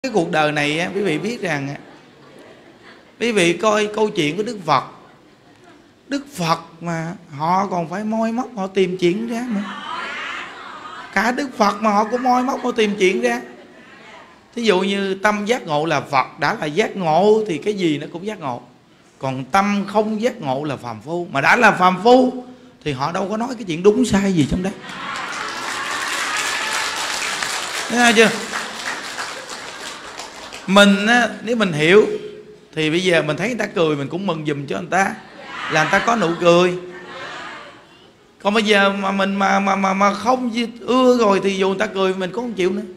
Cái cuộc đời này á, quý vị biết rằng quý vị coi câu chuyện của Đức Phật. Đức Phật mà họ còn phải moi móc họ tìm chuyện ra nữa. Cả Đức Phật mà họ cũng moi móc họ tìm chuyện ra. Thí dụ như tâm giác ngộ là Phật, đã là giác ngộ thì cái gì nó cũng giác ngộ. Còn tâm không giác ngộ là phàm phu. Mà đã là phàm phu thì họ đâu có nói cái chuyện đúng sai gì trong đấy. Thấy chưa? Mình á, nếu mình hiểu thì bây giờ mình thấy người ta cười mình cũng mừng giùm cho người ta, là người ta có nụ cười. Còn bây giờ mà mình mà không ưa rồi thì dù người ta cười mình cũng không chịu nữa.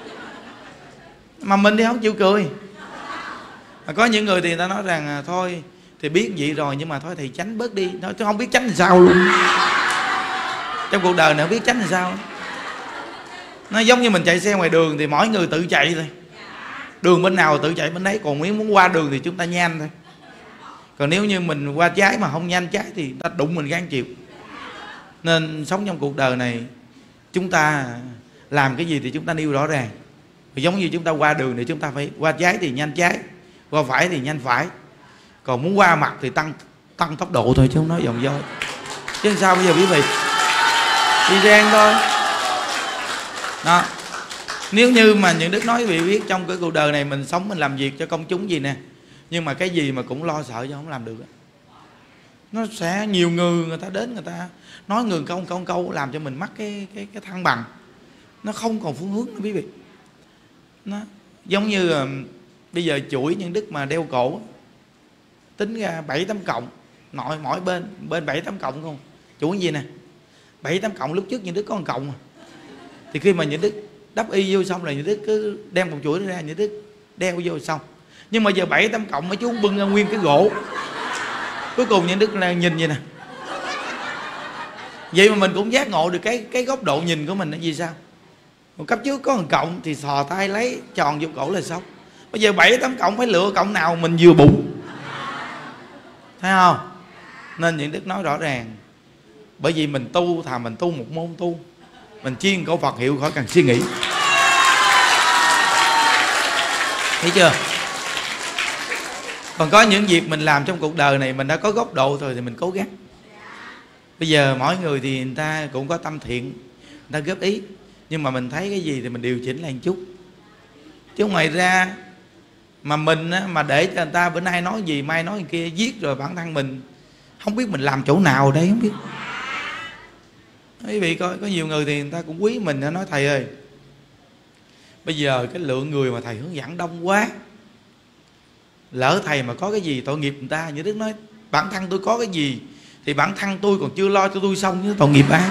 Mà mình thì không chịu cười. Mà có những người thì người ta nói rằng thôi thì biết vậy rồi nhưng mà thôi thì tránh bớt đi. Nói chứ không biết tránh làm sao luôn. Trong cuộc đời này không biết tránh làm sao. Nó giống như mình chạy xe ngoài đường thì mỗi người tự chạy thôi. Đường bên nào tự chạy bên đấy. Còn nếu muốn qua đường thì chúng ta nhanh thôi. Còn nếu như mình qua trái mà không nhanh trái thì ta đụng mình gan chịu. Nên sống trong cuộc đời này chúng ta làm cái gì thì chúng ta nêu rõ ràng. Giống như chúng ta qua đường thì chúng ta phải qua trái thì nhanh trái, qua phải thì nhanh phải. Còn muốn qua mặt thì tăng tốc độ thôi chứ không nói vòng vo. Chứ sao bây giờ quý vị đi rang thôi đó. Nếu như mà những Đức nói quý vị biết trong cái cuộc đời này mình sống mình làm việc cho công chúng gì nè, nhưng mà cái gì mà cũng lo sợ chứ không làm được. Nó sẽ nhiều người ta đến người ta nói người câu làm cho mình mất cái thăng bằng. Nó không còn phương hướng nữa quý vị. Nó giống như bây giờ chuỗi những Đức mà đeo cổ tính ra 7-8 cộng, nội mỗi bên 7-8 cộng không. Chuỗi gì nè 7-8 cộng, lúc trước những Đức có 1 cộng. Thì khi mà những Đức đắp y vô xong là những Đức cứ đem một chuỗi ra, những Đức đeo vô xong. Nhưng mà giờ 7-8 cộng mấy chú bưng ra nguyên cái gỗ. Cuối cùng những Đức là nhìn vậy nè. Vậy mà mình cũng giác ngộ được cái góc độ nhìn của mình là gì sao? Một cấp trước có 1 cộng thì thò tay lấy tròn vô cổ là xong. Bây giờ 7-8 cộng phải lựa cộng nào mình vừa bụng. Thấy không? Nên những Đức nói rõ ràng. Bởi vì mình tu thà mình tu một môn tu, mình chuyên câu Phật hiệu khỏi cần suy nghĩ. Thấy chưa? Còn có những việc mình làm trong cuộc đời này mình đã có góc độ rồi thì mình cố gắng. Bây giờ mỗi người thì người ta cũng có tâm thiện, người ta góp ý. Nhưng mà mình thấy cái gì thì mình điều chỉnh lại một chút. Chứ ngoài ra mà mình á, mà để cho người ta bữa nay nói gì mai nói kia, giết rồi bản thân mình không biết mình làm chỗ nào đây không biết. Quý vị coi có nhiều người thì người ta cũng quý mình, nói thầy ơi bây giờ cái lượng người mà thầy hướng dẫn đông quá, lỡ thầy mà có cái gì tội nghiệp người ta. Như Đức nói bản thân tôi có cái gì thì bản thân tôi còn chưa lo cho tôi xong chứ tội nghiệp ai.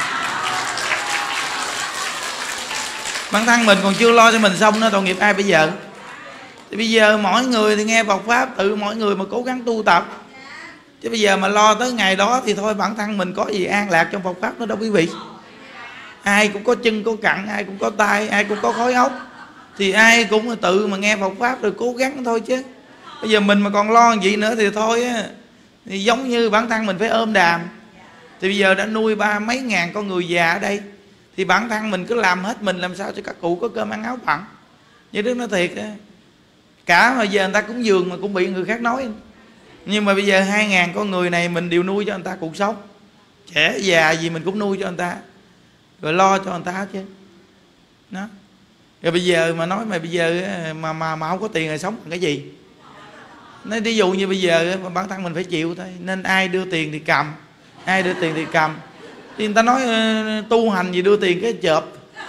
Bản thân mình còn chưa lo cho mình xong nữa tội nghiệp ai bây giờ. Thì bây giờ mỗi người thì nghe Phật Pháp tự mỗi người mà cố gắng tu tập. Chứ bây giờ mà lo tới ngày đó thì thôi bản thân mình có gì an lạc trong Phật Pháp nữa đâu quý vị. Ai cũng có chân có cẳng, ai cũng có tay, ai cũng có khối óc. Thì ai cũng tự mà nghe Phật Pháp rồi cố gắng thôi chứ. Bây giờ mình mà còn lo gì nữa thì thôi á. Thì giống như bản thân mình phải ôm đàm. Thì bây giờ đã nuôi 30 mấy ngàn con người già ở đây. Thì bản thân mình cứ làm hết mình làm sao cho các cụ có cơm ăn áo phận. Như Đức nói thiệt á. Cả mà giờ người ta cúng dường mà cũng bị người khác nói. Nhưng mà bây giờ 2.000 con người này mình đều nuôi cho người ta cuộc sống. Trẻ già gì mình cũng nuôi cho người ta. Rồi lo cho người ta chứ. Đó. Rồi bây giờ mà nói mà bây giờ mà không có tiền rồi sống bằng cái gì. Nói ví dụ như bây giờ bản thân mình phải chịu thôi. Nên ai đưa tiền thì cầm, ai đưa tiền thì cầm. Thì người ta nói tu hành gì đưa tiền cái chợp.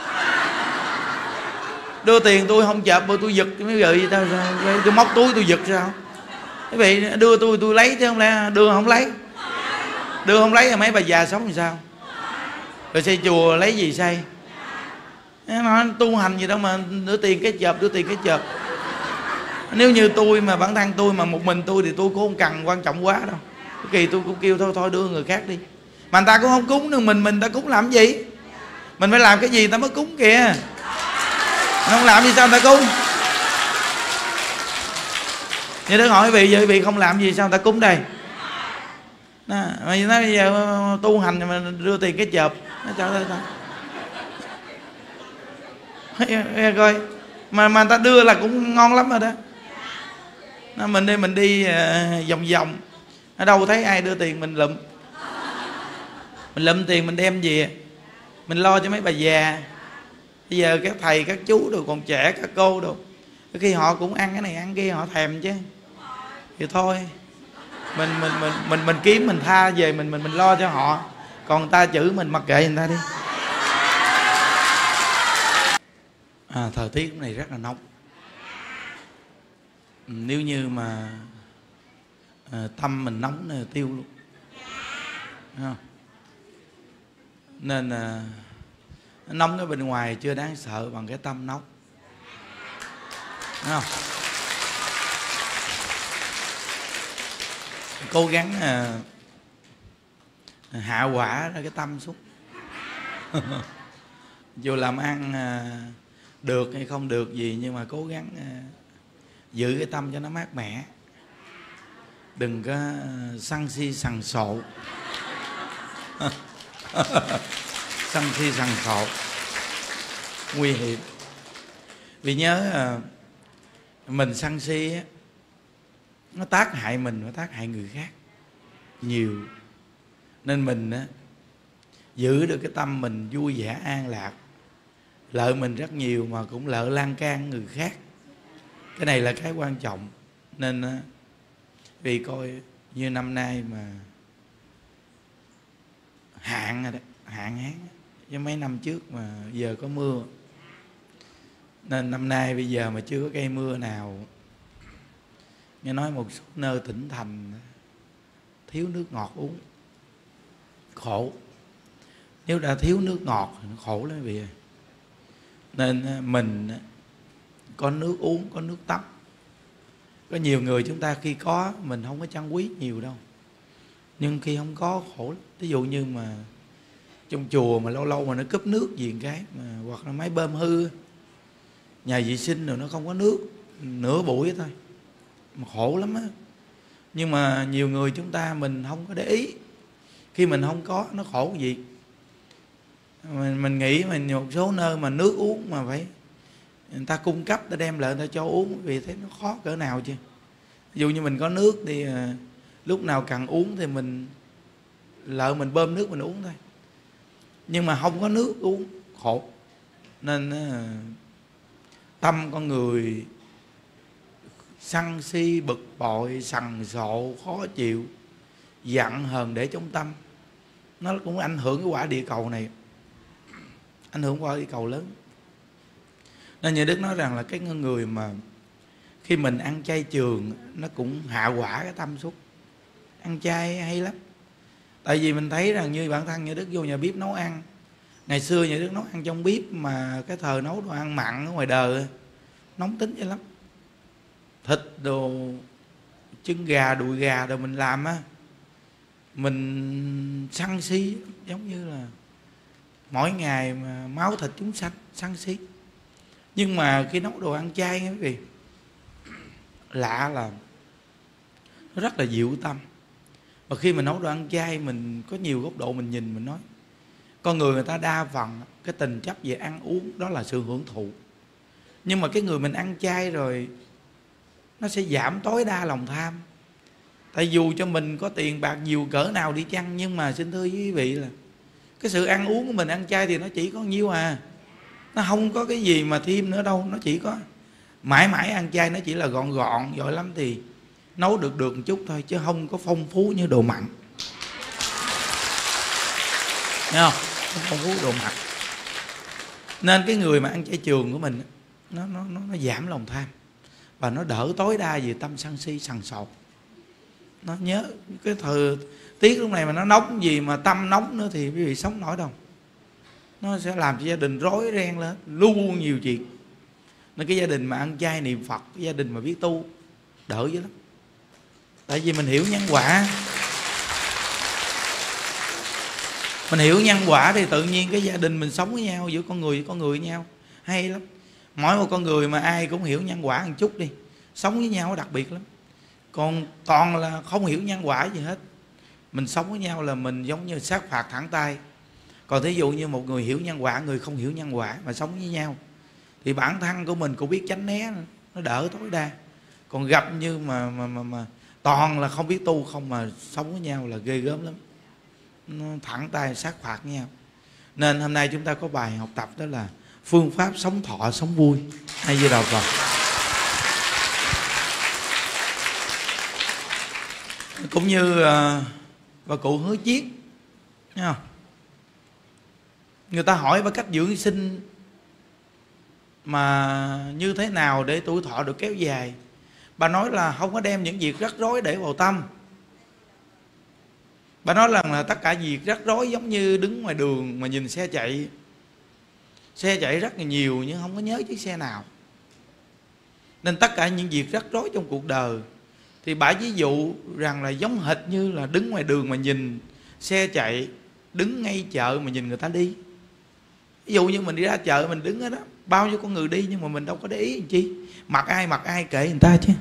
Đưa tiền tôi không chợp bởi tôi giật mấy gợi gì tao tôi móc túi tôi giật sao. Quý vị đưa tôi lấy chứ không lẽ đưa không lấy. Đưa không lấy mấy bà già sống làm sao. Rồi xây chùa lấy gì xây. Nó tu hành gì đâu mà đưa tiền cái chợp, đưa tiền cái chợp. Nếu như tôi mà bản thân tôi mà một mình tôi thì tôi cũng không cần quan trọng quá đâu. Cái kỳ tôi cũng kêu thôi đưa người khác đi. Mà người ta cũng không cúng nữa, mình ta cúng làm gì. Mình phải làm cái gì người ta mới cúng kìa. Mình không làm gì sao người ta cúng. Như Đức hỏi quý vị giờ quý vị không làm gì sao người ta cúng đây. Đó, mà nói bây giờ tu hành mà đưa tiền cái chợp. Nó trời ơi coi mà người ta đưa là cũng ngon lắm rồi đó. Mình đi vòng vòng, ở đâu thấy ai đưa tiền mình lụm tiền mình đem về, mình lo cho mấy bà già. Bây giờ các thầy các chú đồ còn trẻ, các cô đồ, khi họ cũng ăn cái này ăn kia, họ thèm chứ, thì thôi mình kiếm, mình tha về, mình lo cho họ, còn người ta chửi mình mặc kệ người ta đi. Thời tiết này rất là nóng. Nếu như mà tâm mình nóng là tiêu luôn. Không? Nên nóng cái bên ngoài chưa đáng sợ bằng cái tâm nóng. Không? Cố gắng hạ hỏa ra cái tâm xuống. Dù làm ăn được hay không được gì, nhưng mà cố gắng giữ cái tâm cho nó mát mẻ. Đừng có sân si sằng sộ. Sân si sằng sộ nguy hiểm. Vì nhớ mình sân si á, nó tác hại mình, nó tác hại người khác nhiều. Nên mình á, giữ được cái tâm mình vui vẻ an lạc, lợi mình rất nhiều mà cũng lợi lan can người khác. Cái này là cái quan trọng. Nên vì coi như năm nay mà hạn rồi đó, hạn hán, chứ mấy năm trước mà giờ có mưa, nên năm nay bây giờ mà chưa có cây mưa nào. Nghe nói một số nơi tỉnh thành thiếu nước ngọt uống, khổ. Nếu đã thiếu nước ngọt thì nó khổ lắm vì. Nên mình có nước uống, có nước tắm. Có nhiều người chúng ta khi có mình không có trân quý nhiều đâu, nhưng khi không có khổ lắm. Ví dụ như mà trong chùa mà lâu lâu mà nó cúp nước gì cái mà, hoặc là máy bơm hư, nhà vệ sinh rồi nó không có nước nửa buổi thôi mà khổ lắm á. Nhưng mà nhiều người chúng ta mình không có để ý, khi mình không có nó khổ gì. Mình nghĩ mình một số nơi mà nước uống mà phải người ta cung cấp, ta đem lại người ta cho uống, vì thấy nó khó cỡ nào chứ. Ví dụ như mình có nước thì lúc nào cần uống thì mình lỡ mình bơm nước mình uống thôi. Nhưng mà không có nước uống khổ. Nên tâm con người sân si, bực bội, sằng sộ, khó chịu, giận hờn để trong tâm, nó cũng ảnh hưởng cái quả địa cầu này, ảnh hưởng quả địa cầu lớn. Nên Như Đức nói rằng là cái người mà khi mình ăn chay trường, nó cũng hạ quả cái tâm xuống. Ăn chay hay lắm. Tại vì mình thấy rằng như bản thân Như Đức vô nhà bếp nấu ăn, ngày xưa Như Đức nấu ăn trong bếp mà cái thời nấu đồ ăn mặn ở ngoài đời nóng tính vậy lắm. Thịt đồ, trứng gà, đùi gà đồ mình làm á, mình sân si, giống như là mỗi ngày mà máu thịt chúng sanh, sân si. Nhưng mà khi nấu đồ ăn chay nghe quý vị, lạ là nó rất là dịu tâm. Và khi mình nấu đồ ăn chay, mình có nhiều góc độ mình nhìn, mình nói con người ta đa phần cái tình chấp về ăn uống đó là sự hưởng thụ. Nhưng mà cái người mình ăn chay rồi, nó sẽ giảm tối đa lòng tham. Tại dù cho mình có tiền bạc nhiều cỡ nào đi chăng, nhưng mà xin thưa với quý vị là cái sự ăn uống của mình ăn chay thì nó chỉ có nhiêu à. Nó không có cái gì mà thêm nữa đâu. Nó chỉ có mãi mãi ăn chay, nó chỉ là gọn gọn, giỏi lắm thì nấu được một chút thôi, chứ không có phong phú như đồ mặn. Thấy không? Không phong phú đồ mặn. Nên cái người mà ăn chay trường của mình, nó giảm lòng tham, và nó đỡ tối đa về tâm sân si sằng sột. Nó nhớ cái thời tiết lúc này mà nó nóng gì mà tâm nóng nữa thì quý vị sống nổi đâu. Nó sẽ làm cho gia đình rối ren lên, luôn nhiều chuyện. Nên cái gia đình mà ăn chay niệm Phật, cái gia đình mà biết tu, đỡ dữ lắm. Tại vì mình hiểu nhân quả. Mình hiểu nhân quả thì tự nhiên cái gia đình mình sống với nhau, giữa con người với con người với nhau hay lắm. Mỗi một con người mà ai cũng hiểu nhân quả một chút đi, sống với nhau đặc biệt lắm. Còn toàn là không hiểu nhân quả gì hết, mình sống với nhau là mình giống như sát phạt thẳng tay. Còn thí dụ như một người hiểu nhân quả, người không hiểu nhân quả mà sống với nhau thì bản thân của mình cũng biết tránh né, nó đỡ tối đa. Còn gặp như mà toàn là không biết tu không mà sống với nhau là ghê gớm lắm, nó thẳng tay sát phạt nhau. Nên hôm nay chúng ta có bài học tập đó là phương pháp sống thọ sống vui. Hay gì đâu Phật. Cũng như bà cụ Hứa Chiết, thấy không? Người ta hỏi bà cách dưỡng sinh mà như thế nào để tuổi thọ được kéo dài. Bà nói là không có đem những việc rắc rối để vào tâm. Bà nói là tất cả việc rắc rối giống như đứng ngoài đường mà nhìn xe chạy. Xe chạy rất là nhiều nhưng không có nhớ chiếc xe nào. Nên tất cả những việc rắc rối trong cuộc đời thì bà ví dụ rằng là giống hệt như là đứng ngoài đường mà nhìn xe chạy, đứng ngay chợ mà nhìn người ta đi. Ví dụ như mình đi ra chợ mình đứng ở đó, bao nhiêu con người đi nhưng mà mình đâu có để ý làm chi. Mặc ai kệ người ta chứ.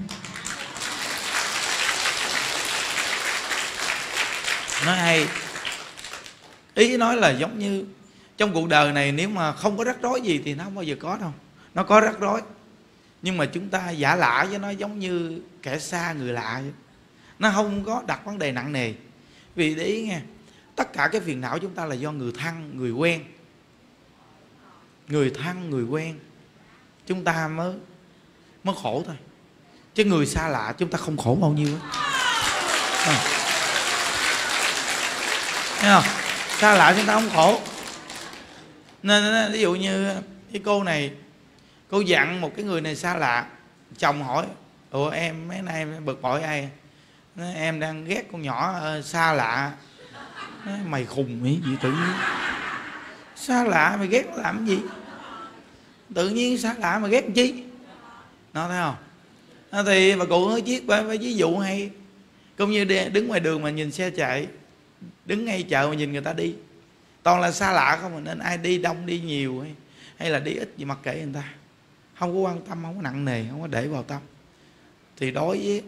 Nói hay. Ý nói là giống như trong cuộc đời này nếu mà không có rắc rối gì thì nó không bao giờ có đâu. Nó có rắc rối, nhưng mà chúng ta giả lạ với nó giống như kẻ xa người lạ vậy. Nó không có đặt vấn đề nặng nề. Vì để ý nghe, tất cả cái phiền não chúng ta là do người thân, người quen. Người thân, người quen chúng ta mới khổ thôi. Chứ người xa lạ chúng ta không khổ bao nhiêu hết. Thấy không? Xa lạ chúng ta không khổ. Nên ví dụ như cái cô này, cô dặn một cái người này xa lạ. Chồng hỏi: ủa em mấy nay em bực bội ai? Nói, em đang ghét con nhỏ xa lạ. Nói, mày khùng nghĩ gì tự nhiên xa lạ mày ghét nó làm cái gì? Tự nhiên xa lạ mà ghét làm chi? Nó thấy không? Thì bà cụ Hứa Chiết bà ví dụ hay. Cũng như đứng ngoài đường mà nhìn xe chạy, đứng ngay chợ mà nhìn người ta đi, toàn là xa lạ không. Nên ai đi đông đi nhiều hay là đi ít gì mặc kệ người ta, không có quan tâm, không có nặng nề, không có để vào tâm. Thì đối với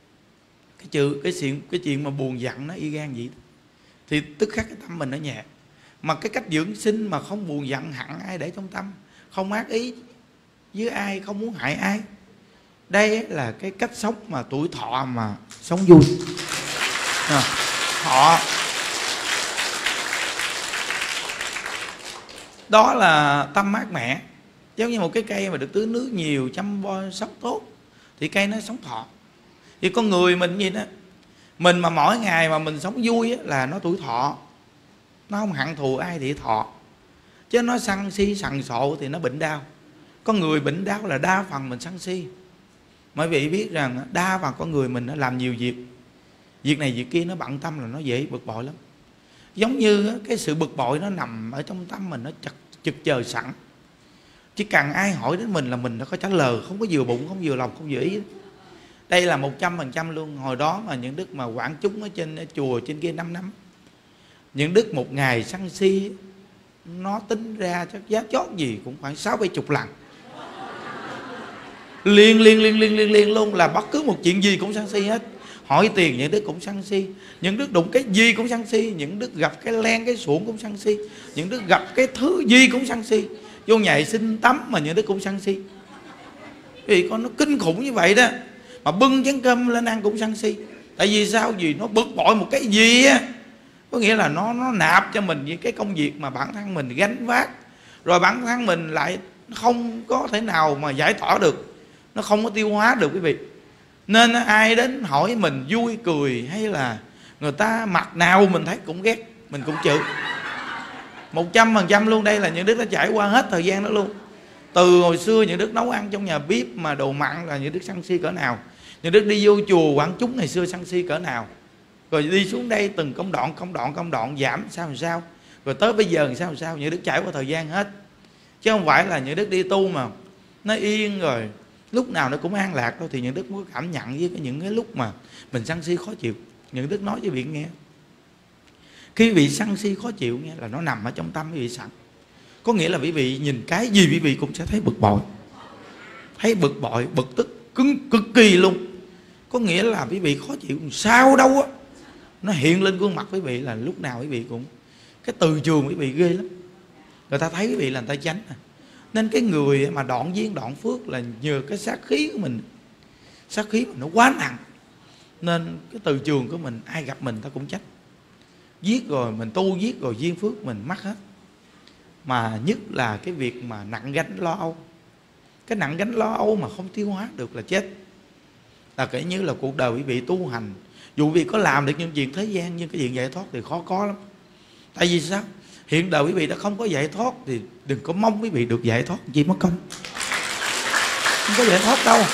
cái chuyện mà buồn giận nó y gan vậy, thì tức khắc cái tâm mình nó nhẹ. Mà cái cách dưỡng sinh mà không buồn giận hận ai để trong tâm, không ác ý với ai, không muốn hại ai, đây là cái cách sống mà tuổi thọ mà sống vui. Họ đó là tâm mát mẻ, giống như một cái cây mà được tưới nước nhiều, chăm sóc tốt thì cây nó sống thọ. Thì con người mình gì đó, mình mà mỗi ngày mà mình sống vui là nó tuổi thọ. Nó không hận thù ai thì thọ. Chứ nó sân si sần sộ thì nó bệnh đau. Con người bệnh đau là đa phần mình sân si. Mọi vị biết rằng đa phần con người mình nó làm nhiều việc, việc này việc kia nó bận tâm là nó dễ bực bội lắm. Giống như cái sự bực bội nó nằm ở trong tâm mình, nó chực chờ sẵn. Chỉ cần ai hỏi đến mình là mình nó có trả lời, không có vừa bụng, không vừa lòng, không vừa ý. Đây là 100% luôn. Hồi đó mà những đức mà quảng chúng ở trên chùa trên kia 5 năm, những đức một ngày sân si nó tính ra chắc giá chót gì cũng khoảng 60-70 lần. Liên luôn, là bất cứ một chuyện gì cũng sân si hết. Hỏi tiền những đức cũng sân si, những đức đụng cái gì cũng sân si, những đức gặp cái len cái xuồng cũng sân si, những đức gặp cái thứ gì cũng sân si. Vô nhảy xin tắm mà những đức cũng sân si. Vì con nó kinh khủng như vậy đó, mà bưng chén cơm lên ăn cũng sân si. Tại vì sao? Vì nó bực bội một cái gì á, có nghĩa là nó nạp cho mình những cái công việc mà bản thân mình gánh vác, rồi bản thân mình lại không có thể nào mà giải tỏa được, nó không có tiêu hóa được quý vị. Nên ai đến hỏi mình vui cười hay là người ta mặt nào mình thấy cũng ghét, mình cũng chửi 100% luôn. Đây là những đức đã trải qua hết thời gian đó luôn. Từ hồi xưa những đức nấu ăn trong nhà bếp mà đồ mặn là những đức sân si cỡ nào, những đức đi vô chùa quảng chúng ngày xưa sân si cỡ nào, rồi đi xuống đây từng công đoạn giảm sao, rồi tới bây giờ sao, những đức trải qua thời gian hết. Chứ không phải là những đức đi tu mà nó yên rồi lúc nào nó cũng an lạc đâu. Thì những đức mới cảm nhận với những cái lúc mà mình sân si khó chịu. Những đức nói cho vị nghe, khi vị sân si khó chịu nghe là nó nằm ở trong tâm quý vị sẵn. Có nghĩa là quý vị nhìn cái gì quý vị cũng sẽ thấy bực bội, thấy bực bội, bực tức cực kỳ luôn. Có nghĩa là quý vị khó chịu sao đâu á, nó hiện lên khuôn mặt quý vị là lúc nào quý vị cũng cái từ trường quý vị ghê lắm. Người ta thấy quý vị là người ta tránh. Nên cái người mà đoạn duyên đoạn phước là nhờ cái sát khí của mình. Sát khí mình nó quá nặng, nên cái từ trường của mình ai gặp mình ta cũng trách. Giết rồi mình tu, giết rồi duyên phước mình mất hết. Mà nhất là cái việc mà nặng gánh lo âu. Cái nặng gánh lo âu mà không tiêu hóa được là chết. Là kể như là cuộc đời quý vị tu hành, dù quý vị có làm được những chuyện thế gian, nhưng cái chuyện giải thoát thì khó có lắm. Tại vì sao? Hiện đời quý vị đã không có giải thoát thì đừng có mong quý vị được giải thoát, chỉ mất công. Không có giải thoát đâu.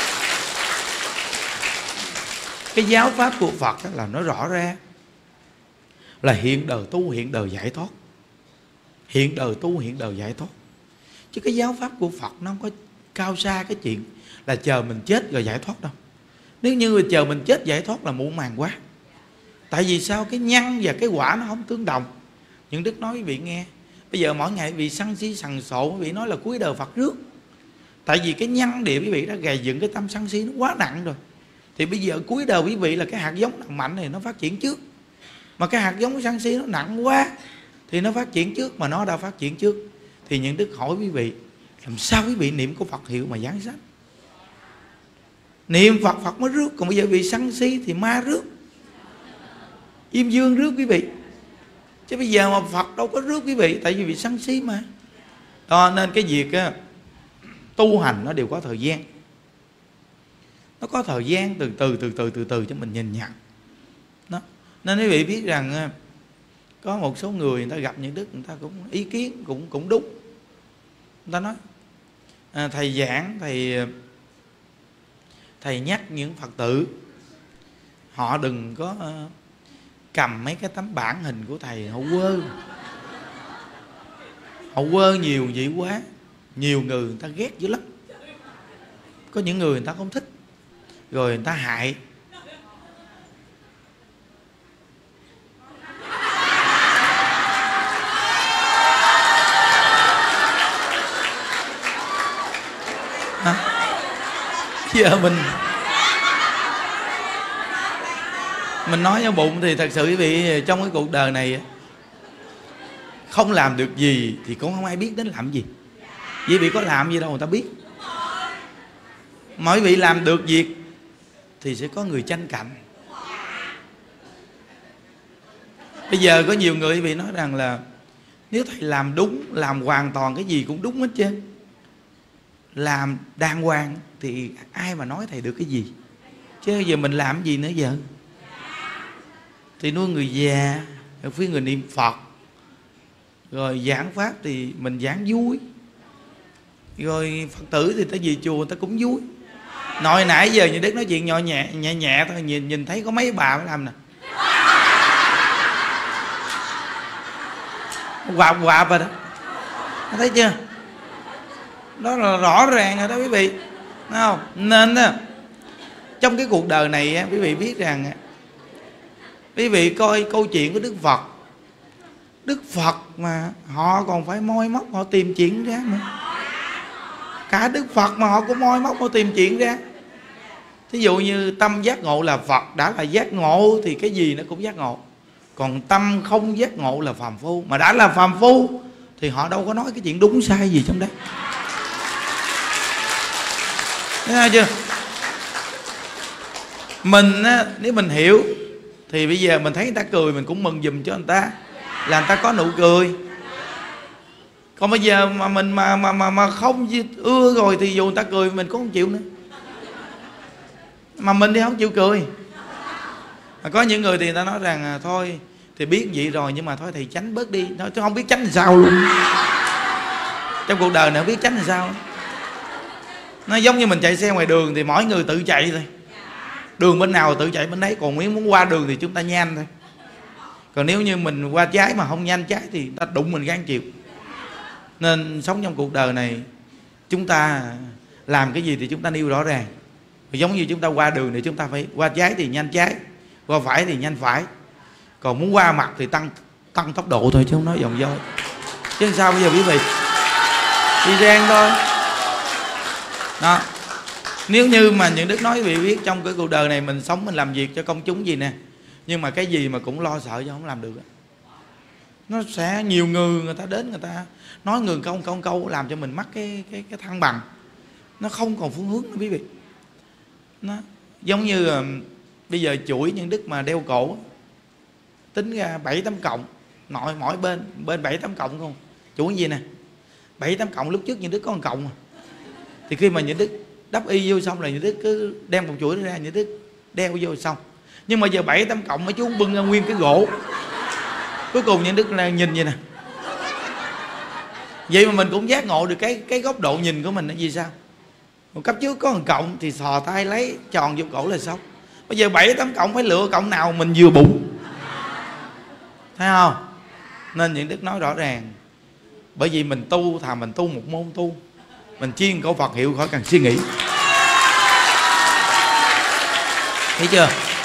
Cái giáo pháp của Phật là nó rõ ra là hiện đời tu, hiện đời giải thoát. Hiện đời tu, hiện đời giải thoát. Chứ cái giáo pháp của Phật nó không có cao xa cái chuyện là chờ mình chết rồi giải thoát đâu. Nếu như chờ mình chết giải thoát là muộn màng quá. Tại vì sao? Cái nhân và cái quả nó không tương đồng. Những Đức nói quý vị nghe, bây giờ mỗi ngày quý vị sân si sằng sộ, quý vị nói là cuối đời Phật rước. Tại vì cái nhân địa quý vị đã gầy dựng cái tâm sân si nó quá nặng rồi. Thì bây giờ cuối đời quý vị là cái hạt giống nặng mạnh này nó phát triển trước. Mà cái hạt giống sân si nó nặng quá thì nó phát triển trước, mà nó đã phát triển trước. Thì những Đức hỏi quý vị, làm sao quý vị niệm của Phật hiệu mà giáng sanh? Niệm Phật, Phật mới rước. Còn bây giờ quý vị sân si thì ma rước, Diêm Dương rước quý vị. Chứ bây giờ mà Phật đâu có rước quý vị, tại vì vị sân si mà. Đó, nên cái việc tu hành nó đều có thời gian. Nó có thời gian từ từ cho mình nhìn nhận đó. Nên quý vị biết rằng có một số người ta gặp những Đức, người ta cũng ý kiến cũng đúng. Người ta nói thầy giảng, thầy nhắc những Phật tử họ đừng có cầm mấy cái tấm bản hình của thầy họ quơ. Họ quơ nhiều vậy quá, nhiều người ta ghét dữ lắm. Có những người ta không thích, rồi người ta hại. Giờ mình nói ở bụng thì thật sự quý vị, trong cái cuộc đời này không làm được gì thì cũng không ai biết đến làm gì. Quý vị có làm gì đâu người ta biết. Mà quý vị làm được việc thì sẽ có người tranh cạnh. Bây giờ có nhiều người quý vị nói rằng là nếu thầy làm đúng, làm hoàn toàn cái gì cũng đúng hết trơn, làm đàng hoàng thì ai mà nói thầy được cái gì. Chứ giờ mình làm cái gì nữa giờ? Thì nuôi người già, rồi phía người niệm Phật, rồi giảng pháp thì mình giảng vui, rồi Phật tử thì ta về chùa người ta cũng vui. Nội nãy giờ như Đức nói chuyện nhỏ nhẹ thôi, nhìn thấy có mấy bà mới làm nè, quạp rồi đó, thấy chưa? Đó là rõ ràng rồi đó quý vị, thấy không? Nên đó, trong cái cuộc đời này quý vị biết rằng, quý vị coi câu chuyện của Đức Phật. Đức Phật mà họ còn phải moi móc, họ tìm chuyện ra nữa. Cả Đức Phật mà họ cũng moi móc, họ tìm chuyện ra. Thí dụ như tâm giác ngộ là Phật, đã là giác ngộ thì cái gì nó cũng giác ngộ. Còn tâm không giác ngộ là phàm phu. Mà đã là phàm phu thì họ đâu có nói cái chuyện đúng sai gì trong đấy. Thấy chưa? Mình nếu mình hiểu thì bây giờ mình thấy người ta cười mình cũng mừng giùm cho người ta, là người ta có nụ cười. Còn bây giờ mà mình mà không ưa rồi thì dù người ta cười mình cũng không chịu nữa. Mà mình thì không chịu cười. Mà có những người thì người ta nói rằng thôi thì biết vậy rồi, nhưng mà thôi thầy tránh bớt đi. Thôi chứ không biết tránh làm sao luôn. Trong cuộc đời này không biết tránh làm sao. Nó giống như mình chạy xe ngoài đường thì mỗi người tự chạy thôi. Đường bên nào tự chạy bên đấy. Còn nếu muốn qua đường thì chúng ta nhanh thôi. Còn nếu như mình qua trái mà không nhanh trái thì ta đụng mình gan chịu. Nên sống trong cuộc đời này, chúng ta làm cái gì thì chúng ta nêu rõ ràng. Giống như chúng ta qua đường thì chúng ta phải qua trái thì nhanh trái, qua phải thì nhanh phải. Còn muốn qua mặt thì tăng tốc độ thôi, chứ không nói vòng vo. Chứ sao bây giờ quý vị? Đi rang thôi đó. Nếu như mà những Đức nói quý vị biết, trong cái cuộc đời này mình sống, mình làm việc cho công chúng gì nè, nhưng mà cái gì mà cũng lo sợ chứ không làm được. nó sẽ nhiều người ta đến, người ta nói người câu làm cho mình mất cái thăng bằng, nó không còn phương hướng nữa quý vị. Nó giống như bây giờ chuỗi Nhân Đức mà đeo cổ tính ra 7-8 cộng, mỗi bên 7-8 cộng không, chuỗi gì nè 7-8 cộng. Lúc trước Nhân Đức có 1 cộng thì khi mà Nhân Đức đắp y vô xong là Nhân Đức cứ đem một chuỗi ra, Nhân Đức đeo vô xong. Nhưng mà giờ 7-8 cộng mấy chú bưng ra nguyên cái gỗ, cuối cùng Nhân Đức là nhìn vậy nè. Vậy mà mình cũng giác ngộ được cái góc độ nhìn của mình là gì sao? Một cấp trước có 1 cộng thì thò tay lấy tròn vô cổ là xong. Bây giờ 7-8 cộng phải lựa cộng nào mình vừa bụng, thấy không? Nên Nhân Đức nói rõ ràng, bởi vì mình tu thà mình tu một môn tu, mình chuyên câu Phật hiệu khỏi cần suy nghĩ, thấy chưa?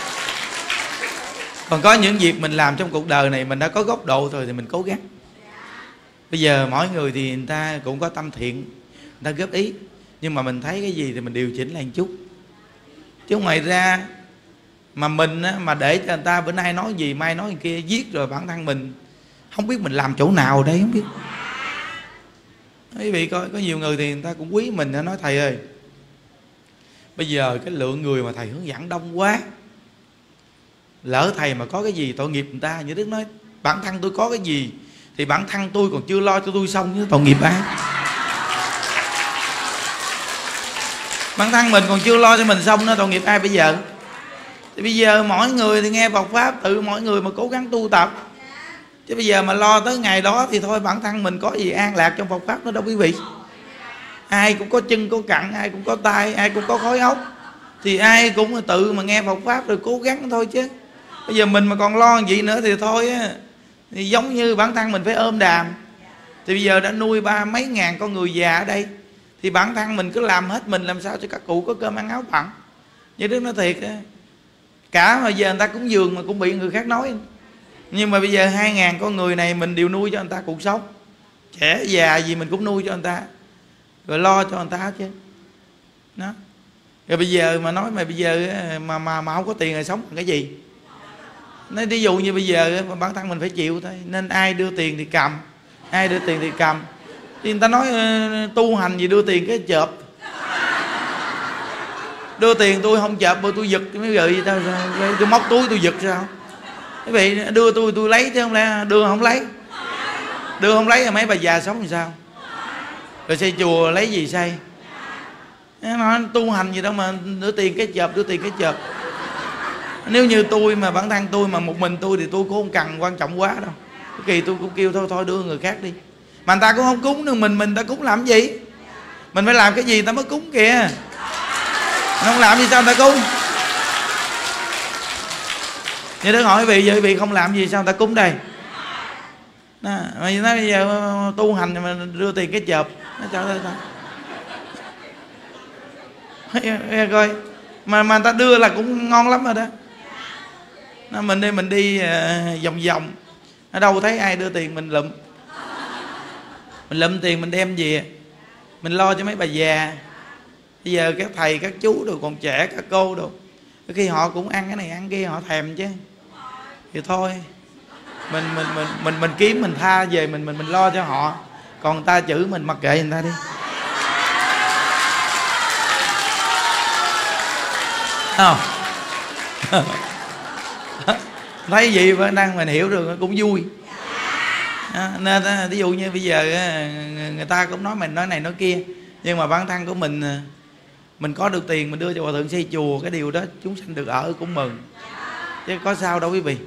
Còn có những việc mình làm trong cuộc đời này mình đã có góc độ rồi thì mình cố gắng. Bây giờ mỗi người thì người ta cũng có tâm thiện, người ta góp ý, nhưng mà mình thấy cái gì thì mình điều chỉnh lại một chút. Chứ ngoài ra mà mình mà để cho người ta bữa nay nói gì mai nói kia, giết rồi bản thân mình không biết mình làm chỗ nào đây, không biết. Quý vị coi, có nhiều người thì người ta cũng quý mình, nói thầy ơi, bây giờ cái lượng người mà thầy hướng dẫn đông quá, lỡ thầy mà có cái gì tội nghiệp người ta. Như Đức nói, bản thân tôi có cái gì thì bản thân tôi còn chưa lo cho tôi xong, chứ tội nghiệp ai? Bản thân mình còn chưa lo cho mình xong, nó tội nghiệp ai bây giờ? Thì bây giờ mỗi người thì nghe Phật Pháp, tự mỗi người mà cố gắng tu tập. Chứ bây giờ mà lo tới ngày đó thì thôi, bản thân mình có gì an lạc trong Phật Pháp nữa đâu quý vị. Ai cũng có chân có cẳng, ai cũng có tay, ai cũng có khối óc, thì ai cũng tự mà nghe Phật Pháp rồi cố gắng thôi chứ. Bây giờ mình mà còn lo gì nữa thì thôi á, thì giống như bản thân mình phải ôm đàm. Thì bây giờ đã nuôi 30 mấy ngàn con người già ở đây, thì bản thân mình cứ làm hết mình làm sao cho các cụ có cơm ăn áo bằng. Như Đức nói thiệt á, cả mà giờ người ta cúng dường mà cũng bị người khác nói. Nhưng mà bây giờ 2.000 con người này mình đều nuôi cho người ta cuộc sống, trẻ già gì mình cũng nuôi cho người ta, rồi lo cho người ta chứ đó. Rồi bây giờ mà nói mà bây giờ mà không có tiền rồi sống bằng cái gì? Nói ví dụ như bây giờ bản thân mình phải chịu thôi. Nên ai đưa tiền thì cầm, ai đưa tiền thì cầm. Thì người ta nói tu hành gì đưa tiền cái chợp, đưa tiền tôi không chợp, bởi tôi giật mấy người tao, tôi móc túi tôi giật sao? Quý vị đưa tôi lấy chứ không lẽ đưa không lấy? Đưa không lấy là mấy bà già sống làm sao? Rồi xây chùa lấy gì xây? Nó tu hành gì đâu mà đưa tiền cái chợp, đưa tiền cái chợp. Nếu như tôi mà bản thân tôi mà một mình tôi thì tôi cũng không cần quan trọng quá đâu. Cái kỳ tôi cũng kêu thôi đưa người khác đi. Mà người ta cũng không cúng nữa, mình ta cúng làm gì? Mình phải làm cái gì ta mới cúng kìa. Mình không làm gì sao người ta cúng? Như Đức hỏi quý vị không làm gì sao người ta cúng đây? Mà nói bây giờ tu hành mà đưa tiền cái chợp, nó trời ơi ta coi mà người ta đưa là cũng ngon lắm rồi đó. Mình đi vòng vòng ở đâu thấy ai đưa tiền mình lụm tiền mình đem về, mình lo cho mấy bà già. Bây giờ các thầy các chú đồ còn trẻ, các cô đồ khi họ cũng ăn cái này ăn kia, họ thèm chứ, thì thôi mình kiếm mình tha về, mình lo cho họ. Còn người ta chửi mình mặc kệ người ta đi. Không thấy gì mà năng mình hiểu được cũng vui. Nên ví dụ như bây giờ người ta cũng nói mình nói này nói kia, nhưng mà bản thân của mình có được tiền mình đưa cho hòa thượng xây chùa, cái điều đó chúng sanh được ở cũng mừng chứ có sao đâu quý vị.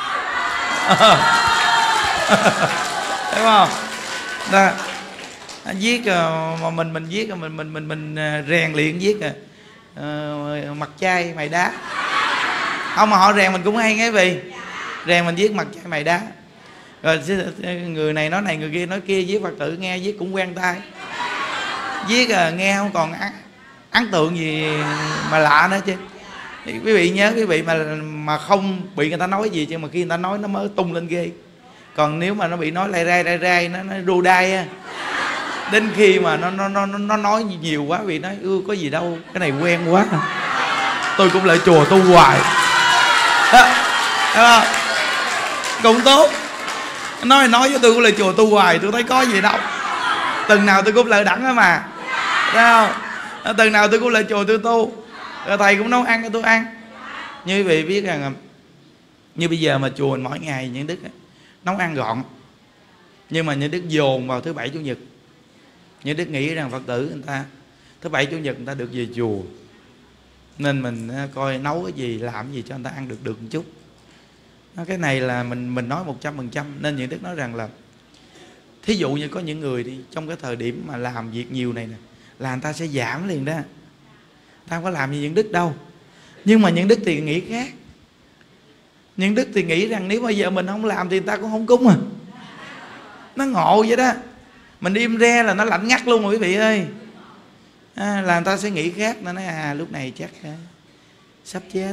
Đúng không? Đó. Viết mà mình viết mình rèn luyện viết mặt chai mày đá. Không mà họ rèn mình cũng hay nghe vì rèn mình viết mặt chai mày đá. Rồi người này nói này người kia nói kia, viết Phật tử nghe viết cũng quen tai. Viết nghe không còn ấn tượng gì mà lạ nữa chứ. Thì quý vị nhớ quý vị mà không bị người ta nói gì, chứ mà khi người ta nói nó mới tung lên ghê. Còn nếu mà nó bị nói lai rai nó đu đai á, đến khi mà nó nói nhiều quá vì nói có gì đâu, cái này quen quá, tôi cũng lại chùa tu hoài. Đúng không? Cũng tốt. Nói với tôi cũng là chùa tu hoài, tôi thấy có gì đâu. Từng nào tôi cũng lỡ đẳng đó mà, thấy không? Từng nào tôi cũng là chùa tôi tu, rồi thầy cũng nấu ăn cho tôi ăn. Như quý vị biết rằng như bây giờ mà chùa mình mỗi ngày những đức nấu ăn gọn, nhưng mà những đức dồn vào thứ bảy chủ nhật. Những đức nghĩ rằng Phật tử người ta thứ bảy chủ nhật người ta được về chùa, nên mình coi nấu cái gì, làm cái gì cho người ta ăn được một chút. Cái này là mình nói 100%. Nên những đức nói rằng là thí dụ như có những người đi trong cái thời điểm mà làm việc nhiều này nè, là người ta sẽ giảm liền đó. Ta không có làm như những đức đâu. Nhưng mà những đức thì nghĩ khác. Những đức thì nghĩ rằng nếu bây giờ mình không làm thì người ta cũng không cúng à. Nó ngộ vậy đó. Mình im re là nó lạnh ngắt luôn rồi quý vị ơi. Là người ta sẽ nghĩ khác. Nó nói lúc này chắc sắp chết,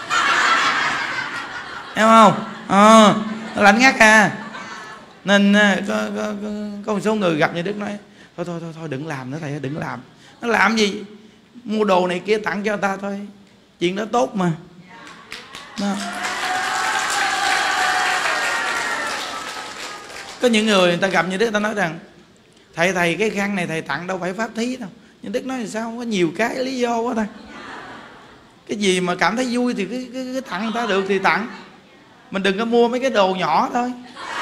hiểu không? Nó lạnh ngắt à. Nên có một số người gặp như đức nói thôi đừng làm nữa thầy, đừng làm. Nó làm gì? Mua đồ này kia tặng cho người ta thôi, chuyện đó tốt mà. Đó. Có những người ta gặp như đức, ta nói rằng thầy cái khăn này thầy tặng đâu phải pháp thí đâu. Nhưng đức nói là sao, có nhiều cái lý do quá ta. Cái gì mà cảm thấy vui thì cứ tặng người ta được thì tặng. Mình đừng có mua mấy cái đồ nhỏ thôi,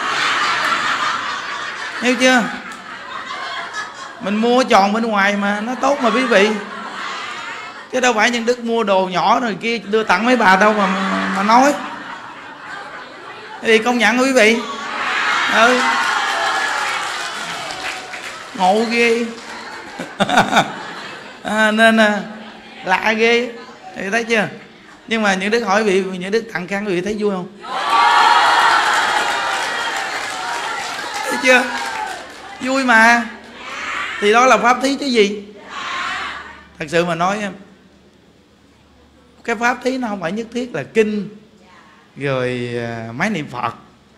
hiểu chưa? Mình mua tròn bên ngoài mà nó tốt mà quý vị. Chứ đâu phải những đức mua đồ nhỏ rồi kia đưa tặng mấy bà đâu mà nói. Thì công nhận quý vị. Ngộ ghê. Nên lạ ghê. Thì thấy chưa? Nhưng mà những đức hỏi vị, những đức tặng khăn quý vị thấy vui không? Thấy chưa? Vui mà. Thì đó là pháp thí chứ gì. Thật sự mà nói, cái pháp thí nó không phải nhất thiết là kinh, rồi máy niệm Phật,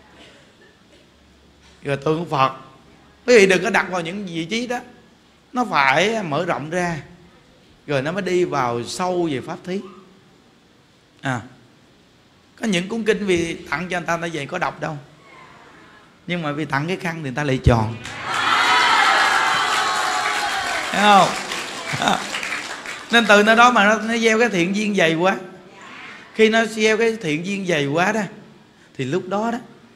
rồi tượng Phật. Quý vị đừng có đặt vào những vị trí đó. Nó phải mở rộng ra, rồi nó mới đi vào sâu về pháp thí. Có những cuốn kinh vì tặng cho người ta về có đọc đâu, nhưng mà vì tặng cái khăn thì người ta lại tròn, thấy không? Nên từ nơi đó mà nó gieo cái thiện duyên dày quá. Khi nó gieo cái thiện duyên dày quá đó, thì lúc đó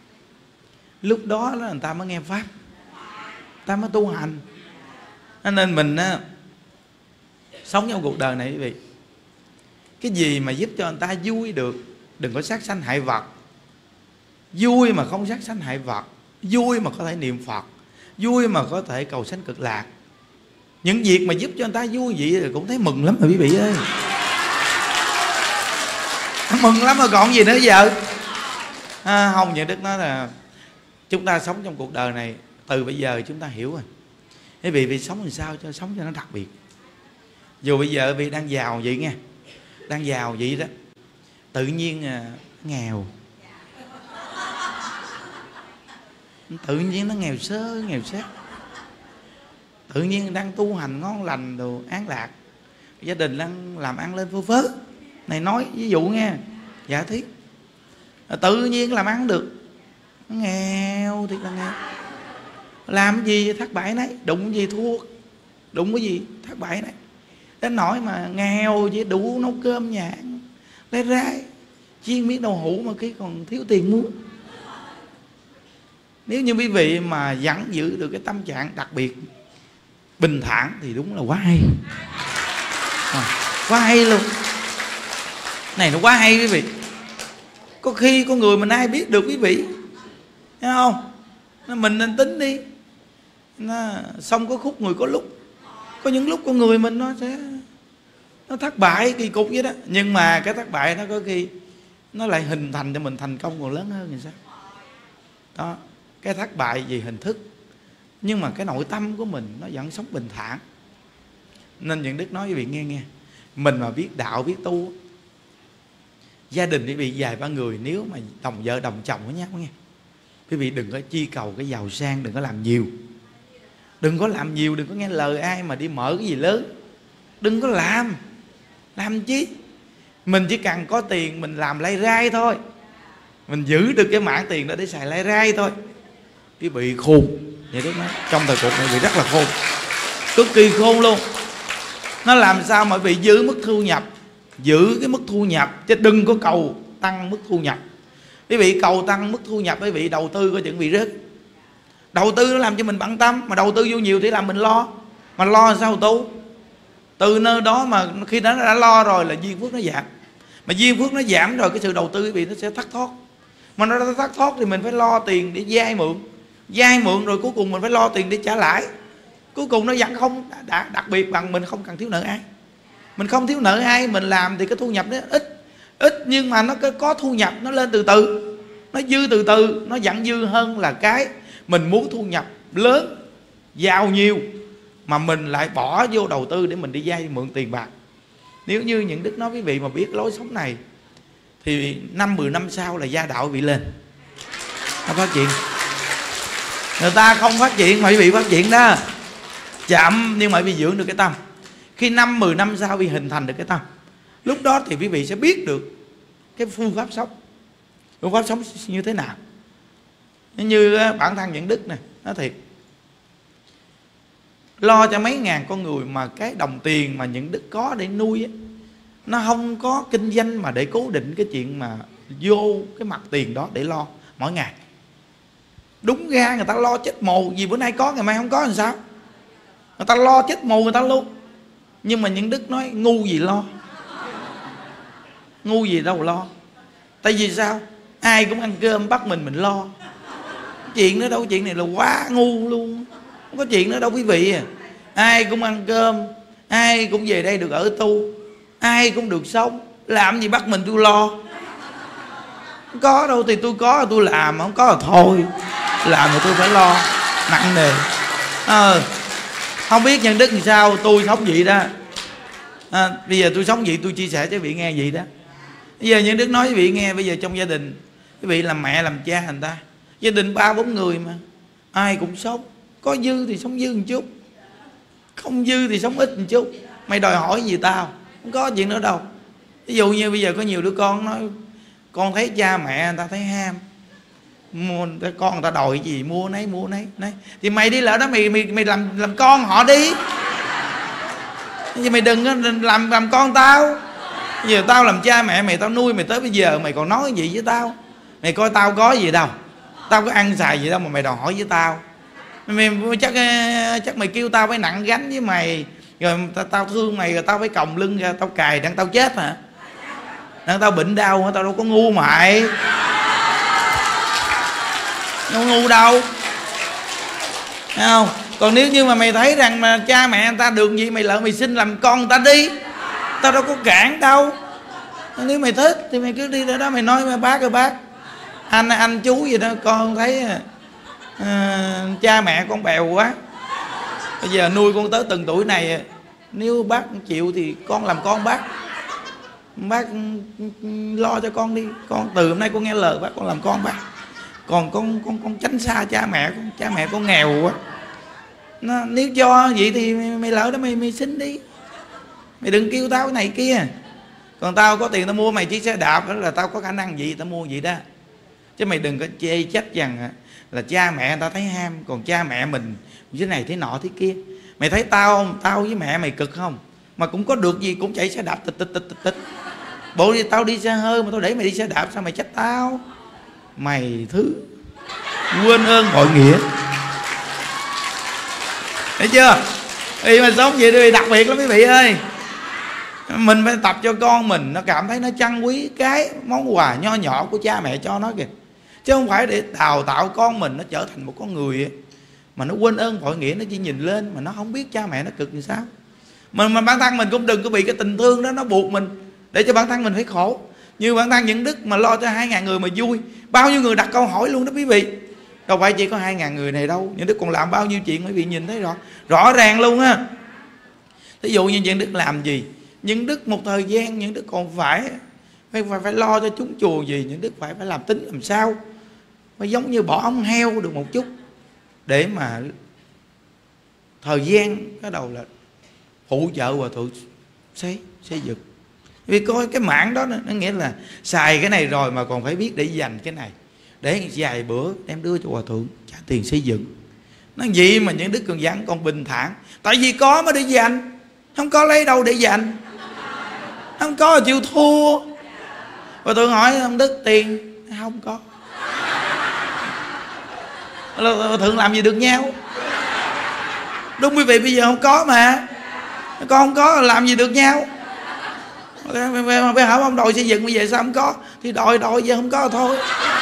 người ta mới nghe pháp, người ta mới tu hành. Nên mình sống trong cuộc đời này quý vị, cái gì mà giúp cho người ta vui được, đừng có sát sanh hại vật. Vui mà không sát sanh hại vật, vui mà có thể niệm Phật, vui mà có thể cầu sanh cực lạc. Những việc mà giúp cho người ta vui vậy thì cũng thấy mừng lắm rồi quý vị ơi. Mừng lắm rồi còn gì nữa giờ. Không, như đức nói là chúng ta sống trong cuộc đời này, từ bây giờ chúng ta hiểu rồi. Quý vị vì sống làm sao cho sống cho nó đặc biệt. Dù bây giờ vì đang giàu vậy nghe, đang giàu vậy đó, tự nhiên nghèo, tự nhiên nó nghèo sơ nghèo xét. Tự nhiên đang tu hành ngon lành đồ án lạc, gia đình đang làm ăn lên phơ phớ. Này nói ví dụ nghe, giả thiết tự nhiên làm ăn được, nghèo thiệt là nghèo. Làm cái gì thất bại nấy, đụng cái gì thua, đụng cái gì thất bại nấy. Đến nỗi mà nghèo chỉ đủ nấu cơm nhà ăn, lấy rái chiên miếng đậu hũ mà khi còn thiếu tiền mua. Nếu như quý vị mà vẫn giữ được cái tâm trạng đặc biệt bình thản thì đúng là quá hay. Quá hay luôn. Này nó quá hay quý vị. Có khi con người mình ai biết được quý vị, thấy không? Mình nên tính đi. Xong có khúc người có lúc. Có những lúc con người mình nó thất bại kỳ cục vậy đó. Nhưng mà cái thất bại nó có khi nó lại hình thành cho mình thành công còn lớn hơn thì sao? Đó. Cái thất bại vì hình thức, nhưng mà cái nội tâm của mình nó vẫn sống bình thản. Nên những đức nói với vị nghe, mình mà biết đạo biết tu, gia đình quý vị vài ba người nếu mà đồng vợ đồng chồng với nhau nghe, quý vị đừng có chi cầu cái giàu sang, đừng có làm nhiều. Đừng có làm nhiều, đừng có nghe lời ai mà đi mở cái gì lớn. Đừng có làm chi. Mình chỉ cần có tiền mình làm lay rai thôi, mình giữ được cái mảng tiền đó để xài lay rai thôi. quý vị khôn. Vậy Đức nói trong thời cuộc này quý vị rất là khôn, cực kỳ khôn luôn. Nó làm sao mà quý vị giữ mức thu nhập, giữ cái mức thu nhập, chứ đừng có cầu tăng mức thu nhập. Quý vị cầu tăng mức thu nhập, quý vị đầu tư coi chừng bị rớt. Đầu tư nó làm cho mình bận tâm, mà đầu tư vô nhiều thì làm mình lo. Mà lo làm sao tu? Từ nơi đó mà khi nó đã lo rồi là duyên phước nó giảm. Mà duyên phước nó giảm rồi, cái sự đầu tư quý vị nó sẽ thất thoát. Mà nó thất thoát thì mình phải lo tiền để vay mượn. Vay mượn rồi cuối cùng mình phải lo tiền để trả lãi. Cuối cùng nó vẫn không đặc biệt bằng mình không cần thiếu nợ ai. Mình không thiếu nợ ai, mình làm thì cái thu nhập nó ít nhưng mà nó có thu nhập, nó lên từ từ, nó dư từ từ, nó vẫn dư hơn là cái mình muốn thu nhập lớn, giàu nhiều mà mình lại bỏ vô đầu tư để mình đi vay mượn tiền bạc. Nếu như những Đức nói quý vị mà biết lối sống này thì 5-10 năm sau là gia đạo bị lên, nó phát triển. Người ta không phát triển mà quý vị phát triển đó, chậm nhưng mà quý vị dưỡng được cái tâm. Khi 5-10 năm sau bị hình thành được cái tâm, lúc đó thì quý vị sẽ biết được cái phương pháp sống. Phương pháp sống như thế nào. Như bản thân những Đức này, nói thiệt, lo cho mấy ngàn con người mà cái đồng tiền mà những Đức có để nuôi á, nó không có kinh doanh mà để cố định cái chuyện mà vô cái mặt tiền đó để lo mỗi ngày. Đúng ra người ta lo chết mồ, vì bữa nay có ngày mai không có làm sao. Người ta lo chết mồ người ta luôn. Nhưng mà những Đức nói ngu gì lo, ngu gì đâu lo. Tại vì sao? Ai cũng ăn cơm bắt mình lo. Chuyện đó đâu, chuyện này là quá ngu luôn. Không có chuyện đó đâu quý vị à. Ai cũng ăn cơm, ai cũng về đây được ở tu, ai cũng được sống, làm gì bắt mình tôi lo. Không có đâu, thì tôi có tôi làm, không có là thôi. Làm thì tôi phải lo, nặng nề. Không biết nhân Đức làm sao, tôi sống vậy đó. Bây giờ tôi sống vậy, tôi chia sẻ cho quý vị nghe vậy đó. Bây giờ nhân Đức nói với quý vị nghe, bây giờ trong gia đình quý vị làm mẹ làm cha người ta, gia đình 3-4 người mà ai cũng sống, có dư thì sống dư một chút, không dư thì sống ít một chút. Mày đòi hỏi gì tao, không có chuyện nữa đâu. Ví dụ như bây giờ có nhiều đứa con nói con thấy cha mẹ người ta thấy ham, mua con người ta đòi gì mua nấy thì mày đi lỡ đó mày làm con họ đi, nhưng mày đừng làm con tao. Bây giờ tao làm cha mẹ mày, tao nuôi mày tới bây giờ, mày còn nói gì với tao? Mày coi tao có gì đâu, tao có ăn xài gì đâu mà mày đòi hỏi với tao. Mày chắc mày kêu tao phải nặng gánh với mày, rồi tao thương mày rồi tao phải còng lưng ra tao cài đang tao chết hả? Đang tao bệnh đau hả? Tao đâu có ngu mày, đâu ngu đâu, thấy không? Còn nếu như mà mày thấy rằng mà cha mẹ người ta được gì, mày lỡ mày xin làm con người ta đi, tao đâu có cản đâu. Nếu mày thích thì mày cứ đi tới đó mày nói với bác ơi bác, anh chú gì đó, con thấy cha mẹ con bèo quá, bây giờ nuôi con tới từng tuổi này, nếu bác chịu thì con làm con bác lo cho con đi, con từ hôm nay con nghe lời bác, con làm con bác. Còn con tránh xa cha mẹ con nghèo quá. Nếu cho vậy thì mày lỡ đó mày xin đi, mày đừng kêu tao cái này kia. Còn tao có tiền tao mua mày chiếc xe đạp, đó là tao có khả năng gì tao mua vậy đó. Chứ mày đừng có chê trách rằng là cha mẹ người ta thấy ham, còn cha mẹ mình thế này thế nọ thế kia. Mày thấy tao với mẹ mày cực không? Mà cũng có được gì, cũng chạy xe đạp tịch. Bộ đi tao đi xe hơi mà tao để mày đi xe đạp, sao mày trách tao? Mày thứ quên ơn bội nghĩa, thấy chưa? Vì mà sống vậy thì đặc biệt lắm quý vị ơi. Mình phải tập cho con mình nó cảm thấy nó trân quý cái món quà nho nhỏ của cha mẹ cho nó kìa, chứ không phải để đào tạo con mình nó trở thành một con người mà nó quên ơn bội nghĩa, nó chỉ nhìn lên mà nó không biết cha mẹ nó cực như sao. Mà bản thân mình cũng đừng có bị cái tình thương đó nó buộc mình để cho bản thân mình phải khổ. Như bản thân những Đức mà lo cho 2.000 người mà vui, bao nhiêu người đặt câu hỏi luôn đó quý vị. Đâu phải chỉ có 2.000 người này đâu, những Đức còn làm bao nhiêu chuyện quý vị nhìn thấy rõ ràng luôn á. Thí dụ như những Đức làm gì, những Đức một thời gian những Đức còn phải lo cho chúng chùa gì, những Đức phải làm tính làm sao phải giống như bỏ ống heo được một chút, để mà thời gian cái đầu là phụ trợ hòa thượng xây dựng. Vì coi cái mảng đó nó nghĩa là xài cái này rồi mà còn phải biết để dành cái này, để vài bữa đem đưa cho hòa thượng trả tiền xây dựng. Nói gì mà những đức còn dặn còn bình thản, tại vì có mới để dành, không có lấy đâu để dành, không có là chịu thua. Hòa thượng hỏi ông Đức tiền không có, Hòa thượng làm gì được nhau? Đúng quý vị, bây giờ không có mà, con không có làm gì được nhau. Bây giờ ông đòi xây dựng, bây giờ sao không có? Thì đòi giờ không có thôi,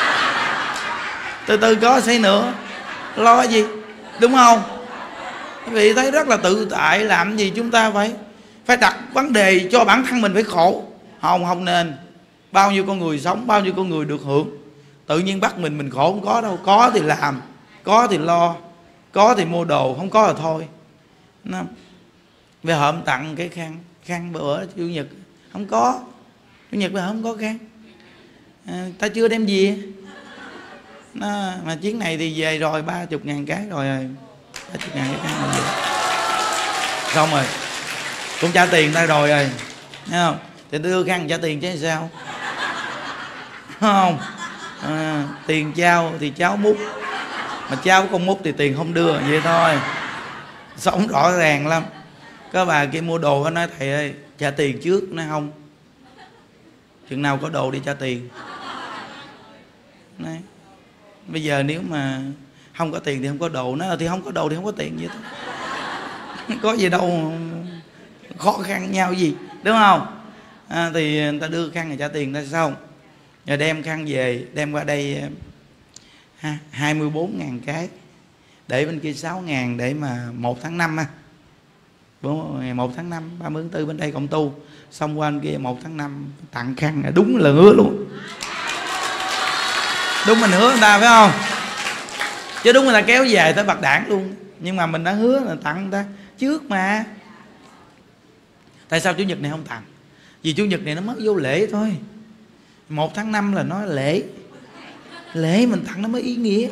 từ từ có xây nữa, lo gì, đúng không? Quý vị thấy rất là tự tại. Làm gì chúng ta phải đặt vấn đề cho bản thân mình phải khổ? Không nên. Bao nhiêu con người sống, bao nhiêu con người được hưởng. Tự nhiên bắt mình khổ không có đâu. Có thì làm, có thì lo, có thì mua đồ, không có là thôi. Bây giờ hôm tặng cái khăn bữa Chủ nhật không có, Chủ nhật bây giờ không có khăn, ta chưa đem về. Mà chuyến này thì về rồi 30.000 cái rồi, 30.000 cái khăn rồi. Xong rồi cũng trả tiền ta rồi, thấy không? Thì tôi đưa khăn trả tiền chứ sao, không? Tiền trao thì cháu múc, mà cháu không múc thì tiền không đưa, vậy thôi. Sống rõ ràng lắm. Có bà kia mua đồ, nói thầy ơi trả tiền trước. Nói không, chừng nào có đồ đi trả tiền. Nói, bây giờ nếu mà không có tiền thì không có đồ. Nói thì không có đồ thì không có tiền vậy thôi. Có gì đâu khó khăn nhau gì, đúng không? Thì người ta đưa khăn rồi trả tiền ta xong. Rồi đem khăn về, đem qua đây 24.000 cái, để bên kia 6.000 để mà 1 tháng 5 ngày 1 tháng 5, 30 tháng 4 bên đây cộng tu. Xong qua bên kia 1 tháng 5 tặng khăn, đúng là hứa luôn. Đúng mình hứa người ta phải không? Chứ đúng người ta kéo dài tới bạc đảng luôn. Nhưng mà mình đã hứa là tặng người ta trước mà. Tại sao Chủ nhật này không tặng? Vì Chủ nhật này nó mất vô lễ thôi. 1 tháng 5 là nó lễ, lễ mình tặng nó mới ý nghĩa.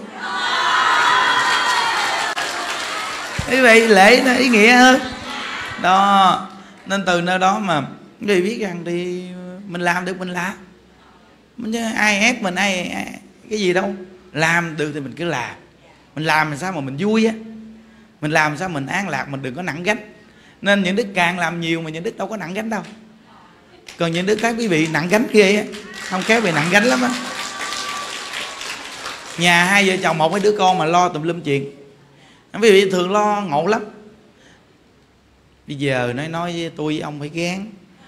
Quý vị, lễ nó ý nghĩa hơn đó. Nên từ nơi đó mà quý vị biết rằng thì mình làm được mình làm, chứ ai ép mình, ai cái gì đâu. Làm được thì mình cứ làm. Mình làm sao mà mình vui á, mình làm sao mình an lạc, mình đừng có nặng gánh. Nên những đức càng làm nhiều mà những đức đâu có nặng gánh đâu. Còn những đức thấy quý vị nặng gánh ghê á, không khéo bị nặng gánh lắm á. Nhà hai vợ chồng một mấy đứa con mà lo tùm lum chuyện, quý vị thường lo ngộ lắm. Bây giờ nói với tôi với ông phải gán.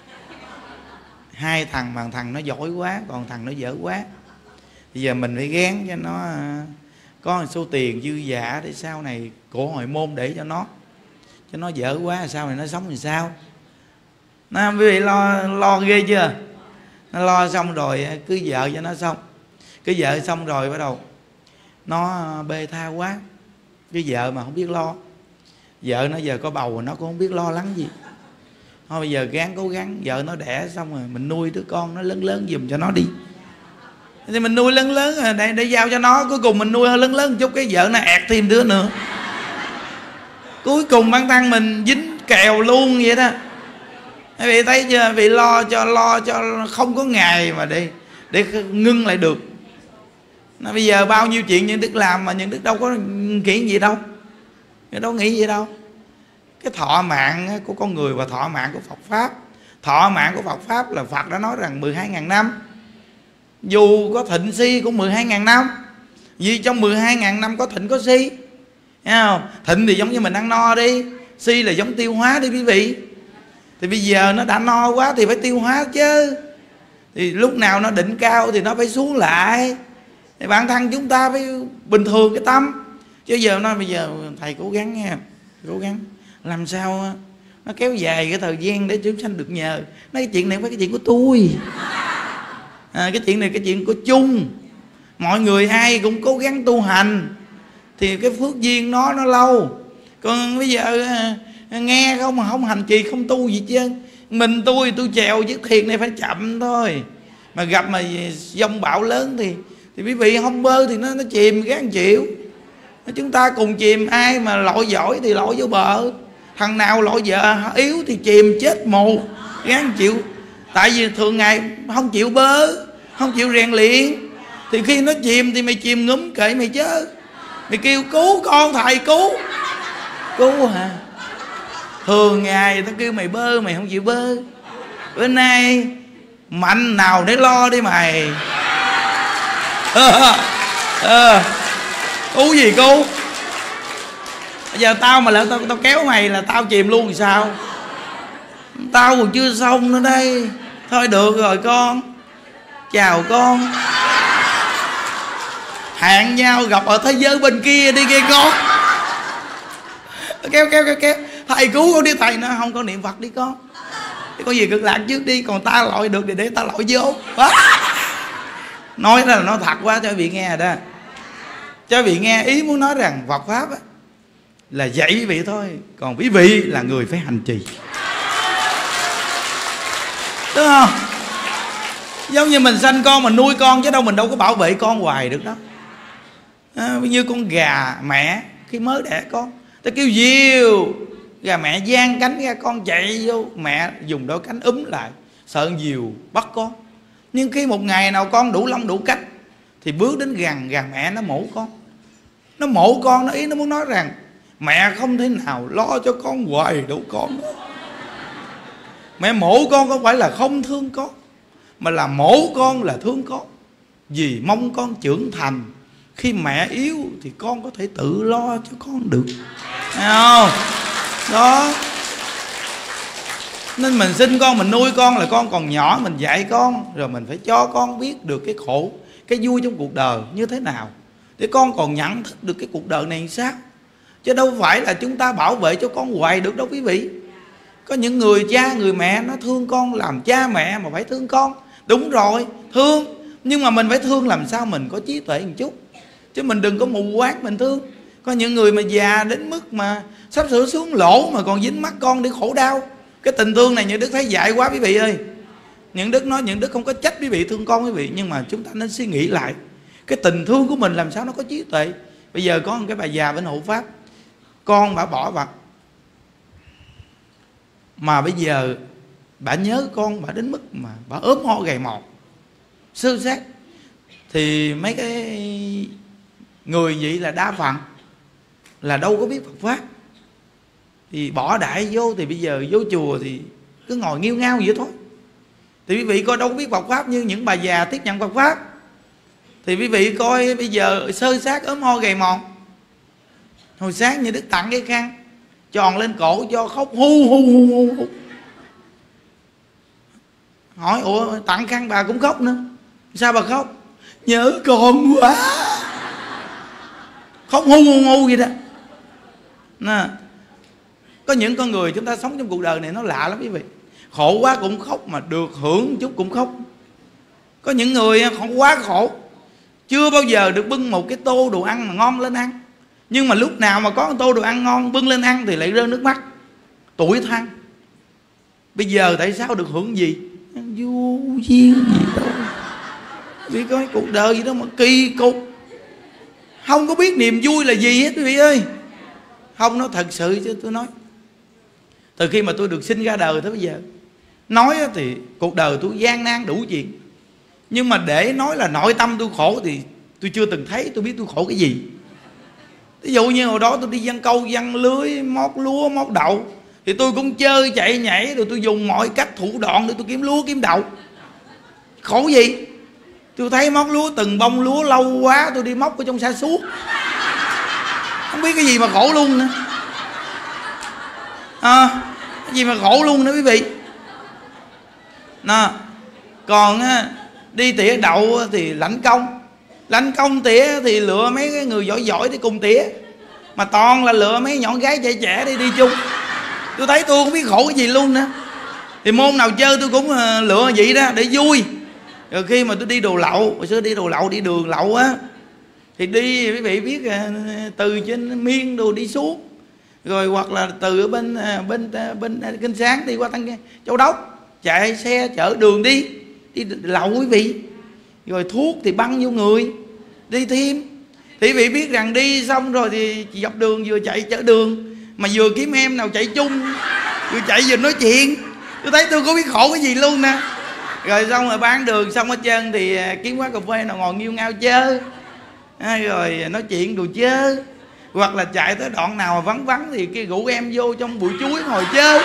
Hai thằng mà thằng nó giỏi quá, còn thằng nó dở quá. Bây giờ mình phải gán cho nó có một số tiền dư giả để sau này của hội môn để cho nó. Chứ nó dở quá sau này nó sống làm sao? Quý vị lo ghê chưa? Nó lo xong rồi cưới vợ cho nó xong. Cưới vợ xong rồi bắt đầu nó bê tha quá. Cái vợ mà không biết lo. Vợ nó giờ có bầu rồi nó cũng không biết lo lắng gì. Thôi bây giờ cố gắng vợ nó đẻ xong rồi mình nuôi đứa con nó lớn giùm cho nó đi. Thì mình nuôi lớn rồi để giao cho nó. Cuối cùng mình nuôi lớn một chút, cái vợ nó ẹt thêm đứa nữa. Cuối cùng bản thân mình dính kèo luôn vậy đó. Quý vị thấy chưa? Quý vị lo cho không có ngày mà để ngưng lại được. Bây giờ bao nhiêu chuyện những đức làm mà những đức đâu có nghĩ gì đâu. Đâu nghĩ gì đâu. Cái thọ mạng của con người và thọ mạng của Phật Pháp. Thọ mạng của Phật Pháp là Phật đã nói rằng 12.000 năm. Dù có thịnh si cũng 12.000 năm. Vì trong 12.000 năm có thịnh có si. Thấy không? Thịnh thì giống như mình ăn no đi, si là giống tiêu hóa đi quý vị. Thì bây giờ nó đã no quá thì phải tiêu hóa chứ. Thì lúc nào nó đỉnh cao thì nó phải xuống lại. Thì bản thân chúng ta phải bình thường cái tâm. Chứ giờ nó bây giờ thầy cố gắng nha, cố gắng làm sao nó kéo dài cái thời gian để chúng sanh được nhờ. Nói cái chuyện này không phải cái chuyện của tôi, cái chuyện này cái chuyện của chung. Mọi người ai cũng cố gắng tu hành thì cái phước duyên nó lâu. Còn bây giờ nghe không mà không hành trì không tu gì chứ. Mình tôi chèo chiếc thuyền này phải chậm thôi. Mà gặp mà dông bão lớn thì quý vị không bơi thì nó chìm gán chịu. Chúng ta cùng chìm, ai mà lội giỏi thì lội vô bờ. Thằng nào lội vợ yếu thì chìm chết mù, gán chịu. Tại vì thường ngày không chịu bơi, không chịu rèn luyện Thì khi nó chìm thì mày chìm ngúm kệ mày chứ. Mày kêu cứu con, thầy cứu. Cứu hả? Thường ngày tao kêu mày bơi mày không chịu bơi. Bữa nay mạnh nào để lo đi mày. Cứu gì cứu? Bây giờ tao mà lỡ tao kéo mày là tao chìm luôn thì sao? Tao còn chưa xong nữa đây. Thôi được rồi con. Chào con. Hẹn nhau gặp ở thế giới bên kia đi nghe con. Kéo. Thầy cứu con đi thầy. Nó không có niệm Phật đi con. Có gì cực lạc trước đi. Còn ta lội được thì để ta lội vô. Nói ra là nó thật quá cho quý vị nghe rồi đó. Cho quý vị nghe ý muốn nói rằng Phật Pháp á, là dạy quý vị thôi. Còn quý vị là người phải hành trì. Đúng không? Giống như mình sanh con, mình nuôi con chứ đâu mình đâu có bảo vệ con hoài được đó. Như con gà mẹ khi mới đẻ con, ta kêu diều, gà mẹ giang cánh ra con chạy vô, mẹ dùng đôi cánh úm lại, sợ diều bắt con. Nhưng khi một ngày nào con đủ lông đủ cách thì bước đến gần gà mẹ nó mổ con. Nó mổ con, nó ý nó muốn nói rằng mẹ không thể nào lo cho con hoài đủ con. Mẹ mổ con không phải là không thương con, mà là mổ con là thương con, vì mong con trưởng thành. Khi mẹ yếu thì con có thể tự lo cho con được. Thấy không? Đó. Nên mình sinh con, mình nuôi con là con còn nhỏ, mình dạy con, rồi mình phải cho con biết được cái khổ, cái vui trong cuộc đời như thế nào, để con còn nhận thức được cái cuộc đời này sao. Chứ đâu phải là chúng ta bảo vệ cho con hoài được đâu quý vị. Có những người cha, người mẹ nó thương con, làm cha mẹ mà phải thương con. Đúng rồi, thương. Nhưng mà mình phải thương làm sao mình có trí tuệ một chút. Chứ mình đừng có mù quáng mình thương. Có những người mà già đến mức mà sắp sửa xuống lỗ mà còn dính mắt con để khổ đau. Cái tình thương này Những Đức thấy dại quá quý vị ơi. Những Đức nói Những Đức không có trách quý vị thương con quý vị, nhưng mà chúng ta nên suy nghĩ lại cái tình thương của mình làm sao nó có trí tuệ. Bây giờ có một cái bà già bên hộ pháp, con bà bỏ bà, mà bây giờ bà nhớ con bà đến mức mà bà ốm ho gầy mòn sơ sát. Thì mấy cái người vậy là đa phần là đâu có biết Phật Pháp, thì bỏ đại vô. Thì bây giờ vô chùa thì cứ ngồi nghiêu ngao vậy thôi. Thì quý vị coi đâu có biết Phật Pháp như những bà già tiếp nhận Phật Pháp. Thì quý vị coi bây giờ sơ sát ốm ho gầy mòn. Hồi sáng Như Đức tặng cái khăn tròn lên cổ cho khóc hu. Hỏi ủa tặng khăn bà cũng khóc nữa, sao bà khóc? Nhớ con quá. Khóc hu vậy đó. Nè, có những con người chúng ta sống trong cuộc đời này nó lạ lắm quý vị. Khổ quá cũng khóc, mà được hưởng chút cũng khóc. Có những người quá khổ, chưa bao giờ được bưng một cái tô đồ ăn mà ngon lên ăn, nhưng mà lúc nào mà có một tô đồ ăn ngon bưng lên ăn thì lại rơi nước mắt, tủi thân. Bây giờ tại sao được hưởng gì? Vô duyên gì đâu. Vì coi cuộc đời gì đó mà kỳ cục, không có biết niềm vui là gì hết quý vị ơi. Không, nó thật sự chứ tôi nói. Từ khi mà tôi được sinh ra đời tới bây giờ, nói thì cuộc đời tôi gian nan đủ chuyện, nhưng mà để nói là nội tâm tôi khổ thì tôi chưa từng thấy. Tôi biết tôi khổ cái gì. Ví dụ như hồi đó tôi đi giăng câu, giăng lưới, mót lúa, mót đậu, thì tôi cũng chơi chạy nhảy, rồi tôi dùng mọi cách thủ đoạn để tôi kiếm lúa kiếm đậu. Khổ gì? Tôi thấy mót lúa từng bông lúa lâu quá, tôi đi móc ở trong sa suốt, không biết cái gì mà khổ luôn nữa. Cái gì mà khổ luôn nữa quý vị. Nè, còn đi tỉa đậu thì lãnh công tỉa thì lựa mấy cái người giỏi để cùng tỉa, mà toàn là lựa mấy nhỏ gái trẻ đi chung. Tôi thấy tôi không biết khổ cái gì luôn nữa. Thì môn nào chơi tôi cũng lựa vậy đó để vui. Rồi khi mà tôi đi đồ lậu, hồi xưa đi đồ lậu, đi đường lậu á, thì đi quý vị biết từ trên Miên đồ đi xuống, rồi hoặc là từ bên Kinh Sáng đi qua Châu Đốc, chạy xe chở đường đi lậu quý vị. Rồi thuốc thì băng vô người, đi thêm. Thì quý vị biết rằng đi xong rồi thì dọc đường vừa chạy chở đường, mà vừa kiếm em nào chạy chung, vừa chạy vừa nói chuyện. Tôi thấy tôi có biết khổ cái gì luôn nè. Rồi xong rồi bán đường xong hết trơn thì kiếm quán cà phê nào ngồi nghiêu ngao chơi, rồi nói chuyện đồ chơi. Hoặc là chạy tới đoạn nào mà vắng vắng thì kia rủ em vô trong bụi chuối ngồi chơi.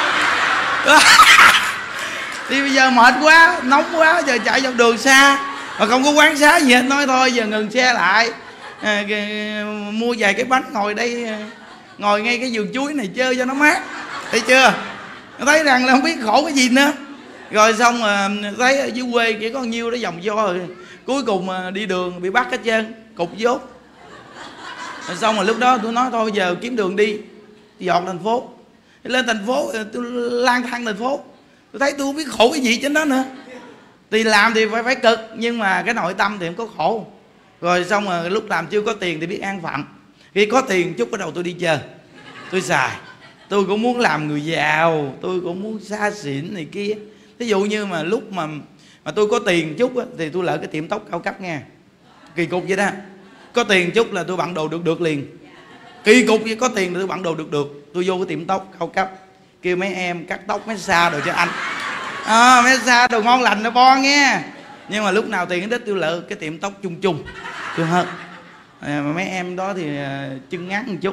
Thì bây giờ mệt quá, nóng quá, giờ chạy dọc đường xa mà không có quán xá gì hết, nói thôi giờ ngừng xe lại, mua vài cái bánh ngồi đây, ngồi ngay cái vườn chuối này chơi cho nó mát. Thấy chưa? Thấy rằng là không biết khổ cái gì nữa. Rồi xong thấy ở dưới quê chỉ có nhiêu đó vòng vo rồi. Cuối cùng đi đường bị bắt hết trơn, cục dốt. Rồi xong rồi lúc đó tôi nói thôi giờ kiếm đường đi, dọn thành phố. Lên thành phố tôi lang thang thành phố, tôi thấy tôi không biết khổ cái gì trên đó nữa. Thì làm thì phải cực, nhưng mà cái nội tâm thì không có khổ. Rồi xong rồi lúc làm chưa có tiền thì biết an phận. Khi có tiền chút bắt đầu tôi đi chơi, tôi xài. Tôi cũng muốn làm người giàu, tôi cũng muốn xa xỉn này kia. Ví dụ như mà lúc mà tôi có tiền chút á, thì tôi lỡ cái tiệm tóc cao cấp nha. Kỳ cục vậy đó. Có tiền chút là tôi bận đồ được liền. Kỳ cục vậy, có tiền thì tôi bận đồ được. Tôi vô cái tiệm tóc cao cấp, kêu mấy em cắt tóc massage đồ cho anh. Massage đồ ngon lành nó bon nghe. Nhưng mà lúc nào tiền ít tôi lỡ cái tiệm tóc chung tôi hết. Mà mấy em đó thì chân ngắn một chút.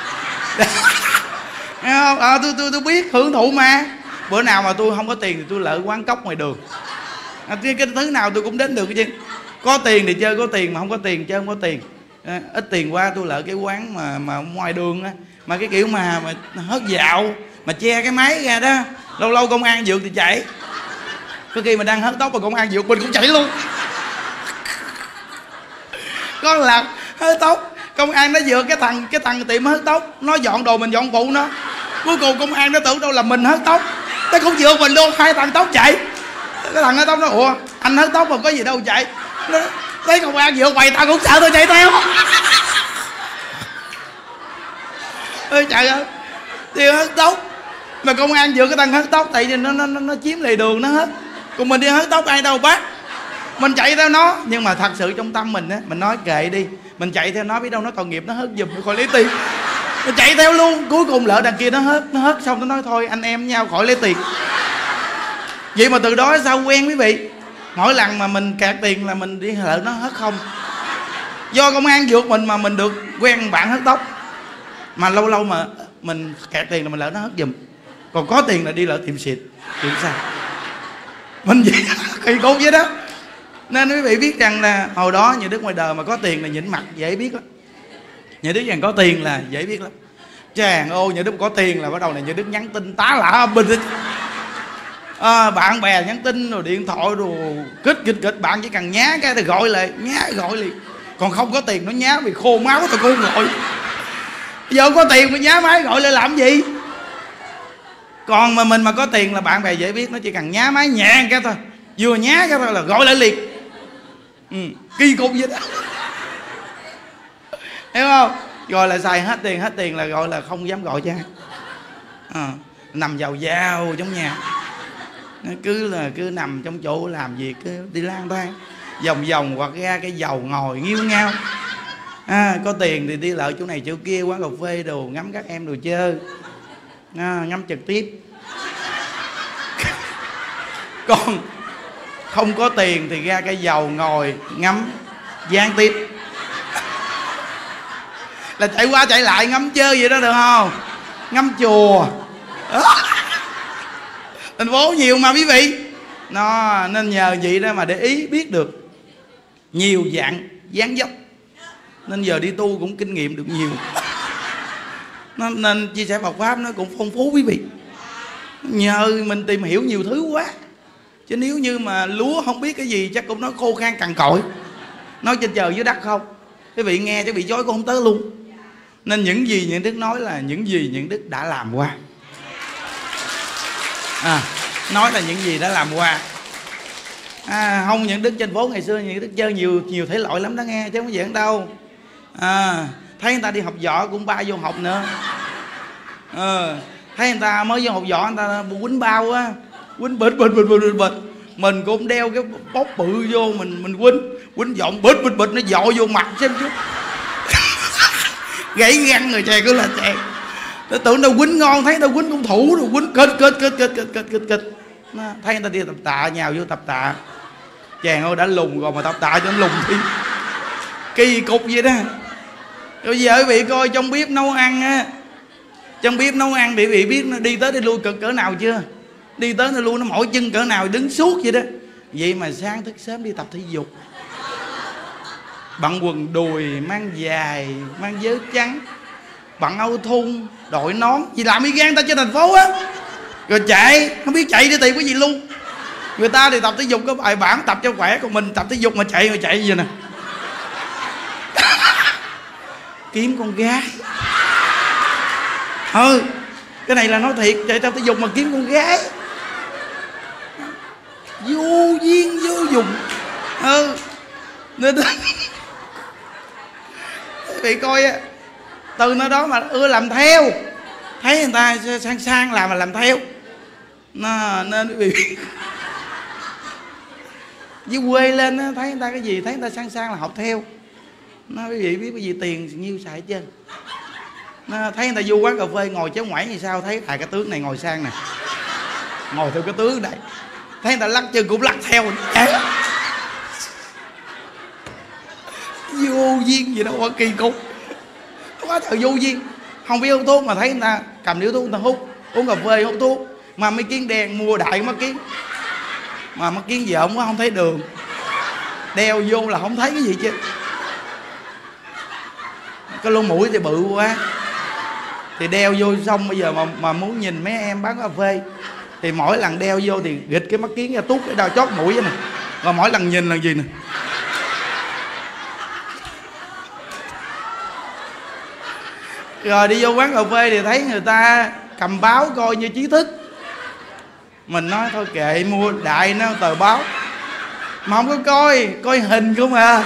Tôi biết hưởng thụ mà. Bữa nào mà tôi không có tiền thì tôi lỡ quán cốc ngoài đường. Cái thứ nào tôi cũng đến được chứ. Có tiền thì chơi có tiền, mà không có tiền chơi không có tiền. Ít tiền qua tôi lỡ cái quán mà ngoài đường á, mà cái kiểu mà hớt dạo mà che cái máy ra đó, lâu lâu công an vượt thì chạy. Có khi mà đang hớt tóc mà công an vượt mình cũng chạy luôn. Có là hớt tóc, công an nó vượt cái thằng tiệm hớt tóc, nó dọn đồ mình dọn phụ nó. Cuối cùng công an nó tưởng đâu là mình hớt tóc, nó cũng vượt mình luôn, hai thằng tóc chạy. Cái thằng hớt tóc nó ủa anh hớt tóc mà có gì đâu chạy. Nó thấy công an vượt mày tao cũng sợ tôi chạy theo. Ôi trời ơi, đi hớt tóc mà công an vượt cái thằng hớt tóc, tại vì nó chiếm lề đường nó hết. Còn mình đi hớt tóc ai đâu bắt, mình chạy theo nó. Nhưng mà thật sự trong tâm mình á, mình nói kệ đi, mình chạy theo nó biết đâu nó còn nghiệp nó hớt giùm khỏi lấy tiền. Mình chạy theo luôn, cuối cùng lỡ đằng kia nó hớt xong nó nói thôi anh em nhau khỏi lấy tiền. Vậy mà từ đó sao quen quý vị. Mỗi lần mà mình kẹt tiền là mình đi lỡ nó hớt không. Do công an vượt mình mà mình được quen bạn hớt tóc. Mà lâu lâu mà mình kẹt tiền là mình lỡ nó hớt giùm. Còn có tiền là đi lỡ tiệm xịt, tiệm sao mình vậy. Kỳ cục vậy đó. Nên quý vị biết rằng là hồi đó nhà Đức ngoài đời mà có tiền là nhịn mặt dễ biết lắm. Nhà Đức rằng có tiền là dễ biết lắm. Chàng ơi, nhà Đức có tiền là bắt đầu này nhà Đức nhắn tin tá lả bình. Bạn bè nhắn tin rồi điện thoại rồi kích bạn chỉ cần nhá cái thì gọi lại, nhá gọi liền. Còn không có tiền nó nhá vì khô máu tôi cũng gọi. Giờ có tiền mà nhá máy gọi lại làm gì. Còn mà mình mà có tiền là bạn bè dễ biết, nó chỉ cần nhá máy nhẹ cái thôi, vừa nhá cái thôi là gọi lại liền. Kỳ cục vậy đó. Hiểu không? Rồi là xài hết tiền là gọi là không dám gọi cho ai. Nằm giàu trong nhà. Nó cứ nằm trong chỗ làm việc, cứ đi lang thang vòng hoặc ra cái dầu ngồi nghiêu ngao. Có tiền thì đi lợi chỗ này chỗ kia, quán cà phê đồ, ngắm các em đồ chơi, ngắm trực tiếp. Còn không có tiền thì ra cái dầu ngồi ngắm gián tiếp. Là chạy qua chạy lại ngắm chơi vậy đó được không? Ngắm chùa. Thành phố nhiều mà quý vị. Nó nên nhờ vậy đó mà để ý biết được nhiều dạng dáng dấp. Nên giờ đi tu cũng kinh nghiệm được nhiều. Nên chia sẻ Phật Pháp nó cũng phong phú quý vị. Nhờ mình tìm hiểu nhiều thứ quá. Chứ nếu như mà lúa không biết cái gì chắc cũng nói khô khan cằn cỗi. Nói trên trời dưới đất không. Quý vị nghe chứ bị chối cũng không tới luôn. Nên những gì những Đức nói là những gì những Đức đã làm qua. Nói là những gì đã làm qua. Không những Đức trên phố ngày xưa những Đức chơi nhiều thể loại lắm đó nghe, chứ không giỡn đâu. Thấy người ta đi học võ cũng ba vô học nữa. Thấy người ta mới vô học võ người ta quýnh bao á, quýnh bịch. Mình cũng đeo cái bóp bự vô mình quýnh giọng bịch nó dội vô mặt xem chút. Gãy răng rồi chè cứ là chè. Tôi tưởng đâu quýnh ngon, thấy đâu quýnh cũng thủ rồi quýnh kịch. Thấy người ta đi tập tạ nhào vô tập tạ. Chàng ơi đã lùn rồi mà tập tạ cho nó lùn thì kỳ cục vậy đó. Rồi giờ quý vị coi trong bếp nấu ăn á, trong bếp nấu ăn quý vị biết nó đi tới đi lui cực cỡ nào chưa? Đi tới đi lui nó mỏi chân cỡ nào, đứng suốt vậy đó. Vậy mà sáng thức sớm đi tập thể dục, bận quần đùi, mang dài, mang vớ trắng, bận áo thun, đội nón, gì làm y gan ta trên thành phố á. Rồi chạy, không biết chạy đi tìm cái gì luôn. Người ta thì tập thể dục có bài bản tập cho khỏe, còn mình tập thể dục mà chạy gì nè. Kiếm con gái. Cái này là nói thiệt, chạy tập thể dục mà kiếm con gái vô duyên vô dụng. Nên bị coi á, từ nơi đó mà ưa làm theo, thấy người ta sang sang làm mà làm theo. Nên bị dưới quê lên á, thấy người ta cái gì, thấy người ta sang sang là học theo. Quý vị biết cái gì tiền nhiêu xài hết trơn. Thấy người ta vô quán cà phê ngồi chéo ngoảy như sao, thấy cái tướng này ngồi sang nè, ngồi theo cái tướng này. Thấy người ta lắc chân cũng lắc theo. Vô duyên gì đâu mà kỳ cục quá trời vô duyên. Không biết hút thuốc mà thấy người ta cầm điếu thuốc người ta hút, uống cà phê hút thuốc. Mà mấy kiến đen mua đại mắt kiến, mà mắt kiến dởm quá không thấy đường, đeo vô là không thấy cái gì chứ. Cái lỗ mũi thì bự quá thì đeo vô xong bây giờ mà muốn nhìn mấy em bán cà phê thì mỗi lần đeo vô thì gịch cái mắt kiến ra, tút cái đầu chót mũi vậy nè, rồi mỗi lần nhìn là gì nè. Rồi đi vô quán cà phê thì thấy người ta cầm báo coi như trí thức. Mình nói thôi kệ, mua đại nó tờ báo mà không có coi hình không à.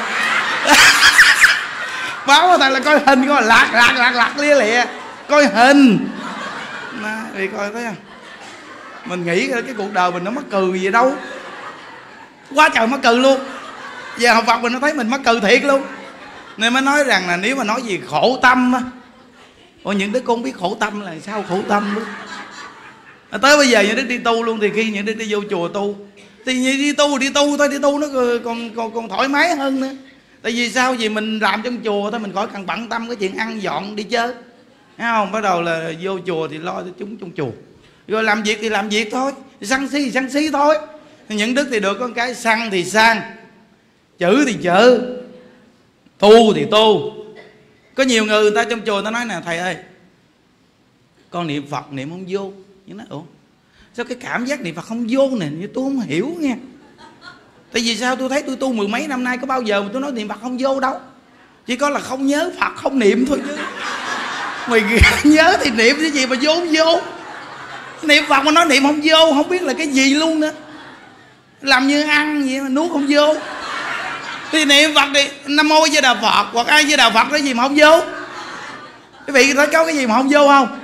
Báo người ta là coi hình, coi lạc lia lịa, coi hình. Thì coi thấy không, mình nghĩ cái cuộc đời mình nó mắc cười gì đâu, quá trời mắc cười luôn. Giờ học Phật mình nó thấy mình mắc cười thiệt luôn. Nên mới nói rằng là nếu mà nói gì khổ tâm á, những đứa con biết khổ tâm là sao khổ tâm luôn. Tới bây giờ những đứa đi tu luôn, thì khi những đứa đi vô chùa tu thì đi tu thôi, đi tu nó còn thoải mái hơn nữa. Tại vì sao? Vì mình làm trong chùa thôi, mình khỏi cần bận tâm cái chuyện ăn dọn đi chơi, thấy không? Bắt đầu là vô chùa thì lo cho chúng trong chùa, rồi làm việc thì làm việc thôi, sân si thì sân si thôi. Những đức thì được con cái sang thì sang, chữ thì chữ, tu thì tu. Có nhiều người ta trong chùa ta nói nè, thầy ơi con niệm Phật niệm không vô. Nhưng nói ủa sao cái cảm giác niệm Phật không vô nè, như tôi không hiểu nha. Tại vì sao? Tôi thấy tôi tu mười mấy năm nay có bao giờ mà tôi nói niệm Phật không vô đâu. Chỉ có là không nhớ Phật không niệm thôi chứ. Mày nhớ thì niệm cái gì mà vô không vô. Niệm Phật mà nói niệm không vô, không biết là cái gì luôn nữa. Làm như ăn vậy mà nuốt không vô. Thì niệm Phật thì Nam Mô Di Đà Phật hoặc ai Di Đà Phật cái gì mà không vô. Quý vị thấy có cái gì mà không vô không?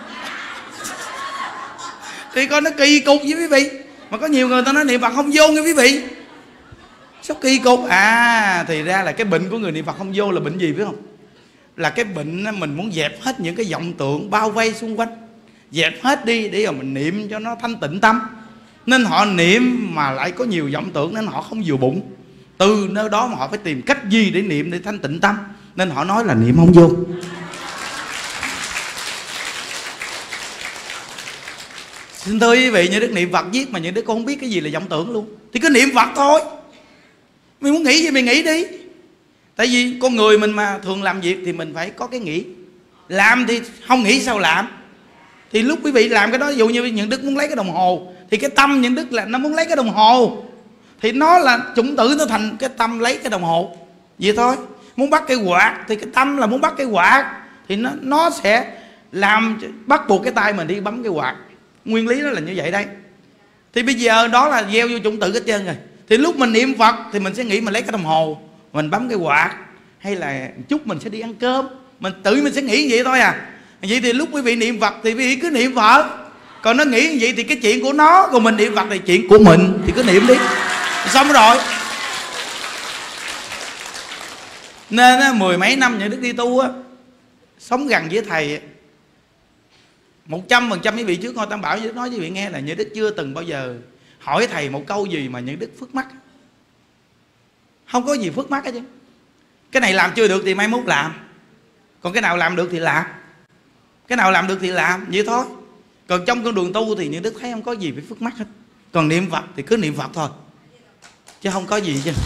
Thì coi nó kỳ cục với quý vị. Mà có nhiều người ta nói niệm Phật không vô nghe quý vị. Sao kỳ cục? Thì ra là cái bệnh của người niệm Phật không vô là bệnh gì biết không? Là cái bệnh mình muốn dẹp hết những cái vọng tượng bao vây xung quanh, dẹp hết đi để rồi mình niệm cho nó thanh tịnh tâm. Nên họ niệm mà lại có nhiều vọng tượng nên họ không vừa bụng. Từ nơi đó mà họ phải tìm cách gì để niệm để thanh tịnh tâm, nên họ nói là niệm không vô. Xin thưa quý vị, những đức niệm Phật viết mà những đứa con không biết cái gì là vọng tưởng luôn, thì cứ niệm Phật thôi. Mày muốn nghĩ gì mày nghĩ đi. Tại vì con người mình mà thường làm việc thì mình phải có cái nghĩ. Làm thì không nghĩ sao làm. Thì lúc quý vị làm cái đó, ví dụ như những đức muốn lấy cái đồng hồ, thì cái tâm những đức là nó muốn lấy cái đồng hồ, thì nó là chủng tử, nó thành cái tâm lấy cái đồng hồ vậy thôi. Muốn bắt cây quạt thì cái tâm là muốn bắt cây quạt, thì nó sẽ làm bắt buộc cái tay mình đi bấm cây quạt. Nguyên lý nó là như vậy đây. Thì bây giờ đó là gieo vô chủng tử hết trơn rồi. Thì lúc mình niệm Phật thì mình sẽ nghĩ mình lấy cái đồng hồ, mình bấm cái quạt, hay là chút mình sẽ đi ăn cơm. Mình tự mình sẽ nghĩ vậy thôi à. Vậy thì lúc quý vị niệm Phật thì quý vị cứ niệm Phật. Còn nó nghĩ như vậy thì cái chuyện của nó, còn mình niệm Phật thì chuyện của mình, thì cứ niệm đi. Xong rồi. Nên mười mấy năm những đức đi tu á, sống gần với thầy 100% quý vị trước ngôi Tam Bảo nói với quý vị nghe là như đức chưa từng bao giờ hỏi thầy một câu gì mà những đức phước mắc? Không có gì phước mắc hết chứ. Cái này làm chưa được thì mai mốt làm, còn cái nào làm được thì làm, cái nào làm được thì làm, vậy thôi. Còn trong con đường tu thì những đức thấy không có gì phải phước mắc hết. Còn niệm Phật thì cứ niệm Phật thôi, chứ không có gì chứ.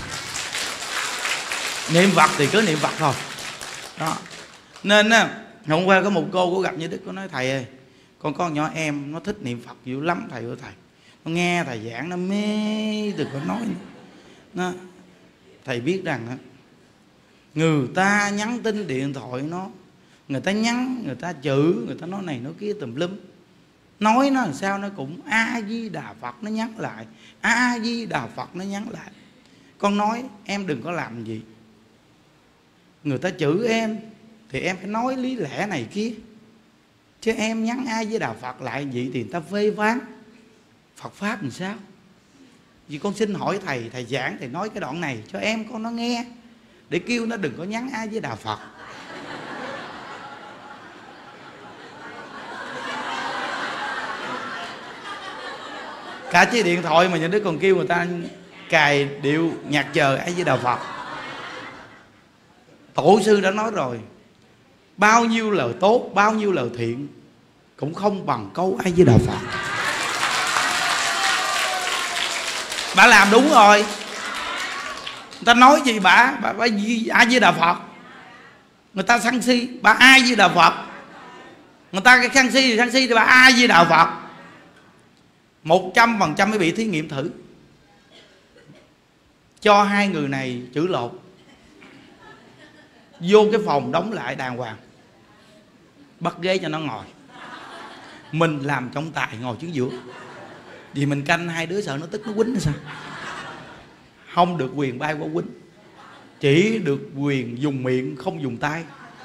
Niệm Phật thì cứ niệm Phật thôi đó. Nên hôm qua có một cô gặp như đức, có nói thầy ơi, con có nhỏ em nó thích niệm Phật dữ lắm thầy ơi thầy. Nó nghe thầy giảng nó mê, đừng có nói nó. Thầy biết rằng người ta nhắn tin điện thoại nó, người ta nhắn, người ta chữ, người ta nói này nói kia tùm lum, nói nó làm sao nó cũng A Di Đà Phật nó nhắn lại, A Di Đà Phật nó nhắn lại. Con nói em đừng có làm gì, người ta chửi em thì em phải nói lý lẽ này kia, chứ em nhắn A Di Đà Phật lại vậy thì người ta phê phán Phật pháp làm sao. Vì con xin hỏi thầy, thầy giảng thầy nói cái đoạn này cho em con nó nghe, để kêu nó đừng có nhắn A Di Đà Phật. Cả chiếc điện thoại mà những đứa còn kêu người ta cài điệu nhạc chờ A Di Đà Phật. Tổ sư đã nói rồi, bao nhiêu lời tốt, bao nhiêu lời thiện cũng không bằng câu A Di Đà Phật. Bà làm đúng rồi. Người ta nói gì bà A Di Đà Phật. Người ta sân si, bà A Di Đà Phật. Người ta cái sân si thì bà A Di Đà Phật. 100% mới bị thí nghiệm thử. Cho hai người này chữ lộn, vô cái phòng đóng lại đàng hoàng, bắt ghế cho nó ngồi, mình làm trọng tài ngồi trước giữa. Vì mình canh hai đứa sợ nó tức nó quýnh hay sao. Không được quyền bay qua quýnh, chỉ được quyền dùng miệng không dùng tay.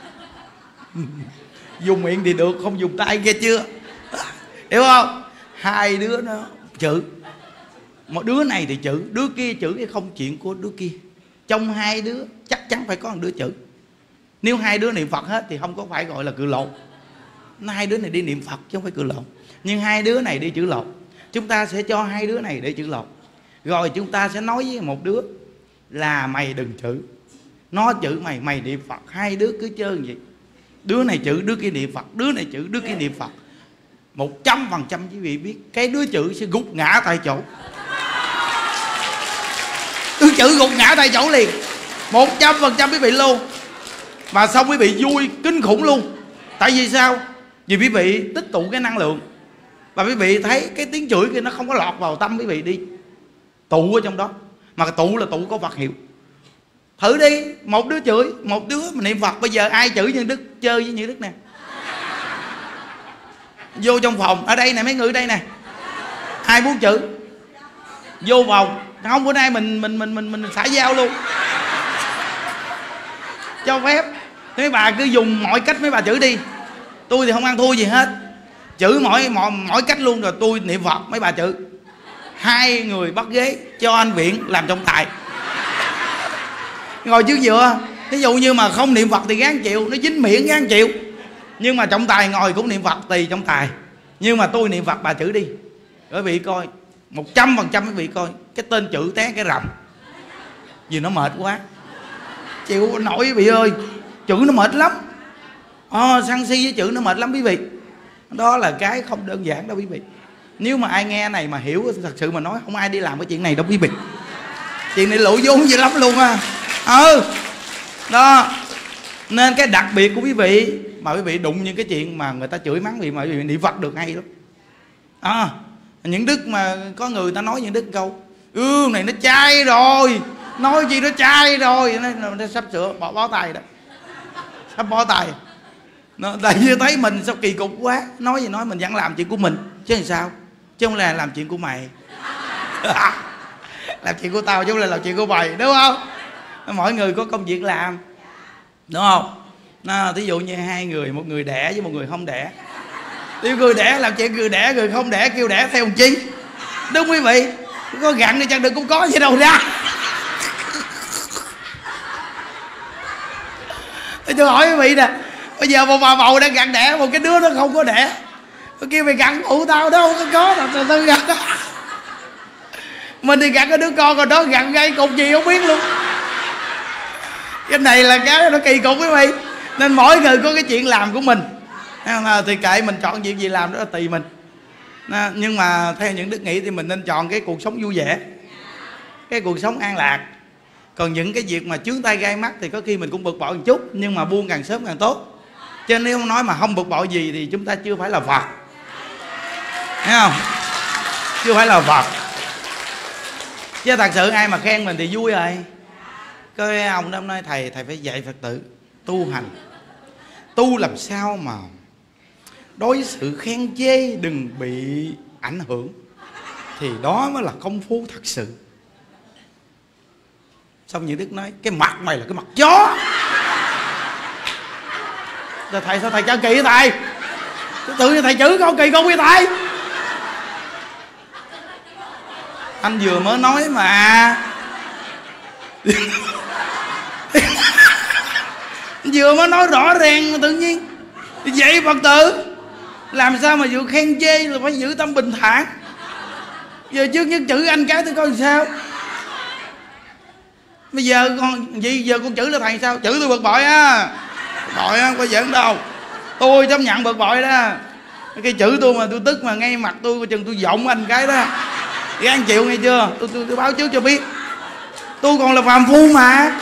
Dùng miệng thì được, không dùng tay, nghe chưa? Hiểu không? Hai đứa nó chữ, một đứa này thì chữ, đứa kia chữ, cái không chuyện của đứa kia. Trong hai đứa chắc chắn phải có một đứa chữ. Nếu hai đứa niệm Phật hết thì không có phải gọi là cự lộn. Hai đứa này đi niệm Phật chứ không phải cự lộn. Nhưng hai đứa này đi chữ lộn. Chúng ta sẽ cho hai đứa này để chữ lộn. Rồi chúng ta sẽ nói với một đứa là mày đừng chữ, nó chữ mày, mày niệm Phật. Hai đứa cứ chơi như vậy, đứa này chữ, đứa kia niệm Phật, đứa này chữ, đứa kia niệm Phật. 100% quý vị biết cái đứa chữ sẽ gục ngã tại chỗ. Đứa chữ gục ngã tại chỗ liền, 100% quý vị luôn. Mà xong quý vị vui kinh khủng luôn. Tại vì sao? Vì quý vị tích tụ cái năng lượng, và quý vị thấy cái tiếng chửi kia nó không có lọt vào tâm quý vị đi, tụ ở trong đó. Mà tụ là tụ có Phật hiệu. Thử đi, một đứa chửi, một đứa mà niệm Phật. Bây giờ ai chửi Nhân Đức, chơi với Nhân Đức nè, vô trong phòng, ở đây nè, mấy người ở đây nè, ai muốn chửi vô phòng. Không, bữa nay mình xả giao luôn, cho phép. Mấy bà cứ dùng mọi cách mấy bà chửi đi, tôi thì không ăn thua gì hết. Chửi mỗi cách luôn, rồi tôi niệm Phật, mấy bà chửi. Hai người bắt ghế cho anh Viện làm trọng tài, ngồi trước giữa. Ví dụ như mà không niệm Phật thì gán chịu, nó dính miệng gán chịu. Nhưng mà trọng tài ngồi cũng niệm Phật tùy trọng tài. Nhưng mà tôi niệm Phật, bà chửi đi. Quý vị coi, 100% quý vị coi cái tên chữ té cái rầm. Vì nó mệt quá, chịu nổi quý vị ơi. Chữ nó mệt lắm. Sân si với chữ nó mệt lắm quý vị. Đó là cái không đơn giản đâu quý vị. Nếu mà ai nghe này mà hiểu, thật sự mà nói không ai đi làm cái chuyện này đâu quý vị. Chuyện này lộ vốn dữ lắm luôn á. Đó. Nên cái đặc biệt của quý vị, mà quý vị đụng những cái chuyện mà người ta chửi mắng quý vị mà quý vị niệm Phật được hay lắm. Những đức mà có người ta nói những đức câu này nó chai rồi, nói gì nó chai rồi, nó sắp sửa bó tay đó, sắp bó tay. Tại vì thấy mình sao kỳ cục quá, nói gì nói, mình vẫn làm chuyện của mình chứ làm sao, chứ không là làm chuyện của mày. Làm chuyện của tao chứ không là làm chuyện của mày, đúng không? Mỗi người có công việc làm, đúng không? Thí dụ như hai người, một người đẻ với một người không đẻ. Nếu người đẻ làm chuyện người đẻ, người không đẻ kêu đẻ theo chi, đúng quý vị? Có gặn đi chăng đừng cũng có gì đâu ra. Tôi hỏi quý vị nè, bây giờ một bà bầu đang gặn đẻ, một cái đứa nó không có đẻ, tôi kêu mày gặn phụ tao đâu có đâu, tôi gặn. Mình thì gặt cái đứa con, còn đó gặt gây cục gì không biết luôn. Cái này là cái nó kỳ cục quý vị. Nên mỗi người có cái chuyện làm của mình, thì kệ mình chọn chuyện gì làm đó là tùy mình. Nhưng mà theo những đức nghĩ thì mình nên chọn cái cuộc sống vui vẻ, cái cuộc sống an lạc. Còn những cái việc mà chướng tay gai mắt thì có khi mình cũng bực bội một chút, nhưng mà buông càng sớm càng tốt. Cho nên nếu nói mà không bực bội gì thì chúng ta chưa phải là Phật, thấy không? Chưa phải là Phật. Chứ thật sự ai mà khen mình thì vui rồi. Coi ông hôm nay thầy phải dạy Phật tử tu hành, tu làm sao mà đối xử khen chê đừng bị ảnh hưởng, thì đó mới là công phu thật sự. Xong như Đức nói cái mặt mày là cái mặt chó. Rồi thầy sao thầy cho kỳ vậy thầy? Tự nhiên thầy chửi con kỳ con với thầy. Anh vừa mới nói mà. Vừa mới nói rõ ràng mà tự nhiên vậy. Phật tử làm sao mà vừa khen chê là phải giữ tâm bình thản. Giờ trước nhất chửi anh cái tôi coi làm sao. Bây giờ con gì giờ con chửi là thầy sao? Chửi tôi bực bội á. Bội á, có giỡn đâu. Tôi chấp nhận bực bội đó. Cái chửi tôi mà tôi tức mà ngay mặt tôi chừng tôi giọng anh cái đó thì anh chịu nghe chưa? Tôi báo trước cho biết. Tôi còn là phàm phu mà.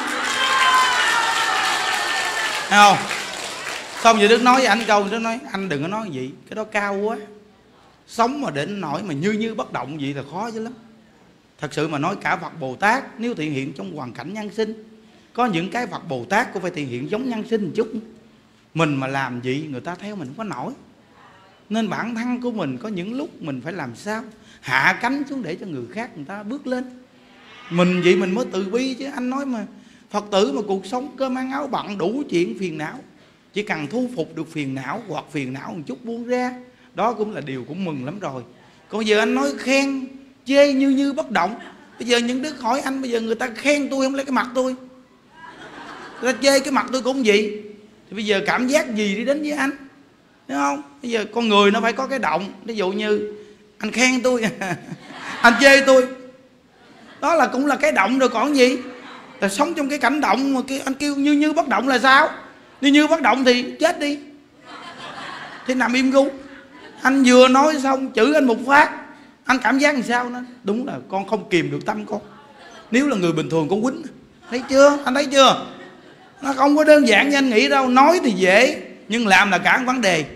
Thấy không? Xong rồi Đức nói với anh câu, Đức nói anh đừng có nói gì, cái đó cao quá. Sống mà đến nỗi mà như bất động vậy là khó chứ lắm. Thật sự mà nói cả Phật Bồ Tát nếu thể hiện trong hoàn cảnh nhân sinh, có những cái Phật Bồ Tát cũng phải thể hiện giống nhân sinh một chút. Mình mà làm gì người ta theo mình không có nổi. Nên bản thân của mình có những lúc mình phải làm sao hạ cánh xuống để cho người khác người ta bước lên. Mình vậy mình mới từ bi chứ. Anh nói mà Phật tử mà cuộc sống cơm ăn áo bận đủ chuyện phiền não, chỉ cần thu phục được phiền não hoặc phiền não một chút buông ra, đó cũng là điều cũng mừng lắm rồi. Còn giờ anh nói khen chê như bất động. Bây giờ những đứa hỏi anh, bây giờ người ta khen tôi không lấy cái mặt tôi, người ta chê cái mặt tôi cũng vậy, thì bây giờ cảm giác gì đi đến với anh, đúng không? Bây giờ con người nó phải có cái động. Ví dụ như anh khen tôi anh chê tôi, đó là cũng là cái động rồi còn gì. Là sống trong cái cảnh động mà anh kêu như bất động là sao? Như bất động thì chết đi, thì nằm im gu. Anh vừa nói xong chửi anh một phát, anh cảm giác làm sao nó? Đúng là con không kìm được tâm con. Nếu là người bình thường con quýnh. Thấy chưa? Anh thấy chưa? Nó không có đơn giản như anh nghĩ đâu. Nói thì dễ, nhưng làm là cả một vấn đề.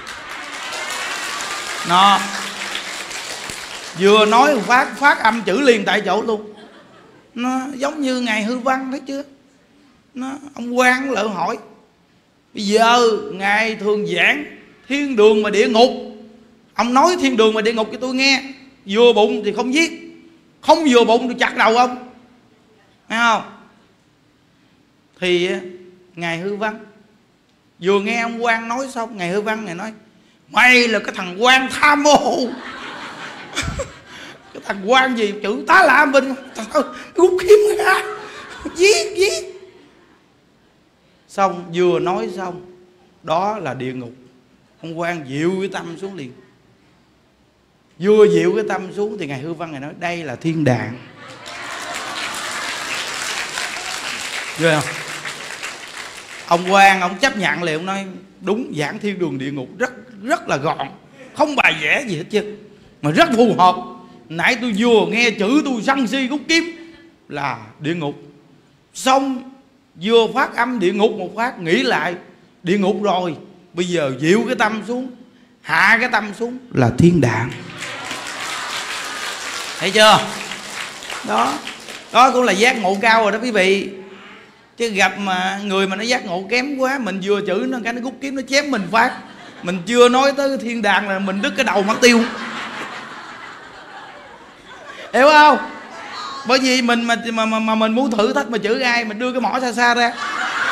Nó vừa nói một phát âm chữ liền tại chỗ luôn. Nó giống như Ngài Hư Văn, thấy chưa? Ông quan lỡ hỏi bây giờ Ngài thường giảng thiên đường và địa ngục, ông nói thiên đường và địa ngục cho tôi nghe. Vừa bụng thì không giết, không vừa bụng tôi chặt đầu ông, thấy không? Thì Ngài Hư Văn vừa nghe ông quan nói xong, Ngài Hư Văn Ngài nói mày là cái thằng quan tham ô. Cái thằng quan gì chữ tá lạ mình, rút kiếm ra giết. Xong vừa nói xong, đó là địa ngục. Ông quan dịu cái tâm xuống liền. Vừa dịu cái tâm xuống thì Ngài Hư Văn Ngài nói đây là thiên đàng. Ghê không? Ông quan ông chấp nhận liền, ông nói đúng, giảng thiên đường địa ngục rất là gọn, không bài vẽ gì hết chứ, mà rất phù hợp. Nãy tôi vừa nghe chữ tôi sân si rút kiếm là địa ngục, xong vừa phát âm địa ngục một phát, nghĩ lại địa ngục rồi, bây giờ dịu cái tâm xuống, hạ cái tâm xuống là thiên đàng. Thấy chưa? Đó cũng là giác ngộ cao rồi đó quý vị. Chứ gặp mà người mà nó giác ngộ kém quá, mình vừa chửi nó cái nó rút kiếm nó chém mình phát, mình chưa nói tới thiên đàng là mình đứt cái đầu mất tiêu. Hiểu không? Bởi vì mình mà mình muốn thử thách mà chửi ai, mình đưa cái mỏ xa xa ra.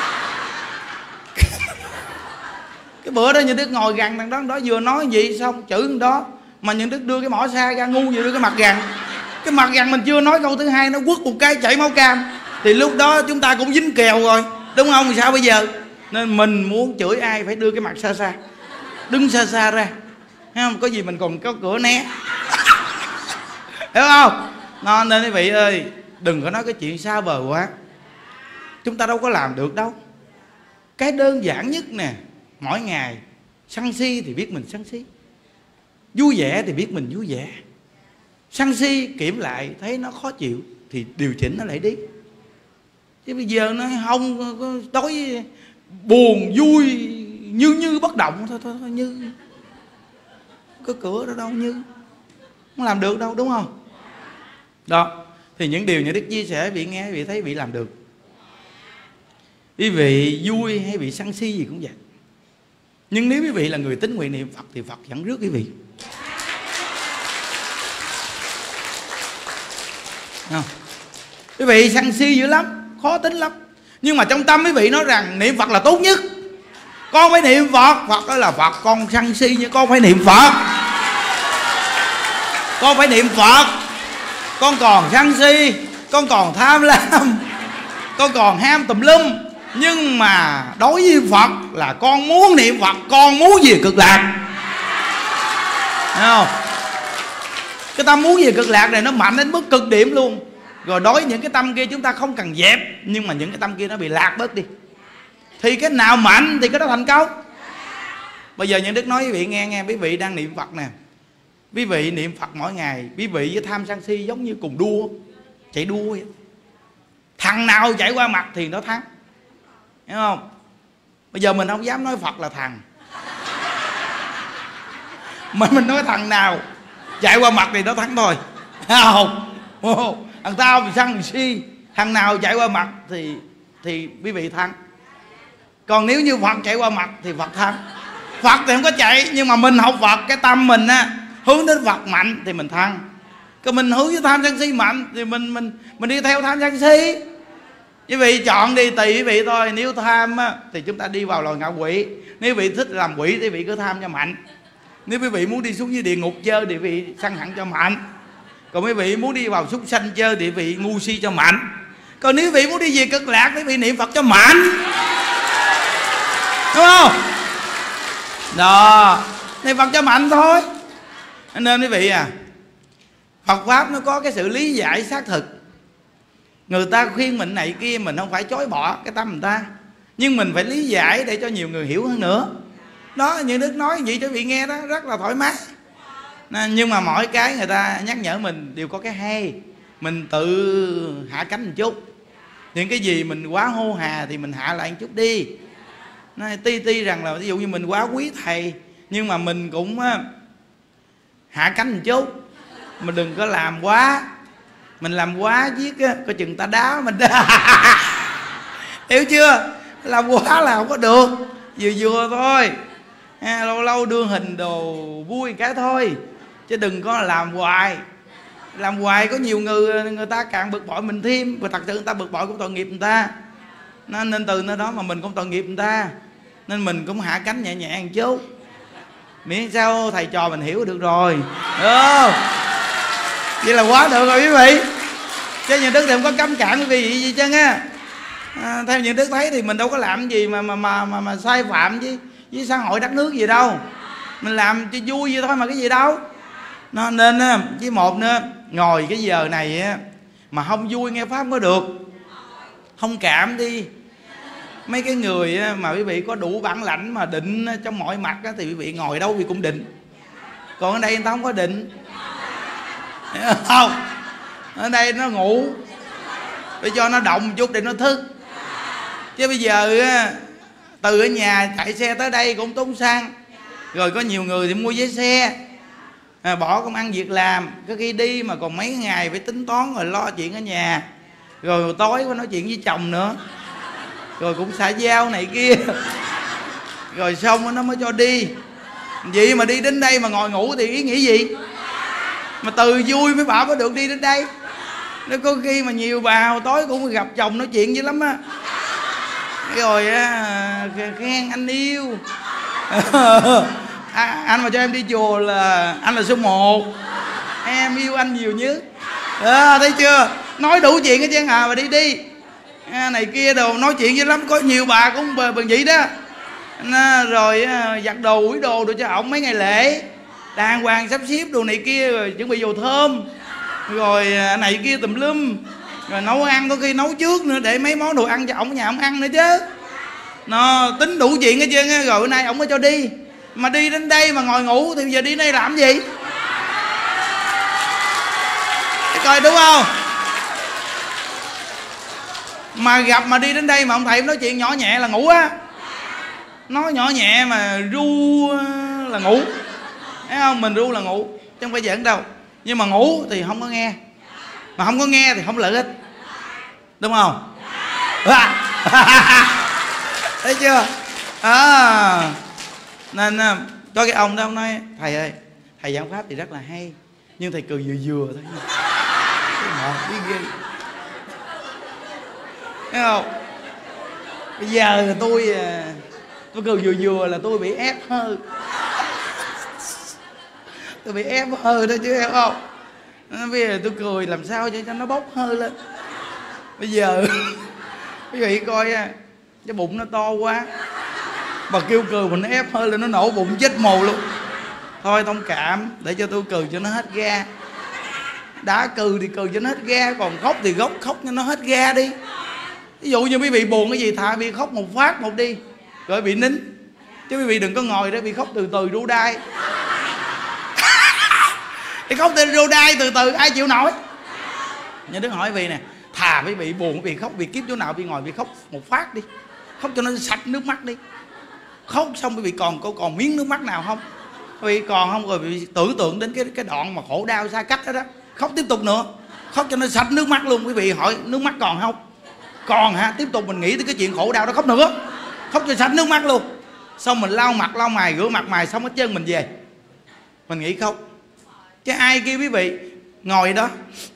Cái bữa đó Nhân Đức ngồi gần thằng đó vừa nói gì xong chửi thằng đó, mà Nhân Đức đưa cái mỏ xa ra, ngu gì đưa cái mặt gần. Cái mặt gần mình chưa nói câu thứ hai nó quất một cái chảy máu cam, thì lúc đó chúng ta cũng dính kèo rồi, đúng không? Thì sao bây giờ? Nên mình muốn chửi ai phải đưa cái mặt xa xa, đứng xa xa ra, thấy không? Có gì mình còn có cửa né. Hiểu không? Nên quý vị ơi, đừng có nói cái chuyện xa vời quá. Chúng ta đâu có làm được đâu. Cái đơn giản nhất nè, mỗi ngày sân si thì biết mình sân si, vui vẻ thì biết mình vui vẻ. Sân si kiểm lại thấy nó khó chịu thì điều chỉnh nó lại đi. Chứ bây giờ nó không tối buồn vui như bất động thôi như có cửa đó đâu, như không làm được đâu, đúng không? Đó thì những điều như Đức chia sẻ vị nghe, vị thấy vị làm được. Quý vị vui hay bị sân si gì cũng vậy. Nhưng nếu quý vị là người tín nguyện niệm Phật thì Phật dẫn rước quý vị. Không? Quý vị sân si dữ lắm, khó tính lắm. Nhưng mà trong tâm quý vị nói rằng niệm Phật là tốt nhất. Con phải niệm Phật. Phật đó là Phật. Con sân si nhưng con phải niệm Phật. Con phải niệm Phật. Con còn sân si, con còn tham lam, con còn ham tùm lum. Nhưng mà đối với Phật là con muốn niệm Phật, con muốn về cực lạc. Thấy không? Cái tâm muốn về cực lạc này nó mạnh đến mức cực điểm luôn. Rồi đối với những cái tâm kia chúng ta không cần dẹp, nhưng mà những cái tâm kia nó bị lạc bớt đi. Thì cái nào mạnh thì cái đó thành công. Bây giờ những Đức nói với quý vị nghe, quý vị đang niệm Phật nè. Quý vị niệm Phật mỗi ngày, quý vị với tham sân si giống như cùng đua, chạy đua vậy. Thằng nào chạy qua mặt thì nó thắng. Hiểu không? Bây giờ mình không dám nói Phật là thằng, mà mình nói thằng nào chạy qua mặt thì nó thắng thôi. Thấy không? Thằng tao thì sân si, thằng nào chạy qua mặt thì quý vị thắng. Còn nếu như Phật chạy qua mặt thì Phật thắng. Phật thì không có chạy, nhưng mà mình học Phật, cái tâm mình á hướng đến Phật mạnh thì mình thắng. Còn mình hướng với tham sân si mạnh thì mình đi theo tham sân si. Quý vị chọn đi, tùy quý vị thôi. Nếu tham á, thì chúng ta đi vào loài ngạ quỷ. Nếu quý vị thích làm quỷ thì quý vị cứ tham cho mạnh. Nếu quý vị muốn đi xuống dưới địa ngục chơi thì quý vị sân hận cho mạnh. Còn quý vị muốn đi vào súc sanh chơi thì quý vị ngu si cho mạnh. Còn nếu quý vị muốn đi về cực lạc thì quý vị niệm Phật cho mạnh. Đúng không? Đó, niệm Phật cho mạnh thôi. Nên quý vị Phật Pháp nó có cái sự lý giải xác thực. Người ta khuyên mình này kia, mình không phải chối bỏ cái tâm người ta, nhưng mình phải lý giải để cho nhiều người hiểu hơn nữa. Đó, như Đức nói vậy cho quý vị nghe đó, rất là thoải mái. Nhưng mà mỗi cái người ta nhắc nhở mình đều có cái hay. Mình tự hạ cánh một chút. Những cái gì mình quá hô hà thì mình hạ lại một chút đi. Ti rằng là ví dụ như mình quá quý thầy, nhưng mà mình cũng hạ cánh một chút. Mình đừng có làm quá. Mình làm quá viết coi chừng ta đá mình. Hiểu chưa? Làm quá là không có được. Vừa thôi. Lâu lâu đưa hình đồ vui cái thôi, chứ đừng có làm hoài. Làm hoài có nhiều người ta càng bực bội mình thêm. Và thật sự người ta bực bội cũng tội nghiệp người ta. Nên từ nơi đó mà mình cũng tội nghiệp người ta. Nên mình cũng hạ cánh nhẹ nhàng một chút, miễn sao thầy trò mình hiểu được rồi. Vậy là quá được rồi quý vị. Chứ những Đức thì không có cấm cản quý vị gì chứ á. Theo những Đức thấy thì mình đâu có làm gì mà sai phạm với xã hội đất nước gì đâu. Mình làm cho vui vậy thôi mà cái gì đâu. Nên với một nữa, ngồi cái giờ này mà không vui nghe Pháp không có được. Thông cảm đi. Mấy cái người mà quý vị có đủ bản lãnh mà định trong mọi mặt thì quý vị ngồi đâu quý vị cũng định. Còn ở đây người ta không có định. Hiểu không? Ở đây nó ngủ, phải cho nó động một chút để nó thức. Chứ bây giờ từ ở nhà chạy xe tới đây cũng tốn xăng. Rồi có nhiều người thì mua vé xe, bỏ công ăn việc làm, có khi đi mà còn mấy ngày phải tính toán rồi lo chuyện ở nhà. Rồi tối có nói chuyện với chồng nữa, rồi cũng xã giao này kia. Rồi xong nó mới cho đi. Vậy mà đi đến đây mà ngồi ngủ thì ý nghĩ gì? Mà từ vui mới bảo mới được đi đến đây. Nó có khi mà nhiều bà tối cũng gặp chồng nói chuyện dữ lắm á. Rồi khen anh yêu. Anh mà cho em đi chùa là anh là số 1. Em yêu anh nhiều nhất. Thấy chưa? Nói đủ chuyện hết chứ mà đi này kia đồ, nói chuyện dữ lắm. Có nhiều bà cũng bằng vậy đó. Rồi giặt đồ ủi đồ cho ổng mấy ngày lễ, đàng hoàng sắp xếp đồ này kia, rồi chuẩn bị dầu thơm. rồi này kia tùm lum, rồi nấu ăn có khi nấu trước nữa để mấy món đồ ăn cho ổng, nhà ổng ăn nữa chứ. Nó tính đủ chuyện hết trơn. Rồi bữa nay ổng có cho đi, mà đi đến đây mà ngồi ngủ thì giờ đi đây làm gì? Để coi đúng không? Mà gặp mà đi đến đây mà ông thầy nói chuyện nhỏ nhẹ là ngủ á. Nói nhỏ nhẹ mà ru là ngủ, thấy không? Mình ru là ngủ chứ không phải giỡn đâu. Nhưng mà ngủ thì không có nghe, mà không có nghe thì không lợi ích, đúng không? Thấy chưa? Nên có cái ông đó, ông nói thầy ơi, thầy giảng pháp thì rất là hay, nhưng thầy cười vừa vừa thôi. Cái ngọt biết ghê, thấy không? Bây giờ là tôi cười vừa vừa là tôi bị ép hơi, tôi bị ép hơi thôi chứ em không. Bây giờ tôi cười làm sao cho nó bốc hơi lên. Bây giờ quý vị coi cái bụng nó to quá, bà kêu cười mình nó ép hơi lên, nó nổ bụng chết mồ luôn. Thôi thông cảm, để cho tôi cười cho nó hết ga. Đã cười thì cười cho nó hết ga, còn khóc thì khóc cho nó hết ga đi. Ví dụ như quý vị buồn cái gì thà bị khóc một phát một đi, rồi bị nín. Chứ quý vị đừng có ngồi để bị khóc từ từ ru đai. Thì khóc từ ru đai từ từ ai chịu nổi. Nhà Đức hỏi vì nè, thà quý vị buồn, quý vị khóc, quý vị kiếm chỗ nào quý vị ngồi, quý vị khóc một phát đi, khóc cho nó sạch nước mắt đi. Khóc xong quý vị còn miếng nước mắt nào không? Quý vị còn không, rồi quý vị tưởng tượng đến cái đoạn mà khổ đau xa cách đó đó, khóc tiếp tục nữa, khóc cho nó sạch nước mắt luôn. Quý vị hỏi nước mắt còn không? Còn hả? Tiếp tục mình nghĩ tới cái chuyện khổ đau đó, khóc nữa, khóc cho sạch nước mắt luôn. Xong mình lau mặt lau mày, rửa mặt mày xong hết trơn mình về, mình nghĩ khóc. Chứ ai kêu quý vị ngồi đó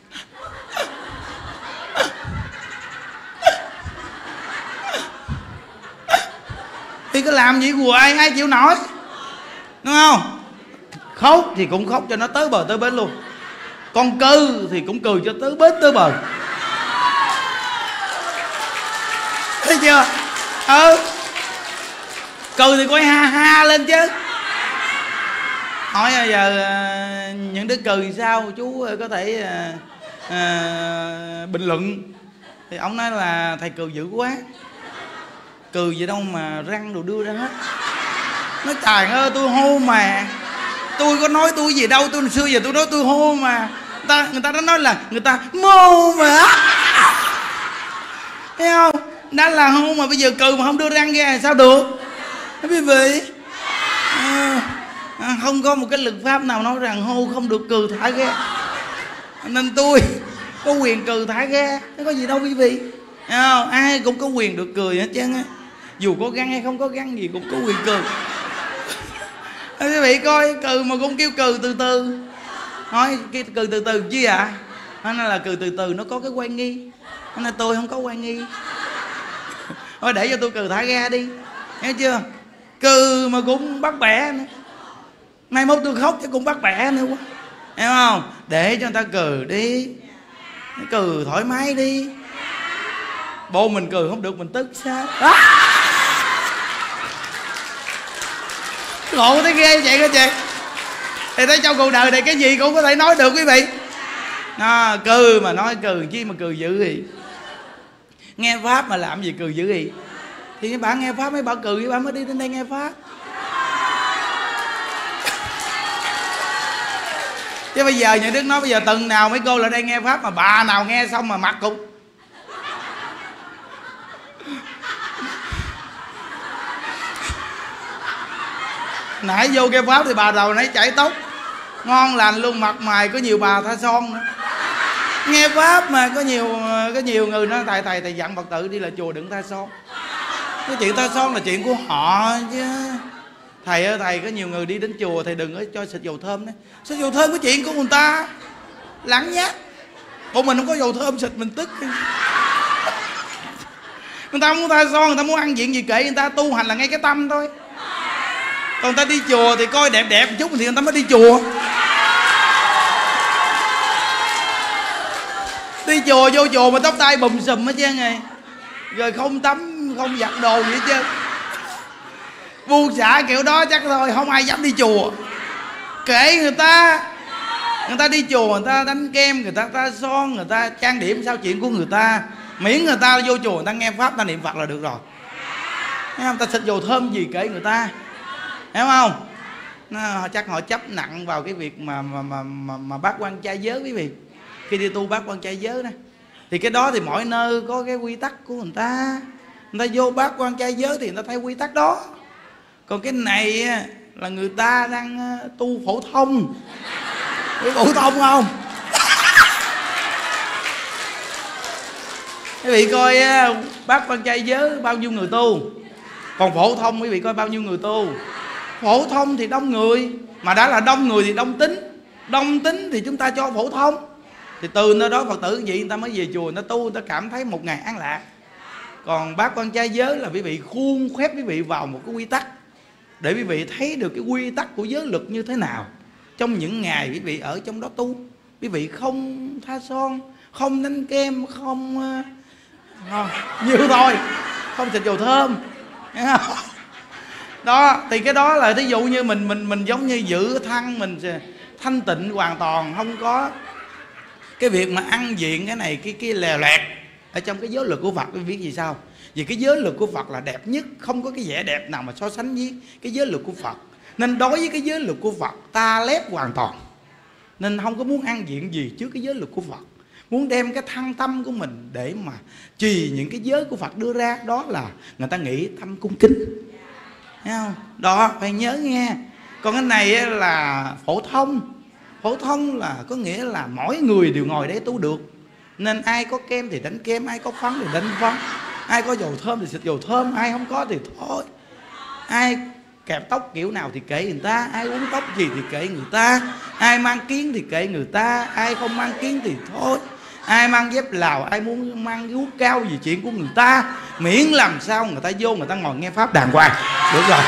thì cứ làm gì hoài ai chịu nổi, đúng không? Khóc thì cũng khóc cho nó tới bờ tới bến luôn. Con cư thì cũng cười cho tới bến tới bờ. Thấy chưa? Cười thì coi ha ha lên chứ. Hỏi giờ những đứa cười sao chú có thể bình luận. Thì ông nói là thầy cười dữ quá, cười gì đâu mà răng đồ đưa ra hết. Nói trời ơi tôi hô mà, tôi có nói tôi gì đâu, tôi xưa giờ tôi nói tôi hô mà. Người ta đã nói là người ta mô mà. Thấy không? Đã là hô mà bây giờ cười mà không đưa răng ra sao được? Thấy quý vị? Không có một cái luật pháp nào nói rằng hô không được cười thả ga. Nên tôi có quyền cười thả ga, nó có gì đâu quý vị. Ai cũng có quyền được cười hết trơn á, dù có găng hay không có găng gì cũng có quyền cười. Quý vị coi cười mà cũng kêu cười từ từ. Nói cười từ từ chứ ạ? Nó là cười từ từ nó có cái quan nghi. Nó nói tôi không có quan nghi. Thôi để cho tôi cười thả ga đi, nghe chưa? Cười mà cũng bắt bẻ nữa. Mai mốt tôi khóc chứ cũng bắt bẻ nữa quá, hiểu không? Để cho người ta cười đi, cười thoải mái đi. Bộ mình cười không được mình tức sao? Ngộ thấy ghê vậy hả chị? Thì thấy trong cuộc đời này cái gì cũng có thể nói được quý vị. Cười mà nói cười chi mà cười dữ gì. Nghe pháp mà làm gì cười dữ gì. Thì mấy bạn nghe pháp mấy bạn cười, mấy bạn mới đi đến đây nghe pháp. Chứ bây giờ nhà Đức nói bây giờ tuần nào mấy cô lại đây nghe pháp mà bà nào nghe xong mà mặt cũng nãy vô nghe pháp thì bà đầu nãy chảy tóc ngon lành luôn, mặt mày có nhiều bà tha son nữa. Nghe pháp mà có nhiều người nói thầy dặn Phật tử đi là chùa đừng tha son. Cái chuyện tha son là chuyện của họ chứ. Thầy ơi thầy, có nhiều người đi đến chùa thầy đừng có cho xịt dầu thơm đấy. Xịt dầu thơm cái chuyện của người ta, lẳng nhát. Bộ mình không có dầu thơm xịt mình tức. Người ta muốn tha son, người ta muốn ăn diện gì kệ người ta, tu hành là ngay cái tâm thôi. Còn người ta đi chùa thì coi đẹp đẹp một chút thì người ta mới đi chùa. Đi chùa vô chùa mà tóc tai bùm xùm hết trơn rồi, rồi không tắm không giặt đồ gì hết trơn. Buông xả kiểu đó chắc thôi không ai dám đi chùa. Kệ người ta, Người ta đi chùa, người ta đánh kem, người ta son, người ta trang điểm, sao chuyện của người ta. Miễn người ta vô chùa, người ta nghe pháp, ta niệm Phật là được rồi. Thấy không? Ta xịt dầu thơm gì kệ người ta, hiểu không? Chắc họ chấp nặng vào cái việc mà bát quan trai giới, quý vị. Khi đi tu bát quan trai giới đó, thì cái đó thì mỗi nơi có cái quy tắc của người ta. Người ta vô bát quan trai giới thì người ta theo quy tắc đó. Còn cái này là người ta đang tu phổ thông. Biết phổ thông không? Quý vị coi bát quan trai giới bao nhiêu người tu, còn phổ thông quý vị coi bao nhiêu người tu. Phổ thông thì đông người, mà đã là đông người thì đông tính. Đông tính thì chúng ta cho phổ thông. Thì từ nơi đó Phật tử vậy người ta mới về chùa, người ta tu, người ta cảm thấy một ngày an lạc. Còn bát quan trai giới là quý vị khuôn khép quý vị vào một cái quy tắc, để quý vị thấy được cái quy tắc của giới luật như thế nào. Trong những ngày quý vị ở trong đó tu, quý vị không tha son, không đánh kem, không nhiều thôi, không xịt dầu thơm, nghe không? Đó thì cái đó là thí dụ như mình giống như giữ thân mình thanh tịnh hoàn toàn, không có cái việc mà ăn diện cái này cái lè loẹt ở trong cái giới luật của Phật. Quý vị biết gì sao? Vì cái giới luật của Phật là đẹp nhất, không có cái vẻ đẹp nào mà so sánh với cái giới luật của Phật. Nên đối với cái giới luật của Phật ta lép hoàn toàn, nên không có muốn ăn diện gì trước cái giới luật của Phật. Muốn đem cái thân tâm của mình để mà trì những cái giới của Phật đưa ra, đó là người ta nghĩ tâm cung kính, thấy không? Đó phải nhớ nghe. Còn cái này là phổ thông. Phổ thông là có nghĩa là mỗi người đều ngồi để tu được. Nên ai có kem thì đánh kem, ai có phấn thì đánh phấn, ai có dầu thơm thì xịt dầu thơm, ai không có thì thôi. Ai kẹp tóc kiểu nào thì kệ người ta, ai uống tóc gì thì kệ người ta, ai mang kiến thì kệ người ta, ai không mang kiến thì thôi. Ai mang dép Lào, ai muốn mang guốc cao gì chuyện của người ta, miễn làm sao người ta vô người ta ngồi nghe pháp đàng hoàng, được rồi.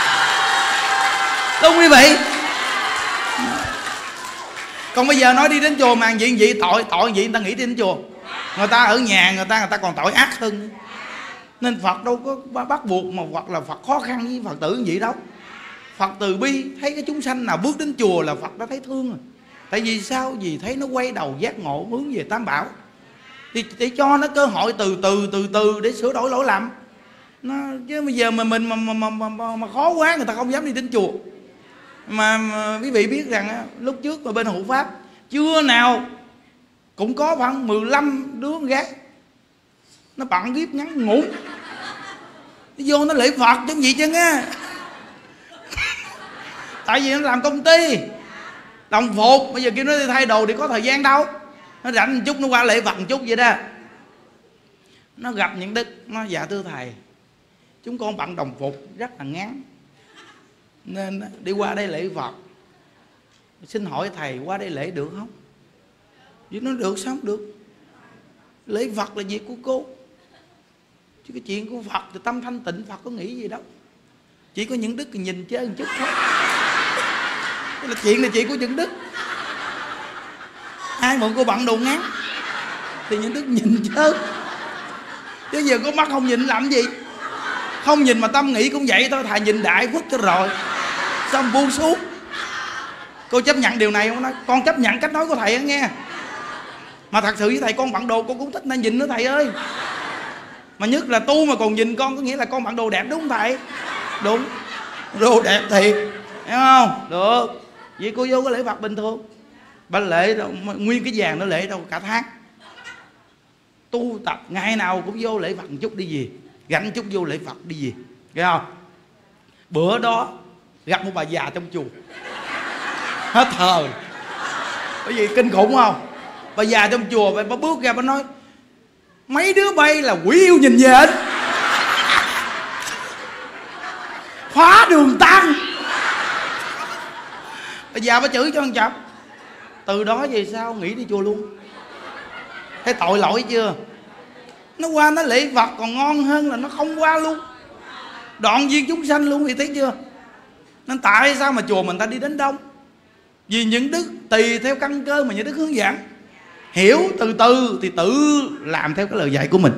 Đúng quý vị. Còn bây giờ nói đi đến chùa màn diện vậy, tội gì người ta nghĩ đi đến chùa. Người ta ở nhà người ta còn tội ác hơn. Nên Phật đâu có bắt buộc mà hoặc là Phật khó khăn với Phật tử vậy đâu. Phật từ bi, thấy cái chúng sanh nào bước đến chùa là Phật đã thấy thương rồi. Tại vì sao? Vì thấy nó quay đầu giác ngộ hướng về Tam Bảo, thì để cho nó cơ hội từ từ để sửa đổi lỗi lầm. Chứ bây giờ mà mình mà khó quá, người ta không dám đi đến chùa. Mà quý vị biết rằng lúc trước mà bên hộ pháp chưa nào cũng có khoảng 15 đứa con gái nó bận viết ngắn ngủn, nó vô nó lễ Phật chứ gì chứ á. Tại vì nó làm công ty đồng phục, bây giờ kêu nó đi thay đồ thì có thời gian đâu. Nó rảnh một chút nó qua lễ Phật một chút vậy đó. Nó gặp những đức, nó dạ thưa thầy, chúng con bận đồng phục rất là ngắn nên đi qua đây lễ Phật, xin hỏi thầy qua đây lễ được không? Vậy nó được sao không được? Lễ Phật là việc của cô, chứ cái chuyện của Phật thì tâm thanh tịnh, Phật có nghĩ gì đâu. Chỉ có những đức thì nhìn chơi một chút thôi. Cái là chuyện của những đức. Ai mà cô bận đồ ngắn thì những đức nhìn chơi, chứ giờ có mắt không nhìn làm gì. Không nhìn mà tâm nghĩ cũng vậy thôi, thầy nhìn đại phước cho rồi, xong buông xuống. Cô chấp nhận điều này không? Nói con chấp nhận cách nói của thầy đó nghe. Mà thật sự với thầy con bận đồ con cũng thích nên nhìn nữa thầy ơi. Mà nhất là tu mà còn nhìn con có nghĩa là con bận đồ đẹp đúng không thầy? Đúng, đồ đẹp thiệt, hiểu không? Được. Vậy cô vô cái lễ Phật bình thường, bà lễ đâu, nguyên cái vàng nó lễ đâu cả tháng. Tu tập ngày nào cũng vô lễ Phật một chút đi về, gánh chút vô lễ Phật đi về, thấy không? Bữa đó gặp một bà già trong chùa hết thời, bởi vì kinh khủng không? Bà già trong chùa bà bước ra bà nói mấy đứa bay là quỷ yêu nhìn về hết, khóa đường tăng. Bà già bà chửi cho con chập. Từ đó về sau nghỉ đi chùa luôn. Thấy tội lỗi chưa? Nó qua nó lễ Phật còn ngon hơn là nó không qua luôn, đoạn viên chúng sanh luôn, thì thấy chưa? Nên tại sao mà chùa mình ta đi đến đông? Vì những đức tùy theo căn cơ mà những đức hướng dẫn, hiểu từ từ thì tự làm theo cái lời dạy của mình,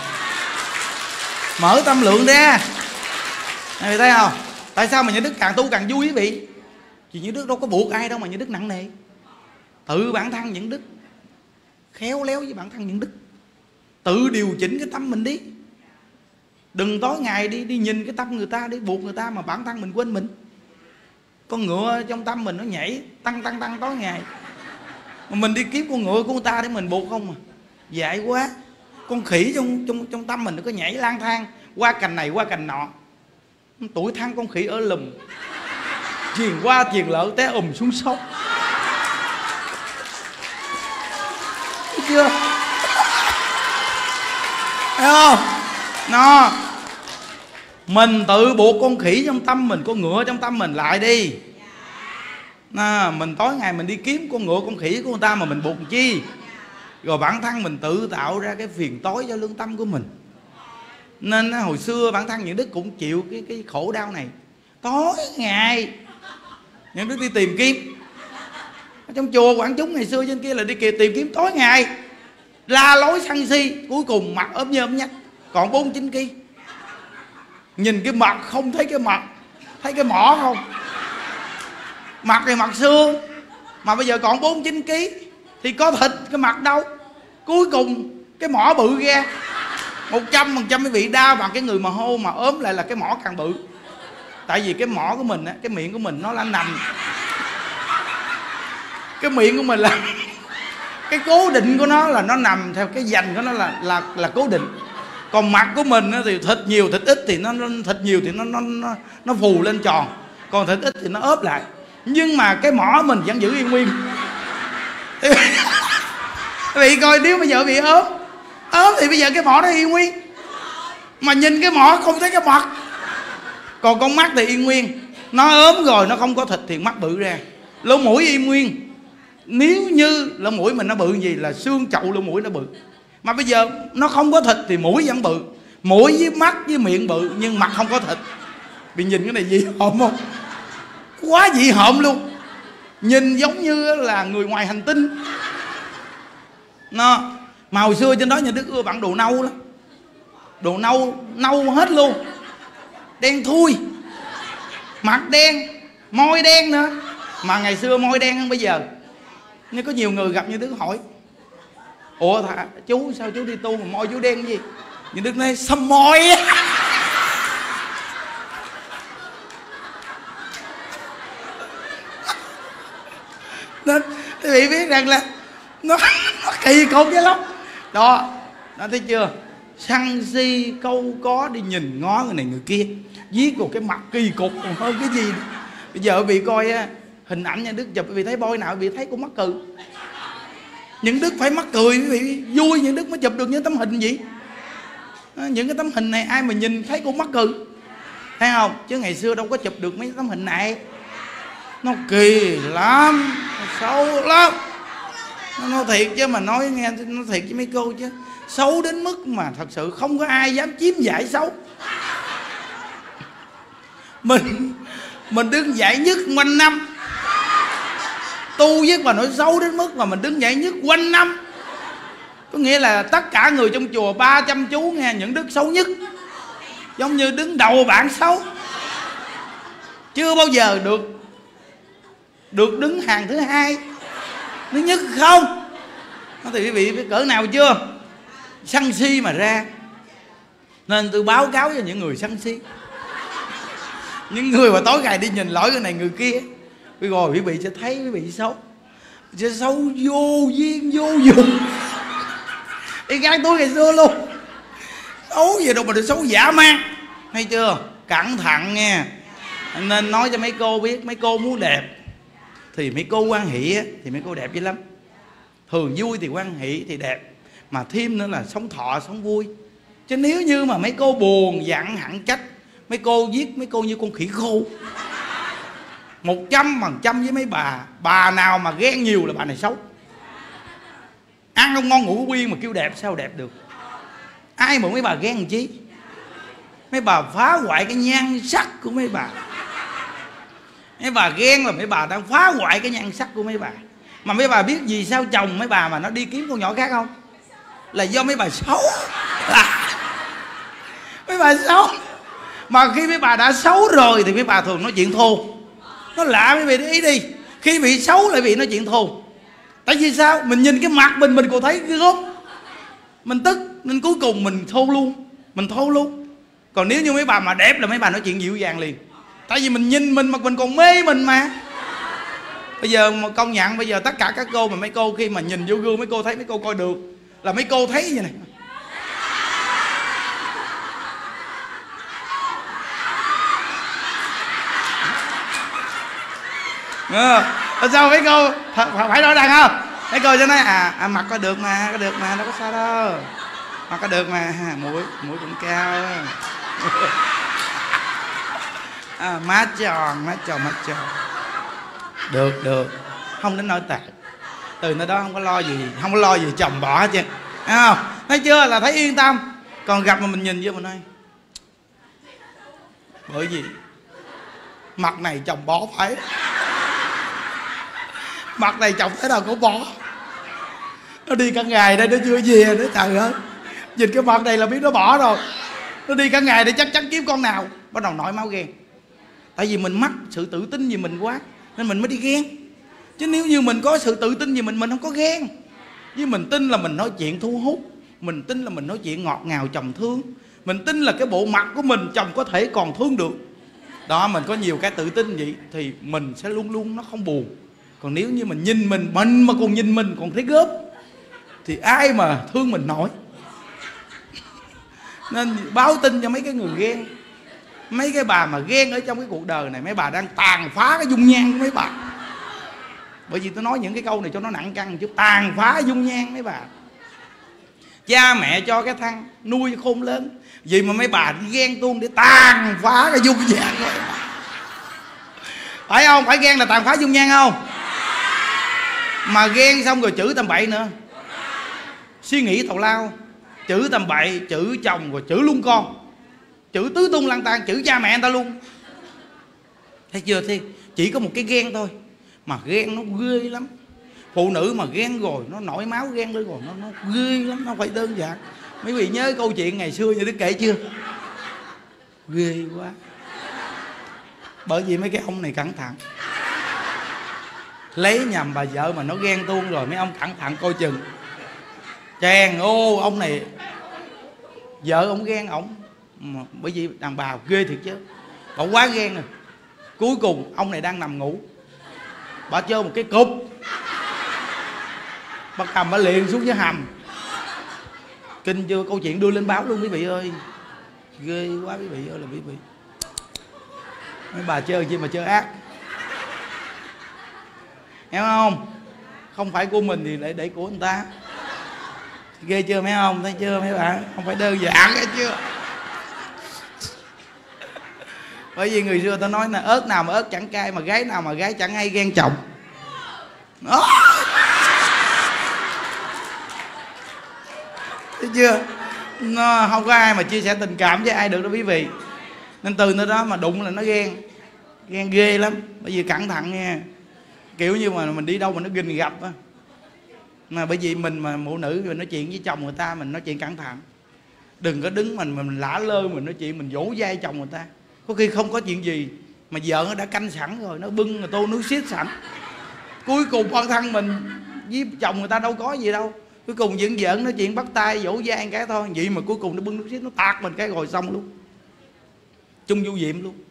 mở tâm lượng ra. Này thấy không? Tại sao mà những đức càng tu càng vui quý vị? Vì những đức đâu có buộc ai đâu mà những đức nặng nề. tự bản thân những đức, khéo léo với bản thân những đức, tự điều chỉnh cái tâm mình đi. Đừng tối ngày đi nhìn cái tâm người ta, đi buộc người ta mà bản thân mình quên mình. Con ngựa trong tâm mình nó nhảy tăng tối ngày, mà mình đi kiếm con ngựa của người ta để mình buộc không à. Dại quá. Con khỉ trong tâm mình nó có nhảy lang thang qua cành này qua cành nọ. Tuổi thân con khỉ ở lùm, truyền qua truyền lỡ té xuống sông. Thấy chưa? Thấy không? Nó mình tự buộc con khỉ trong tâm mình, con ngựa trong tâm mình lại đi. Mình tối ngày mình đi kiếm con ngựa con khỉ của người ta mà mình buộc chi? Rồi bản thân mình tự tạo ra cái phiền tối cho lương tâm của mình. Nên hồi xưa bản thân những đức cũng chịu cái khổ đau này. Tối ngày những đức đi tìm kiếm. Ở trong chùa Quảng Chúng ngày xưa trên kia là đi tìm kiếm tối ngày, la lối sân si, cuối cùng mặt ốm nhôm nhách, còn 49 kg. Nhìn cái mặt không thấy cái mặt, thấy cái mỏ không. Mặt thì mặt xương, mà bây giờ còn 49 kg thì có thịt cái mặt đâu. Cuối cùng cái mỏ bự ra. 100% quý vị đa bằng cái người mà hô mà ốm lại là cái mỏ càng bự. Tại vì cái mỏ của mình á, cái miệng của mình nó là nằm, cái miệng của mình là cái cố định của nó là nó nằm theo cái dành của nó là cố định. Còn mặt của mình thì thịt nhiều thịt ít thì thịt nhiều thì nó phù lên tròn, còn thịt ít thì nó ốp lại. Nhưng mà cái mỏ mình vẫn giữ yên nguyên. Vì coi nếu bây giờ bị ốm thì bây giờ cái mỏ nó yên nguyên, mà nhìn cái mỏ không thấy cái mặt. Còn con mắt thì yên nguyên, nó ốm rồi nó không có thịt thì mắt bự ra. Lỗ mũi yên nguyên, nếu như lỗ mũi mình nó bự gì là xương chậu lỗ mũi nó bự. Mà bây giờ nó không có thịt thì mũi vẫn bự, mũi với mắt với miệng bự nhưng mặt không có thịt. Bị nhìn cái này dị hợm không? Quá dị hợm luôn. Nhìn giống như là người ngoài hành tinh. Nó mà hồi xưa trên đó nhà Đức ưa bạn đồ nâu lắm. Đồ nâu hết luôn, đen thui, mặt đen, môi đen nữa. Mà ngày xưa môi đen hơn bây giờ. Nên có nhiều người gặp như Đức hỏi: ủa chú sao chú đi tu mà môi chú đen gì? Như Đức nói: xăm môi á. Nên quý vị biết rằng là nó kỳ cục vậy lắm. Đó thấy chưa? Sân si câu có đi nhìn ngó người này người kia, viết một cái mặt kỳ cục còn hơn cái gì. Bây giờ quý vị coi hình ảnh nhà Đức chụp, quý vị thấy boy nào quý vị thấy cũng mắc cười. Những Đức phải mắc cười, quý vị vui những Đức mới chụp được những tấm hình gì. Những cái tấm hình này ai mà nhìn thấy cũng mắc cười, thấy không? Chứ ngày xưa đâu có chụp được mấy tấm hình này. Nó kỳ lắm, nó xấu lắm. Nó thiệt chứ, mà nói nghe nó thiệt với mấy cô chứ, xấu đến mức mà thật sự không có ai dám chiếm giải xấu. Mình đứng giải nhất quanh năm, tu viết mà nói xấu đến mức mà mình đứng giải nhất quanh năm. Có nghĩa là tất cả người trong chùa 300 chú nghe những Đức xấu nhất, giống như đứng đầu bảng xấu. Chưa bao giờ được đứng hàng thứ hai, thứ nhất không. Thì quý vị biết cỡ nào chưa? Sân si mà ra. Nên tôi báo cáo cho những người sân si, những người mà tối ngày đi nhìn lỗi người này người kia, rồi quý vị sẽ thấy quý vị xấu. Sẽ xấu vô duyên vô dụng. Y gan tôi ngày xưa luôn. Xấu gì đâu mà được xấu dã man. Thấy chưa? Cẩn thận nha. Nên nói cho mấy cô biết, mấy cô muốn đẹp thì mấy cô quan hệ thì mấy cô đẹp dữ lắm. Thường vui thì quan hệ thì đẹp, mà thêm nữa là sống thọ sống vui. Chứ nếu như mà mấy cô buồn giận hận trách, mấy cô giết mấy cô như con khỉ khô. 100% với mấy bà nào mà ghen nhiều là bà này xấu. Ăn không ngon ngủ quyên mà kêu đẹp sao đẹp được. Ai mà mấy bà ghen làm chi? Mấy bà phá hoại cái nhan sắc của mấy bà. Mấy bà ghen là mấy bà đang phá hoại cái nhan sắc của mấy bà. Mà mấy bà biết vì sao chồng mấy bà mà nó đi kiếm con nhỏ khác không? Là do mấy bà xấu. Mấy bà xấu. Mà khi mấy bà đã xấu rồi thì mấy bà thường nói chuyện thô. Nó lạ, mấy vị để ý đi. Khi bị xấu lại bị nói chuyện thô. Tại vì sao? Mình nhìn cái mặt mình còn thấy cái gớm, mình tức, nên cuối cùng mình thô luôn. Mình thô luôn. Còn nếu như mấy bà mà đẹp là mấy bà nói chuyện dịu dàng liền. Tại vì mình nhìn mình mà mình còn mê mình mà. Bây giờ mà công nhận, bây giờ tất cả các cô mà mấy cô khi mà nhìn vô gương, mấy cô thấy mấy cô coi được là mấy cô thấy như này. Sao mấy cô phải nói rằng không? Mấy cô cho nói mặt có được mà, có được mà, đâu có sao đâu. Mặt có được mà, mũi cũng cao. Má tròn. Được. Không đến nỗi tệ. Từ nơi đó không có lo gì chồng bỏ hết trơn. Thấy không? Thấy chưa, là thấy yên tâm. Còn gặp mà mình nhìn vô mình nói, bởi vì mặt này chồng bỏ phải. Mặt này chồng thế nào cũng bỏ. Nó đi cả ngày đây nó chưa về nữa, trời ơi. Nhìn cái mặt này là biết nó bỏ rồi. Nó đi cả ngày để chắc chắn kiếm con nào. Bắt đầu nổi máu ghen. Tại vì mình mắc sự tự tin về mình quá nên mình mới đi ghen. Chứ nếu như mình có sự tự tin về mình không có ghen. Chứ mình tin là mình nói chuyện thu hút, mình tin là mình nói chuyện ngọt ngào chồng thương, mình tin là cái bộ mặt của mình chồng có thể còn thương được. Đó, mình có nhiều cái tự tin vậy thì mình sẽ luôn luôn nó không buồn. Còn nếu như mình nhìn mình mà còn nhìn mình còn thấy gớm thì ai mà thương mình nổi. Nên báo tin cho mấy cái người ghen. Mấy cái bà mà ghen ở trong cái cuộc đời này, mấy bà đang tàn phá cái dung nhan của mấy bà. Bởi vì tôi nói những cái câu này cho nó nặng căng chứ, tàn phá dung nhan mấy bà. Cha mẹ cho cái thằng nuôi khôn lớn, vì mà mấy bà đi ghen tuông để tàn phá cái dung nhan của mấy bà. Phải không? Phải ghen là tàn phá dung nhan không? Mà ghen xong rồi chửi tầm bậy nữa, suy nghĩ tào lao, chửi tầm bậy, chửi chồng rồi chửi luôn con, chửi tứ tung lăng tan, chửi cha mẹ người ta luôn. Thấy chưa? Thì chỉ có một cái ghen thôi mà ghen nó ghê lắm. Phụ nữ mà ghen rồi nó nổi máu ghen lên rồi nó ghê lắm, nó không phải đơn giản. Mấy vị nhớ câu chuyện ngày xưa như Đức kể chưa? Ghê quá. Bởi vì mấy cái ông này cẩn thận, lấy nhầm bà vợ mà nó ghen tuông rồi mấy ông cẩn thận coi chừng. Chàng ông này vợ ông ghen ổng, bởi vì đàn bà ghê thiệt chứ, bà quá ghen rồi. Cuối cùng ông này đang nằm ngủ, bà chơi một cái cục, bà cầm bà liền xuống dưới hầm. Kinh chưa? Câu chuyện đưa lên báo luôn quý vị ơi. Ghê quá quý vị ơi là quý vị. Mấy bà chơi chi mà chơi ác, hiểu không? Không phải của mình thì để của người ta. Ghê chưa mấy ông? Thấy chưa mấy bạn? Không phải đơn giản hết chưa? Bởi vì người xưa ta nói là ớt nào mà ớt chẳng cay, mà gái nào mà gái chẳng hay ghen chồng. Đó. Thấy chưa? Nó không có ai mà chia sẻ tình cảm với ai được đó quý vị. Nên từ nơi đó mà đụng là nó ghen. Ghen ghê lắm. Bởi vì cẩn thận nha. Kiểu như mà mình đi đâu mà nó gình gặp á. Mà bởi vì mình mà phụ nữ mình nói chuyện với chồng người ta, mình nói chuyện cẩn thận. Đừng có đứng mình lả lơ, mình nói chuyện mình vỗ vai chồng người ta. Có khi không có chuyện gì mà vợ nó đã canh sẵn rồi, nó bưng rồi tô nước xiết sẵn. Cuối cùng bản thân mình với chồng người ta đâu có gì đâu. Cuối cùng giỡn nói chuyện bắt tay vỗ vai cái thôi. Vậy mà cuối cùng nó bưng nước xiết nó tạt mình cái rồi xong luôn. Chung vô diệm luôn.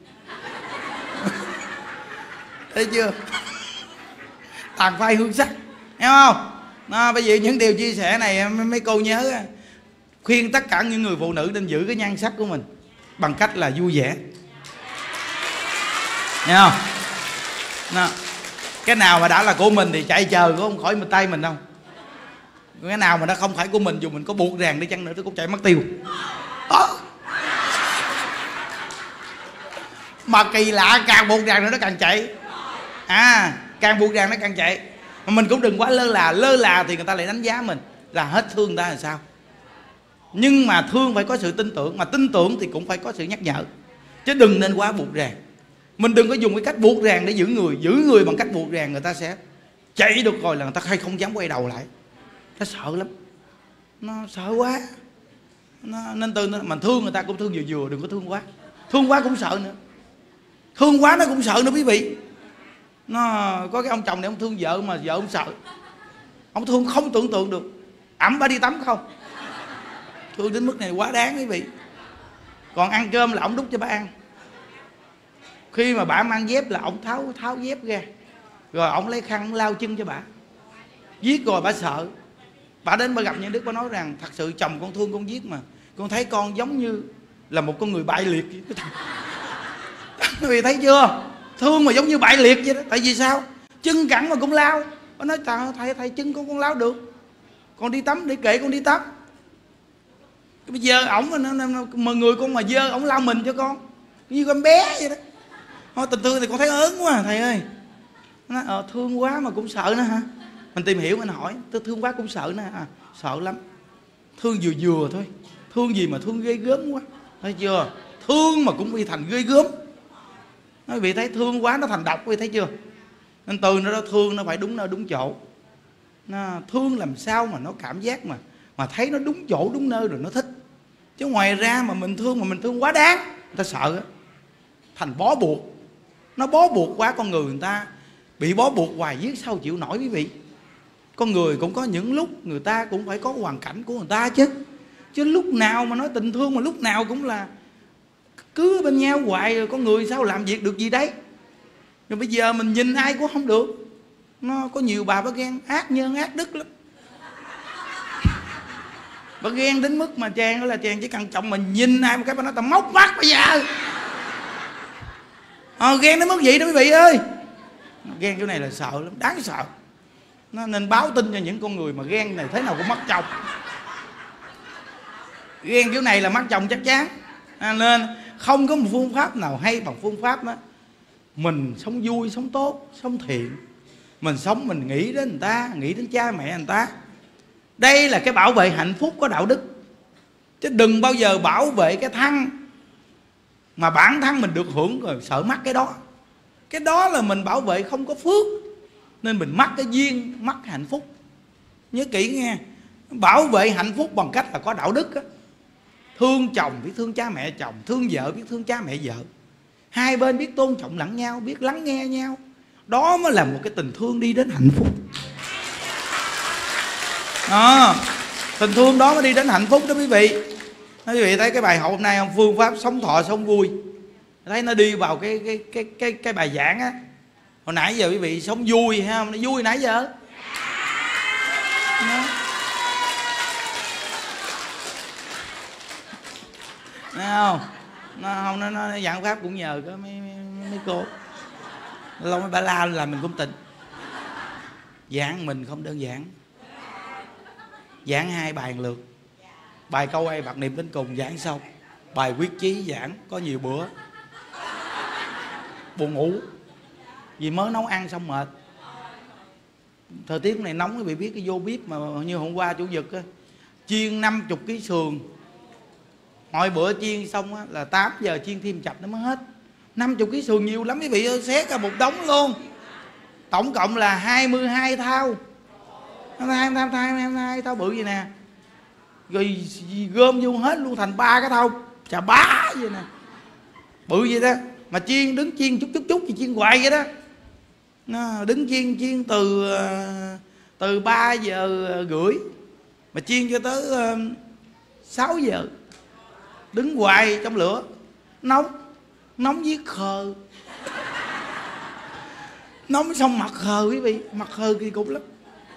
Thấy chưa? Tàn phai hương sắc, hiểu không? Bây giờ những điều chia sẻ này mấy cô nhớ, khuyên tất cả những người phụ nữ nên giữ cái nhan sắc của mình bằng cách là vui vẻ, hiểu không? Cái nào mà đã là của mình thì chạy chờ cũng không khỏi mình tay mình đâu. Cái nào mà nó không phải của mình, dù mình có buộc ràng đi chăng nữa nó cũng chạy mất tiêu. Mà kỳ lạ, càng buộc ràng nữa nó càng chạy. Càng buộc ràng nó càng chạy. Mà mình cũng đừng quá lơ là thì người ta lại đánh giá mình là hết thương người ta là sao. Nhưng mà thương phải có sự tin tưởng, mà tin tưởng thì cũng phải có sự nhắc nhở. Chứ đừng nên quá buộc ràng. Mình đừng có dùng cái cách buộc ràng để giữ người bằng cách buộc ràng, người ta sẽ chạy được rồi là người ta không dám quay đầu lại. Nó sợ lắm, nó sợ quá. Nên từ mình thương người ta cũng thương vừa, đừng có thương quá. Thương quá cũng sợ nữa. Thương quá nó cũng sợ nữa quý vị. Nó có cái ông chồng này ông thương vợ mà vợ ông sợ. Ông thương không tưởng tượng được. Ẵm bà đi tắm không. Thương đến mức này quá đáng quý vị. Còn ăn cơm là ông đút cho bà ăn. Khi mà bà mang dép là ông tháo dép ra, rồi ông lấy khăn lau chân cho bà. Giết rồi bà sợ. Bà đến bà gặp những Đức, bà nói rằng thật sự chồng con thương con giết mà con thấy con giống như là một con người bại liệt. Quý vị thấy chưa? Thương mà giống như bại liệt vậy đó. Tại vì sao? Chân cẳng mà cũng lao. Bà nói thầy chân con lao được, con đi tắm để kệ con đi tắm. Bây giờ ổng mà người con mà dơ, ổng lau mình cho con như con bé vậy đó. Thôi tình thương thì con thấy ớn quá thầy ơi. Nó nói, thương quá mà cũng sợ nữa hả? Mình tìm hiểu, mình hỏi, tôi thương quá cũng sợ nữa hả? Sợ lắm. Thương vừa thôi. Thương gì mà thương ghê gớm quá. Thấy chưa? Thương mà cũng bị thành ghê gớm. Nói bị thấy thương quá nó thành độc, quý vị thấy chưa? Nên từ nó đó thương nó phải đúng nơi đúng chỗ. Nó thương làm sao mà nó cảm giác mà thấy nó đúng chỗ đúng nơi rồi nó thích. Chứ ngoài ra mà mình thương quá đáng, người ta sợ đó. Thành bó buộc. Nó bó buộc quá, con người ta bị bó buộc hoài viết sao chịu nổi quý vị. Con người cũng có những lúc người ta cũng phải có hoàn cảnh của người ta chứ lúc nào mà nói tình thương mà lúc nào cũng là cứ bên nhau hoài, rồi con người sao làm việc được gì đấy. Rồi bây giờ mình nhìn ai cũng không được. Nó có nhiều bà ghen ác nhân ác đức lắm. Bà ghen đến mức mà chàng đó là chàng chỉ cần chồng mình nhìn ai một cái bà nói tao móc mắt bây giờ. Ghen đến mức vậy đó quý vị ơi. Ghen kiểu này là sợ lắm, đáng sợ. Nó nên báo tin cho những con người mà ghen này thế nào cũng mất chồng. Ghen kiểu này là mất chồng chắc chắn. Nên không có một phương pháp nào hay bằng phương pháp đó. Mình sống vui, sống tốt, sống thiện. Mình sống mình nghĩ đến người ta, nghĩ đến cha mẹ người ta. Đây là cái bảo vệ hạnh phúc có đạo đức. Chứ đừng bao giờ bảo vệ cái thân mà bản thân mình được hưởng rồi sợ mắc cái đó. Cái đó là mình bảo vệ không có phước. Nên mình mắc cái duyên, mắc cái hạnh phúc. Nhớ kỹ nghe. Bảo vệ hạnh phúc bằng cách là có đạo đức á. Thương chồng biết thương cha mẹ chồng, thương vợ biết thương cha mẹ vợ. Hai bên biết tôn trọng lẫn nhau, biết lắng nghe nhau. Đó mới là một cái tình thương đi đến hạnh phúc. Tình thương đó mới đi đến hạnh phúc đó quý vị. Quý vị thấy cái bài học hôm nay không? Phương pháp sống thọ sống vui. Thấy nó đi vào cái bài giảng á. Hồi nãy giờ quý vị sống vui hay không? Nó vui nãy giờ. Đó. Thấy không? Nó giảng pháp cũng nhờ có mấy cô. Lâu mấy bà la là mình cũng tin. Giảng mình không đơn giản. Giảng 2 bài lượt. Bài câu ai bạc niệm đến cùng giảng xong. Bài quyết chí giảng có nhiều bữa buồn ngủ vì mới nấu ăn xong mệt. Thời tiết này nóng quý vị biết, cái vô bếp mà như hôm qua chủ nhật á, chiên 50 kg sườn. Mọi bữa chiên xong á, là 8 giờ chiên thêm chập nó mới hết. 50 kg sườn nhiều lắm quý vị ơi, xé ra một đống luôn. Tổng cộng là 22 thao. 22 thao bự vậy nè. Rồi gom vô hết luôn thành 3 cái thau chà bá vậy nè. Bự vậy đó. Mà chiên đứng chiên chút thì chiên hoài vậy đó. Nó đứng chiên từ 3 giờ rưỡi mà chiên cho tới 6 giờ. Đứng hoài trong lửa. Nóng với khờ. Nóng xong mặt khờ quý vị. Mặt khờ kỳ cục lắm.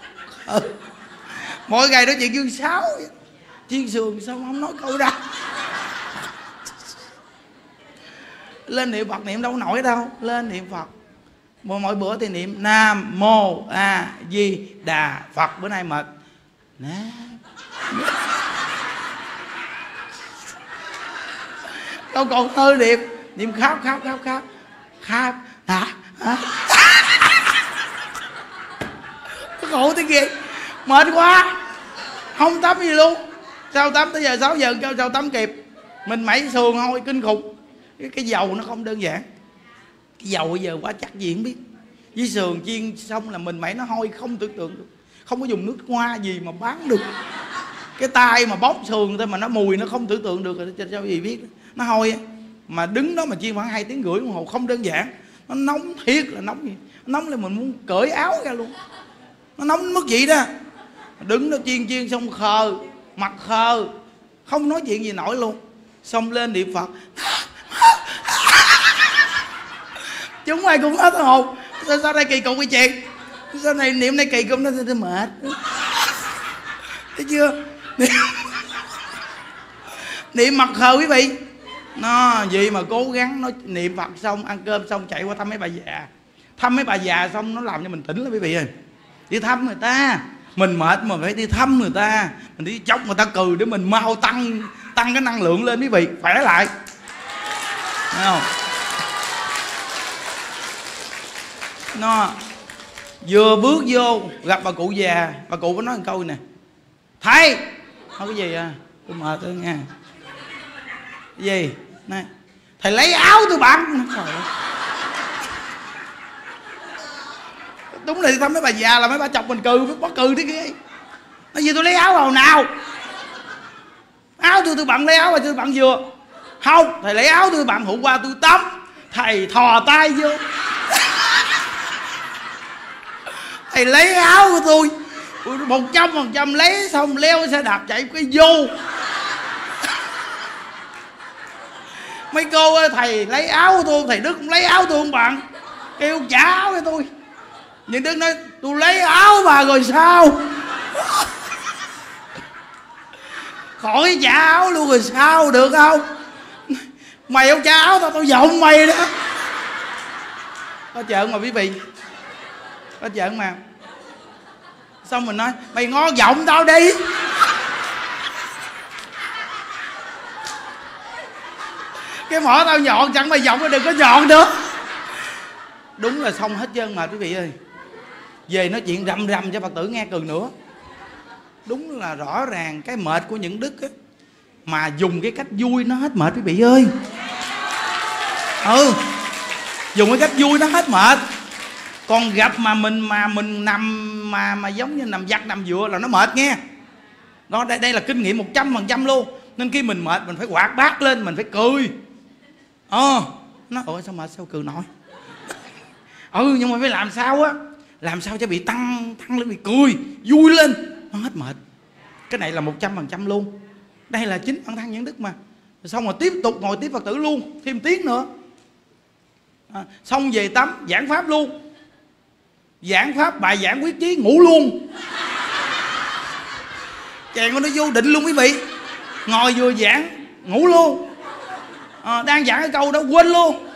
Mỗi ngày nói chuyện chương 6 chiên sườn xong không nói câu đâu. Lên niệm Phật niệm đâu có nổi đâu. Lên niệm Phật mỗi bữa thì niệm Nam Mô A Di Đà Phật. Bữa nay mệt đâu còn hơi niệm khóc hả. Khổ thế kia. Mệt quá. Không tắm gì luôn. Sao tắm tới giờ 6 giờ sao tắm kịp. Mình mẩy sườn thôi kinh khủng. Cái dầu nó không đơn giản. Cái dầu bây giờ quá chắc gì không biết. Với sườn chiên xong là mình mẩy nó hôi không tưởng tượng được. Không có dùng nước hoa gì mà bán được. Cái tay mà bóp sườn thôi mà nó mùi nó không tưởng tượng được rồi. Sao gì biết. Nó hôi á. Mà đứng đó mà chiên khoảng 2 tiếng rưỡi đồng hồ không đơn giản. Nó nóng thiệt là nóng gì. Nóng là mình muốn cởi áo ra luôn. Nó nóng mức vậy đó. Đứng nó chiên chiên xong khờ, mặt khờ, không nói chuyện gì nổi luôn. Xong lên niệm Phật, chúng mày cũng hết hồn. Sao đây kỳ cục cái chuyện, sao này niệm này kỳ cục, nó mệt. Thấy chưa? Niệm mặt khờ quý vị. Nó gì mà cố gắng nó niệm Phật xong, ăn cơm xong chạy qua thăm mấy bà già. Thăm mấy bà già xong nó làm cho mình tỉnh lắm quý vị ơi. Đi thăm người ta, mình mệt mà phải đi thăm người ta, mình đi chọc người ta cười để mình mau tăng cái năng lượng lên quý vị, khỏe lại. Thấy không? Nó vừa bước vô gặp bà cụ già, bà cụ có nói một câu nè: thầy, nói cái gì à? Tôi mệt tôi nghe. Cái gì? Này, thầy lấy áo tôi bắn. Đúng là đi thăm mấy bà già là mấy bà chọc mình cười, bắt cười thế kia. Nói gì tôi lấy áo vào nào? Áo tôi bận, lấy áo mà tôi bận vừa. Không, thầy lấy áo tôi bận, hôm qua tôi tắm, thầy thò tay vô. Thầy lấy áo của tôi 100% lấy xong leo xe đạp chạy cái vô. Mấy cô ơi, thầy lấy áo của tôi, thầy Đức cũng lấy áo tôi không bạn, kêu trả áo cho tôi. Nhưng Đức nói tôi lấy áo bà rồi sao? Khỏi trả áo luôn rồi sao được không? Mày không trả áo tao, tao giọng mày đó. Có chợn mà quý vị, có chợn mà. Xong mình nói mày ngó giọng tao đi. Cái mỏ tao nhọn chẳng mày giọng, đừng có nhọn nữa. Đúng là xong hết trơn mà quý vị ơi. Về nói chuyện rầm rầm cho Phật tử nghe cười nữa. Đúng là rõ ràng cái mệt của những đức á, mà dùng cái cách vui nó hết mệt quý vị ơi. Dùng cái cách vui nó hết mệt. Còn gặp mà mình nằm mà giống như nằm giặt nằm dựa là nó mệt nghe. Đó, đây là kinh nghiệm 100% luôn. Nên khi mình mệt mình phải quạt bát lên, mình phải cười. Nó ủa sao mệt sao cười nổi. Nhưng mà phải làm sao á, làm sao cho bị tăng lên, bị cười vui lên, nó hết mệt. Cái này là 100% luôn. Đây là chính bản thân những đức mà. Xong rồi tiếp tục ngồi tiếp Phật tử luôn thêm tiếng nữa. Xong về tắm giảng pháp luôn. Giảng pháp bài giảng quyết chí ngủ luôn. Chàng nó vô định luôn quý vị. Ngồi vừa giảng ngủ luôn. Đang giảng cái câu đó quên luôn.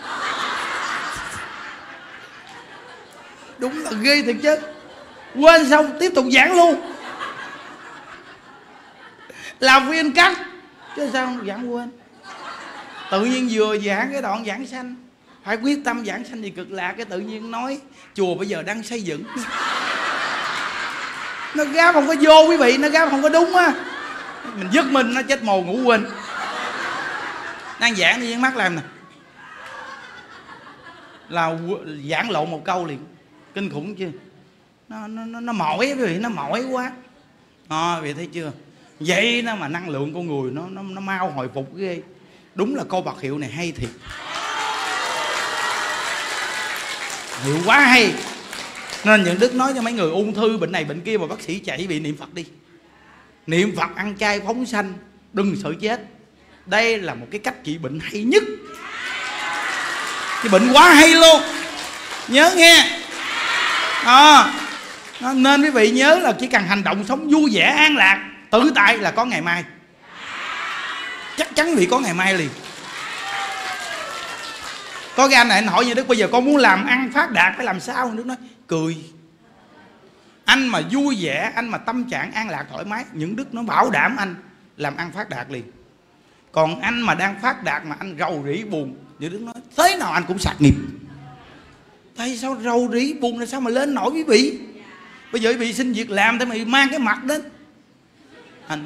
Đúng là ghê thiệt chứ. Quên xong tiếp tục giảng luôn. Làm viên cắt chứ sao không giảng quên. Tự nhiên vừa giảng cái đoạn giảng sanh, phải quyết tâm giảng sanh thì cực lạc, cái tự nhiên nói chùa bây giờ đang xây dựng. Nó gáp không có vô quý vị, nó gáp không có đúng á. Mình giật mình nó chết mồ ngủ quên. Đang giảng thì mắt làm nè, là giảng lộn một câu liền. Kinh khủng chưa? Nó mỏi quý vị, nó mỏi quá. Vậy thấy chưa? Vậy đó mà năng lượng con người nó mau hồi phục ghê. Đúng là câu bạc hiệu này hay thiệt. Hiệu quá hay. Nên những đức nói cho mấy người ung thư bệnh này bệnh kia mà bác sĩ chạy bị niệm Phật đi. Niệm Phật, ăn chay, phóng sanh, đừng sợ chết. Đây là một cái cách trị bệnh hay nhất. Cái bệnh quá hay luôn. Nhớ nghe. Nên quý vị nhớ là chỉ cần hành động sống vui vẻ an lạc tự tại là có ngày mai. Chắc chắn vị có ngày mai liền. Có cái anh này anh hỏi như Đức bây giờ con muốn làm ăn phát đạt phải làm sao? Đức nói cười. Anh mà vui vẻ, anh mà tâm trạng an lạc thoải mái, những Đức nó bảo đảm anh làm ăn phát đạt liền. Còn anh mà đang phát đạt mà anh rầu rĩ buồn, những Đức nói thế nào anh cũng sạc nghiệp. Tại sao rầu rĩ buồn là sao mà lên nổi quý vị? Bây giờ quý vị xin việc làm, tại mày mang cái mặt đến. Anh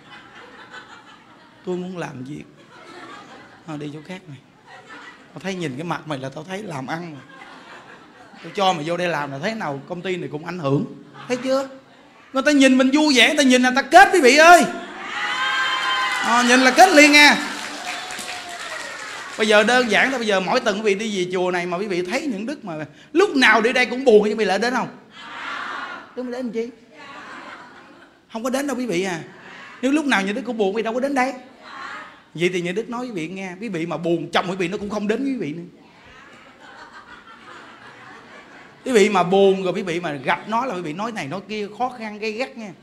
tôi muốn làm việc. Đi chỗ khác này. Tao thấy nhìn cái mặt mày là tao thấy làm ăn rồi. Tôi cho mày vô đây làm là thế nào công ty này cũng ảnh hưởng. Thấy chưa? Người ta nhìn mình vui vẻ, người ta nhìn là ta kết quý vị ơi. Nhìn là kết liền nha. Bây giờ đơn giản là bây giờ mỗi tuần quý vị đi về chùa này mà quý vị thấy những đức mà lúc nào đi đây cũng buồn, quý vị lại đến không? Đúng đến chi? Không có đến đâu quý vị à. Nếu lúc nào Nhuận Đức cũng buồn thì đâu có đến đây. Vậy thì Nhuận Đức nói quý vị nghe, quý vị mà buồn chồng quý vị nó cũng không đến quý vị nữa. Quý vị mà buồn rồi quý vị mà gặp nó là quý vị nói này nói kia, khó khăn gây gắt nha,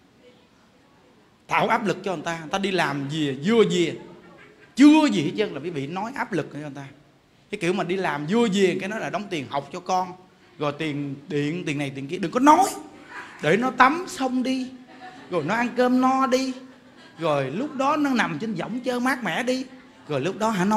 tạo áp lực cho người ta đi làm về vừa về chưa gì hết trơn là quý vị nói áp lực cho người ta. Cái kiểu mà đi làm vừa về cái nói là đóng tiền học cho con, rồi tiền điện, tiền này tiền kia, đừng có nói, để nó tắm xong đi, rồi nó ăn cơm no đi, rồi lúc đó nó nằm trên võng chơi mát mẻ đi, rồi lúc đó hả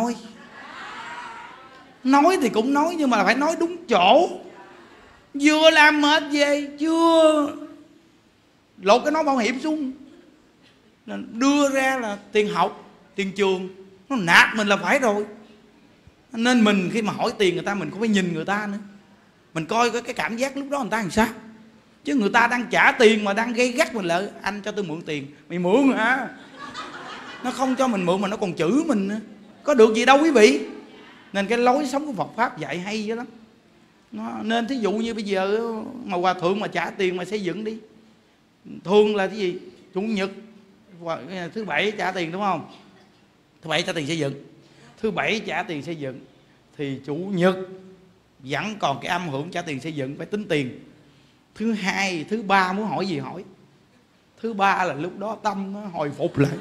nói thì cũng nói nhưng mà phải nói đúng chỗ. Vừa làm mệt về chưa lột cái nón bảo hiểm xuống, đưa ra là tiền học, tiền trường, nó nạt mình là phải rồi. Nên mình khi mà hỏi tiền người ta mình cũng phải nhìn người ta nữa, mình coi cái cảm giác lúc đó người ta làm sao. Chứ người ta đang trả tiền mà đang gây gắt mình lại, anh cho tôi mượn tiền, mày mượn hả? Nó không cho mình mượn mà nó còn chửi mình nữa, có được gì đâu quý vị. Nên cái lối sống của Phật Pháp dạy hay dữ lắm. Nên thí dụ như bây giờ mà hòa thượng mà trả tiền mà xây dựng đi, thường là cái gì, chủ nhật thứ bảy trả tiền đúng không, thứ bảy trả tiền xây dựng, thứ bảy trả tiền xây dựng thì chủ nhật vẫn còn cái âm hưởng trả tiền xây dựng phải tính tiền. Thứ hai thứ ba muốn hỏi gì hỏi, thứ ba là lúc đó tâm nó hồi phục lại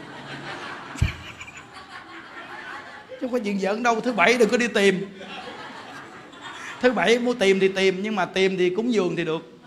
chứ không có chuyện giỡn đâu. Thứ bảy đừng có đi tìm, thứ bảy muốn tìm thì tìm, nhưng mà tìm thì cúng dường thì được.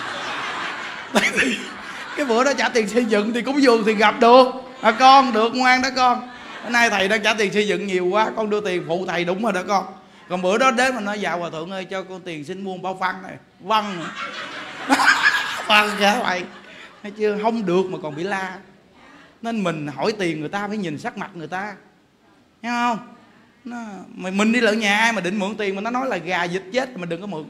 Cái bữa đó trả tiền xây dựng thì cúng dường thì gặp được. Con được ngoan đó con, bữa nay thầy đang trả tiền xây dựng nhiều quá, con đưa tiền phụ thầy đúng rồi đó con. Còn bữa đó đến mà nói dạ hòa thượng ơi cho con tiền xin mua bao phân này, vâng vâng cả vậy, thấy chưa, không được mà còn bị la. Nên mình hỏi tiền người ta phải nhìn sắc mặt người ta, thấy không? Mình đi lại nhà ai mà định mượn tiền mà nó nói là gà vịt chết thì mình đừng có mượn.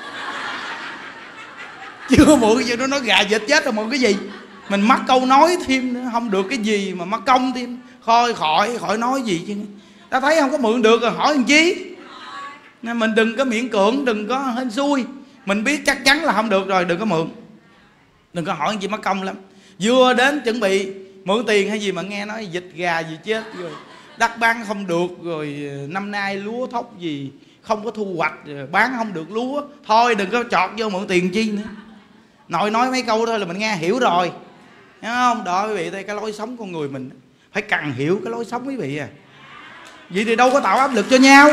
Chưa mượn cái gì nó nói gà vịt chết rồi mượn cái gì. Mình mắc câu nói thêm nữa, không được cái gì mà mắc công thêm, khỏi nói gì chứ. Ta thấy không có mượn được rồi hỏi làm chi. Nên mình đừng có miễn cưỡng, đừng có hên xui. Mình biết chắc chắn là không được rồi đừng có mượn, đừng có hỏi gì mắc công lắm. Vừa đến chuẩn bị mượn tiền hay gì mà nghe nói vịt gà gì chết rồi đất bán không được, rồi năm nay lúa thóc gì không có thu hoạch, rồi bán không được lúa, thôi đừng có chọt vô mượn tiền chi nữa. Nội nói mấy câu thôi là mình nghe hiểu rồi, hiểu không? Đó quý vị, đây cái lối sống con người mình phải cần hiểu cái lối sống quý vị à. Vậy thì đâu có tạo áp lực cho nhau.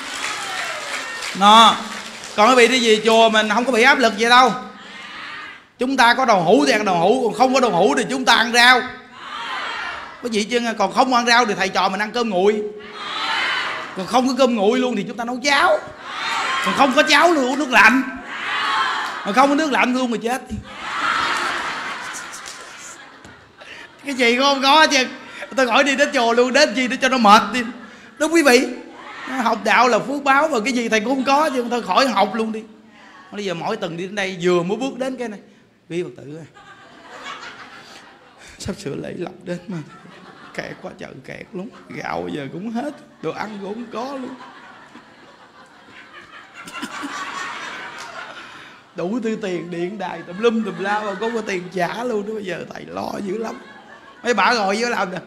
Nó còn quý vị đi về chùa mình không có bị áp lực gì đâu. Chúng ta có đậu hũ thì ăn đậu hũ, còn không có đậu hũ thì chúng ta ăn rau. Có gì chứ, còn không ăn rau thì thầy trò mình ăn cơm nguội. Còn không có cơm nguội luôn thì chúng ta nấu cháo. Còn không có cháo luôn uống nước lạnh. Còn không có nước lạnh luôn mà chết. Cái gì cũng không có chứ. Tôi hỏi đi đến chùa luôn, đến gì để cho nó mệt đi. Đúng quý vị, học đạo là phước báo, và cái gì thầy cũng không có chứ. Thôi khỏi học luôn đi. Bây giờ mỗi tuần đi đến đây vừa mới bước đến cái này, quý Phật tử ơi, sắp sửa lễ lộc đến mà kẹt quá trời kẹt luôn, gạo bây giờ cũng hết, đồ ăn cũng không có luôn. Đủ thứ tiền điện đài tùm lum tùm la mà không có tiền trả luôn đó. Bây giờ thầy lo dữ lắm. Mấy bà ngồi vô làm nè.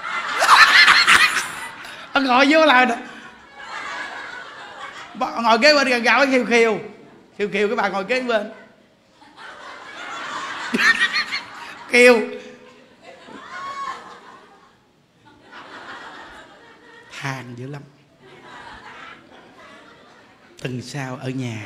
Ngồi vô làm nè, ngồi kế bên gần gạo cái khiêu cái bà ngồi kế bên kêu than dữ lắm. Tuần sau ở nhà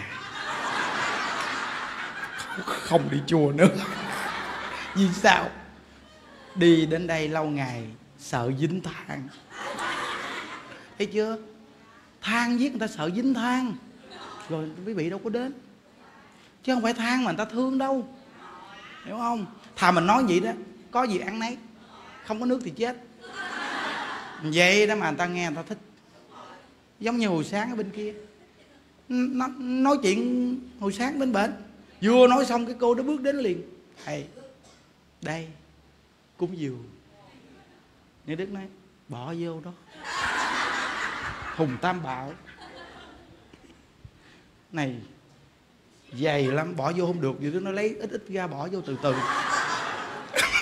không đi chùa nữa. Vì sao? Đi đến đây lâu ngày sợ dính than. Thấy chưa? Than giết người ta sợ dính than, rồi quý vị đâu có đến. Chứ không phải than mà người ta thương đâu, hiểu không? Thà mình nói vậy đó, có gì ăn nấy, không có nước thì chết. Vậy đó mà người ta nghe người ta thích. Giống như hồi sáng ở bên kia, nói chuyện hồi sáng bên bển, vừa nói xong cái cô đó bước đến liền. Thầy, đây cúng dường. Như Đức nói bỏ vô đó, Hùng Tam Bảo này dày lắm, bỏ vô không được. Vậy nó lấy ít ít ra bỏ vô từ từ.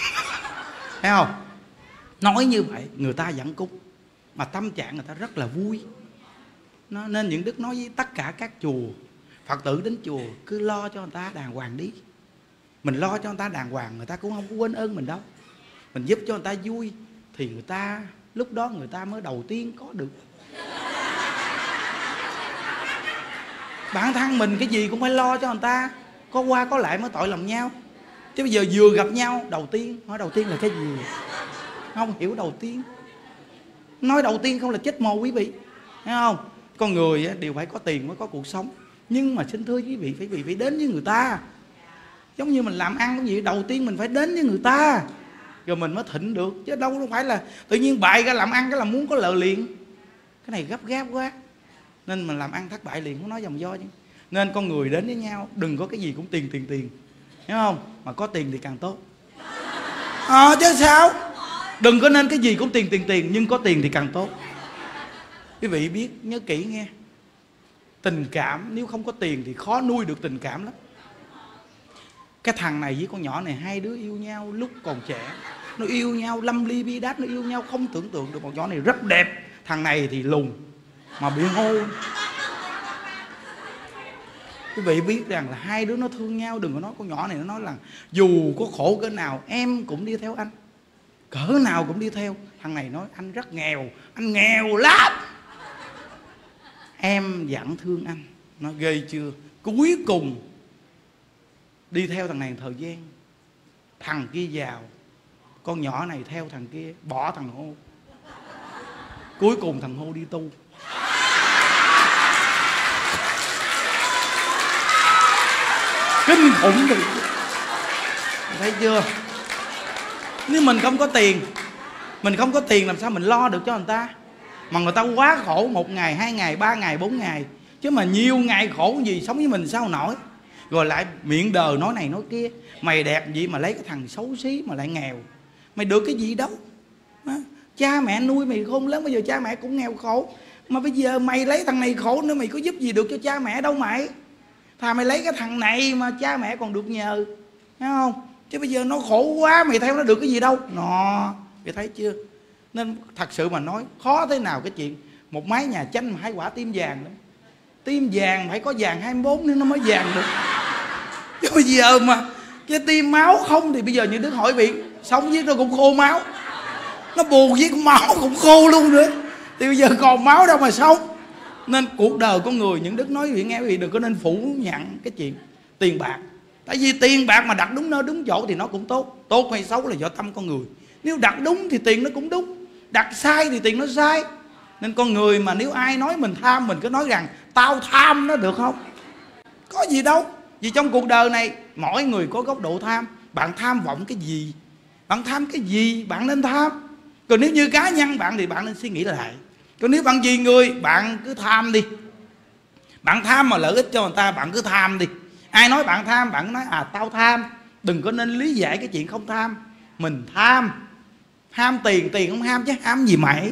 Thấy không? Nói như vậy người ta vẫn cúng, mà tâm trạng người ta rất là vui. Nên những đức nói với tất cả các chùa, Phật tử đến chùa cứ lo cho người ta đàng hoàng đi. Mình lo cho người ta đàng hoàng, người ta cũng không có quên ơn mình đâu. Mình giúp cho người ta vui thì người ta, lúc đó người ta mới đầu tiên có được. Bản thân mình cái gì cũng phải lo cho người ta, có qua có lại mới tội lòng nhau. Chứ bây giờ vừa gặp nhau, đầu tiên nói đầu tiên là cái gì? Không hiểu đầu tiên. Nói đầu tiên không là chết mồ quý vị, thấy không? Con người đều phải có tiền mới có cuộc sống. Nhưng mà xin thưa quý vị, phải đến với người ta. Giống như mình làm ăn cái gì, đầu tiên mình phải đến với người ta rồi mình mới thịnh được. Chứ đâu không phải là tự nhiên bại ra làm ăn cái là muốn có lợi liền. Cái này gấp gáp quá, nên mình làm ăn thất bại liền, không nói dòng do chứ. Nên con người đến với nhau đừng có cái gì cũng tiền, hiểu không? Mà có tiền thì càng tốt. Chứ sao? Đừng có nên cái gì cũng tiền, nhưng có tiền thì càng tốt. Quý vị biết, nhớ kỹ nghe. Tình cảm nếu không có tiền thì khó nuôi được tình cảm lắm. Cái thằng này với con nhỏ này, hai đứa yêu nhau lúc còn trẻ. Nó yêu nhau lâm ly bi đát, nó yêu nhau không tưởng tượng được. Con nhỏ này rất đẹp, thằng này thì lùn mà bị hôi. Quý vị biết rằng là hai đứa nó thương nhau. Đừng có nói, con nhỏ này nó nói là dù có khổ cỡ nào em cũng đi theo anh, cỡ nào cũng đi theo. Thằng này nói anh rất nghèo, anh nghèo lắm, em vẫn thương anh. Nó ghê chưa? Cuối cùng đi theo thằng này thời gian, thằng kia giàu, con nhỏ này theo thằng kia, bỏ thằng Hô. Cuối cùng thằng Hô đi tu. Kinh khủng được. Thấy chưa? Nếu mình không có tiền, làm sao mình lo được cho người ta? Mà người ta quá khổ 1 ngày, 2 ngày, 3 ngày, 4 ngày. Chứ mà nhiều ngày khổ gì, sống với mình sao nổi. Rồi lại miệng đờ nói này nói kia. Mày đẹp gì mà lấy cái thằng xấu xí mà lại nghèo, mày được cái gì đâu. Cha mẹ nuôi mày khôn lớn, bây giờ cha mẹ cũng nghèo khổ. Mà bây giờ mày lấy thằng này khổ nữa, mày có giúp gì được cho cha mẹ đâu mày. Thà mày lấy cái thằng này mà cha mẹ còn được nhờ, thấy không? Chứ bây giờ nó khổ quá, mày theo nó được cái gì đâu. Mày thấy chưa? Nên thật sự mà nói, khó thế nào cái chuyện một mái nhà tranh mà 2 quả tim vàng đó. Tim vàng phải có vàng 24 nên nó mới vàng được. Chứ bây giờ mà cái tim máu không thì bây giờ như Đức hỏi vị sống với nó cũng khô máu, nó buồn với con máu cũng khô luôn nữa. Thì bây giờ còn máu đâu mà sống. Nên cuộc đời con người, những Đức nói quý vị nghe, quý vị đừng có nên phủ nhận cái chuyện tiền bạc. Tại vì tiền bạc mà đặt đúng nơi đúng chỗ thì nó cũng tốt. Tốt hay xấu là do tâm con người. Nếu đặt đúng thì tiền nó cũng đúng, đặt sai thì tiền nó sai. Nên con người mà nếu ai nói mình tham, mình cứ nói rằng tao tham, nó được không? Có gì đâu. Vì trong cuộc đời này mỗi người có góc độ tham. Bạn tham vọng cái gì, bạn tham cái gì bạn nên tham. Còn nếu như cá nhân bạn thì bạn nên suy nghĩ lại. Còn nếu bạn vì người, bạn cứ tham đi. Bạn tham mà lợi ích cho người ta, bạn cứ tham đi. Ai nói bạn tham, bạn nói tao tham. Đừng có nên lý giải cái chuyện không tham. Mình tham. Ham tiền, tiền không ham chứ ham gì mày.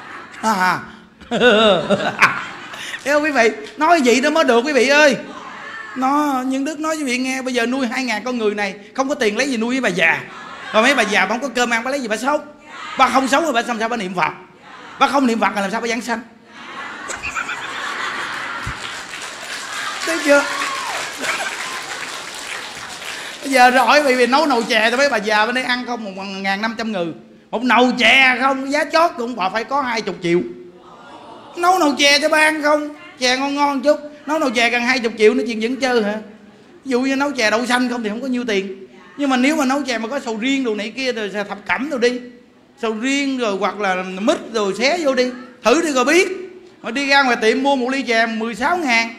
Theo quý vị, nói vậy đó mới được quý vị ơi. Nhưng Đức nói với quý vị nghe, bây giờ nuôi 2.000 con người này, không có tiền lấy gì nuôi với bà già. Rồi mấy bà già bà không có cơm ăn, bà lấy gì bà sống? Bà không sống rồi bà làm sao bà niệm Phật? Bà không niệm Phật là làm sao bà giảng sanh? Thấy chưa? Bây giờ rồi hỏi vì nấu nồi chè cho mấy bà già bên đây ăn không 1.500 người. Một nồi chè không, giá chót cũng phải có 20 triệu. Nấu nồi chè cho ba ăn không, chè ngon ngon chút. Nấu nồi chè gần 20 triệu nó chuyện vẫn chơi hả? Ví dụ như nấu chè đậu xanh không thì không có nhiêu tiền. Nhưng mà nếu mà nấu chè mà có sầu riêng đồ này kia rồi thập cẩm rồi đi, sầu riêng rồi hoặc là mít rồi xé vô đi, thử đi rồi biết. Mà đi ra ngoài tiệm mua 1 ly chè 16.000,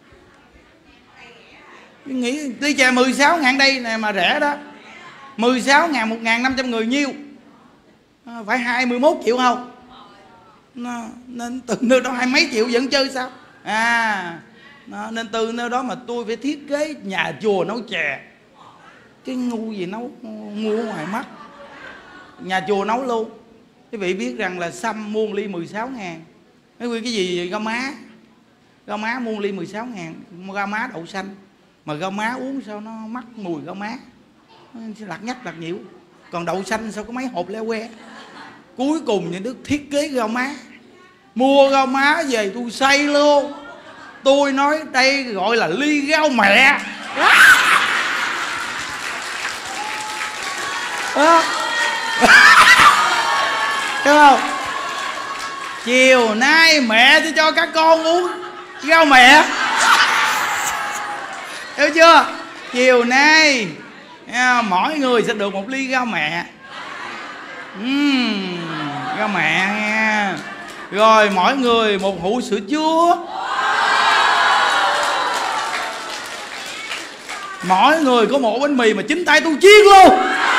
nghĩ ly chè 16.000 đây nè mà rẻ đó. 16.000 1.500 người nhiêu? Phải 21 triệu không? Nên từ nơi đó 20 mấy triệu vẫn chơi sao? Nên từ nơi đó mà tôi phải thiết kế nhà chùa nấu chè. Cái ngu gì nấu mua ngoài mắt. Nhà chùa nấu luôn. Quý vị biết rằng là xăm muôn ly 16.000. Cái gì rau má. Rau má muôn ly 16.000. Rau má đậu xanh. Mà rau má uống sao nó mắc mùi rau má. Lạc nhách lạc nhiễu. Còn đậu xanh sao có mấy hộp leo que. Cuối cùng những đứa thiết kế rau má, mua rau má về tôi xay luôn. Tôi nói đây gọi là ly rau mẹ. Thấy không? Chiều nay mẹ sẽ cho các con uống rau mẹ. Hiểu chưa? Chiều nay mỗi người sẽ được một ly rau mẹ. Rau mẹ nha. Rồi mỗi người một hũ sữa chua. Mỗi người có một bánh mì mà chính tay tôi chiên luôn.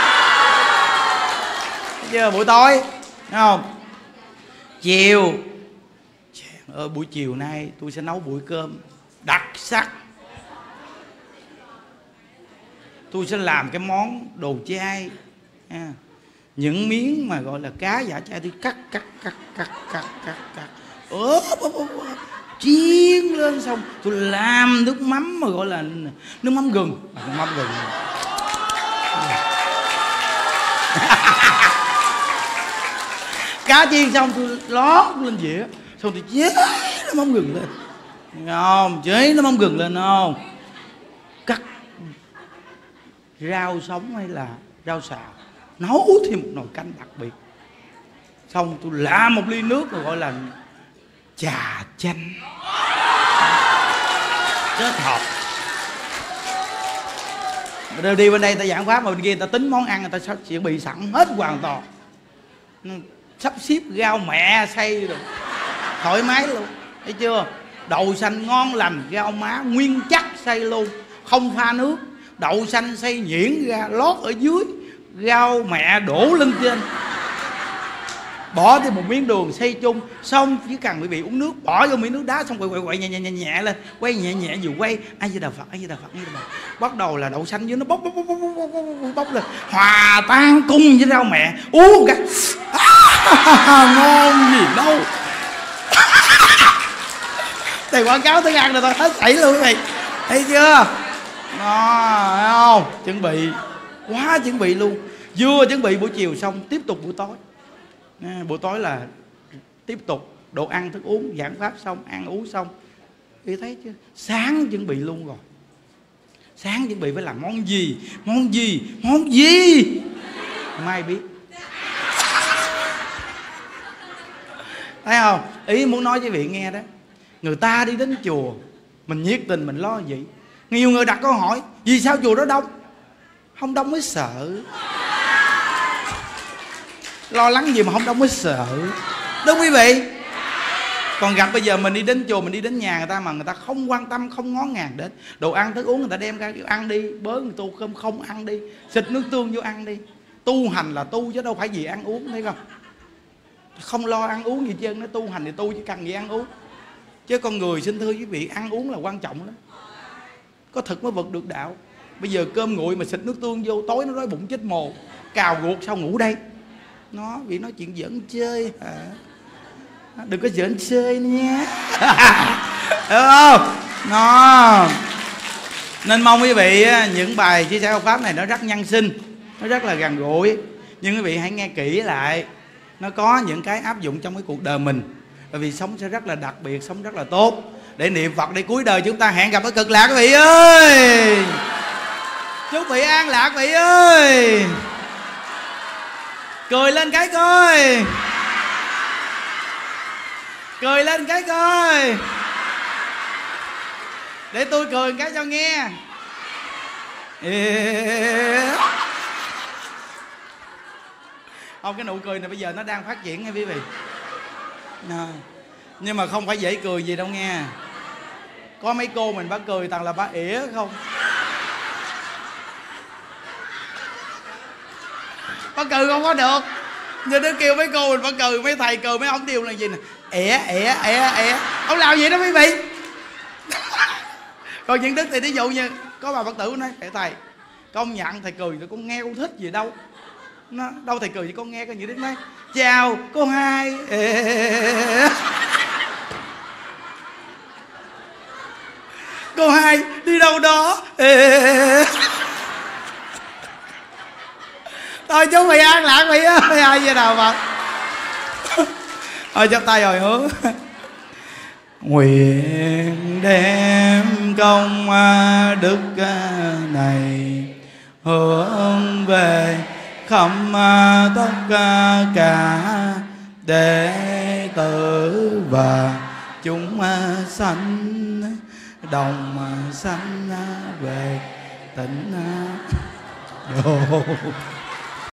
Thấy chưa? Buổi tối, thấy không? Chiều, buổi chiều nay tôi sẽ nấu bữa cơm đặc sắc. Tôi sẽ làm cái món đồ chay, những miếng mà gọi là cá giả chay tôi cắt chiên lên, xong tôi làm nước mắm mà gọi là nước mắm gừng. Nước mắm gừng cá chiên xong tôi lót lên dĩa, xong tôi chế nước mắm gừng lên, không chế nước mắm gừng lên không, cắt rau sống hay là rau xào, nấu thêm một nồi canh đặc biệt, xong tôi làm một ly nước rồi gọi là trà chanh kết hợp. Rồi đi bên đây ta giảng pháp, mà bên kia ta tính món ăn, người ta sẽ bị sẵn hết hoàn toàn, sắp xếp rau mẹ xay rồi thoải mái luôn, thấy chưa? Đậu xanh ngon lành, rau má nguyên chắc xay luôn, không pha nước. Đậu xanh xay nhuyễn ra lót ở dưới, rau mẹ đổ lên trên, bỏ thêm một miếng đường xay chung, xong chỉ cần quý vị uống nước bỏ vô miếng nước đá, xong quay nhẹ lên, quay nhẹ vừa quay A Di Đà Phật, A Di Đà Phật, A Di Đà Phật. Bắt đầu là đậu xanh dưới nó bốc lên, hòa tan cùng với rau mẹ, uống cái ngon gì đâu. Thầy quảng cáo thức ăn rồi tôi hết sảy luôn quý vị, thấy chưa? Thấy không? Chuẩn bị quá, chuẩn bị luôn. Vừa chuẩn bị buổi chiều xong tiếp tục buổi tối. Buổi tối là tiếp tục đồ ăn thức uống, giảng pháp xong, ăn uống xong, thì thấy chưa? Sáng chuẩn bị luôn rồi. Sáng chuẩn bị phải làm món gì? Món gì? Món gì? Mai biết. Thấy không? Ý muốn nói với vị nghe đó. Người ta đi đến chùa, mình nhiệt tình, mình lo gì. Nhiều người đặt câu hỏi, vì sao chùa đó đông? Không đông mới sợ. Lo lắng gì mà không đông mới sợ. Đúng quý vị? Còn gặp bây giờ mình đi đến chùa, mình đi đến nhà người ta mà người ta không quan tâm, không ngó ngàng đến. Đồ ăn thức uống người ta đem ra kêu ăn đi, bới một tô cơm không ăn đi, xịt nước tương vô ăn đi. Tu hành là tu chứ đâu phải gì ăn uống, thấy không? Không lo ăn uống gì trơn, nó tu hành thì tu chứ cần gì ăn uống. Chứ con người xin thưa quý vị, ăn uống là quan trọng lắm. Có thực mới vực được đạo. Bây giờ cơm nguội mà xịt nước tương vô, tối nó đói bụng chết mồ, cào ruột sao ngủ đây? Nó vì nói chuyện giỡn chơi hả? Đừng có giỡn chơi nha. Hiểu không? Nó nên mong quý vị những bài chia sẻ học pháp này nó rất nhân sinh, nó rất là gần gũi, nhưng quý vị hãy nghe kỹ lại. Nó có những cái áp dụng trong cái cuộc đời mình, bởi vì sống sẽ rất là đặc biệt, sống rất là tốt, để niệm Phật để cuối đời chúng ta hẹn gặp ở cực lạc quý vị ơi. Chúc vị an lạc vị ơi. Cười lên cái coi. Cười lên cái coi. Để tôi cười cái cho nghe. Không, cái nụ cười này bây giờ nó đang phát triển nha quý vị. Nhưng mà không phải dễ cười gì đâu nghe. Có mấy cô mình bả cười toàn là bả ỉa không. Bả cười không có được. Giờ nó kêu mấy cô mình bả cười, mấy thầy cười, mấy ông tiêu là gì nè, ỉa. Ông làm gì đó quý vị. Còn những đức thì ví dụ như có bà Phật tử nói thầy công nhận thầy cười con nghe con thích gì đâu. Nó đâu thầy cười thì con nghe con như đức nói chào cô Hai. Cô Hai đi đâu đó. Thôi ơi chú mày an lạc mày ơi, ai vậy nào mà ơi chắp tay rồi hướng. Nguyện đem công đức này hướng về khắp tất cả đệ tử và chúng sanh đồng sanh về tịnh độ.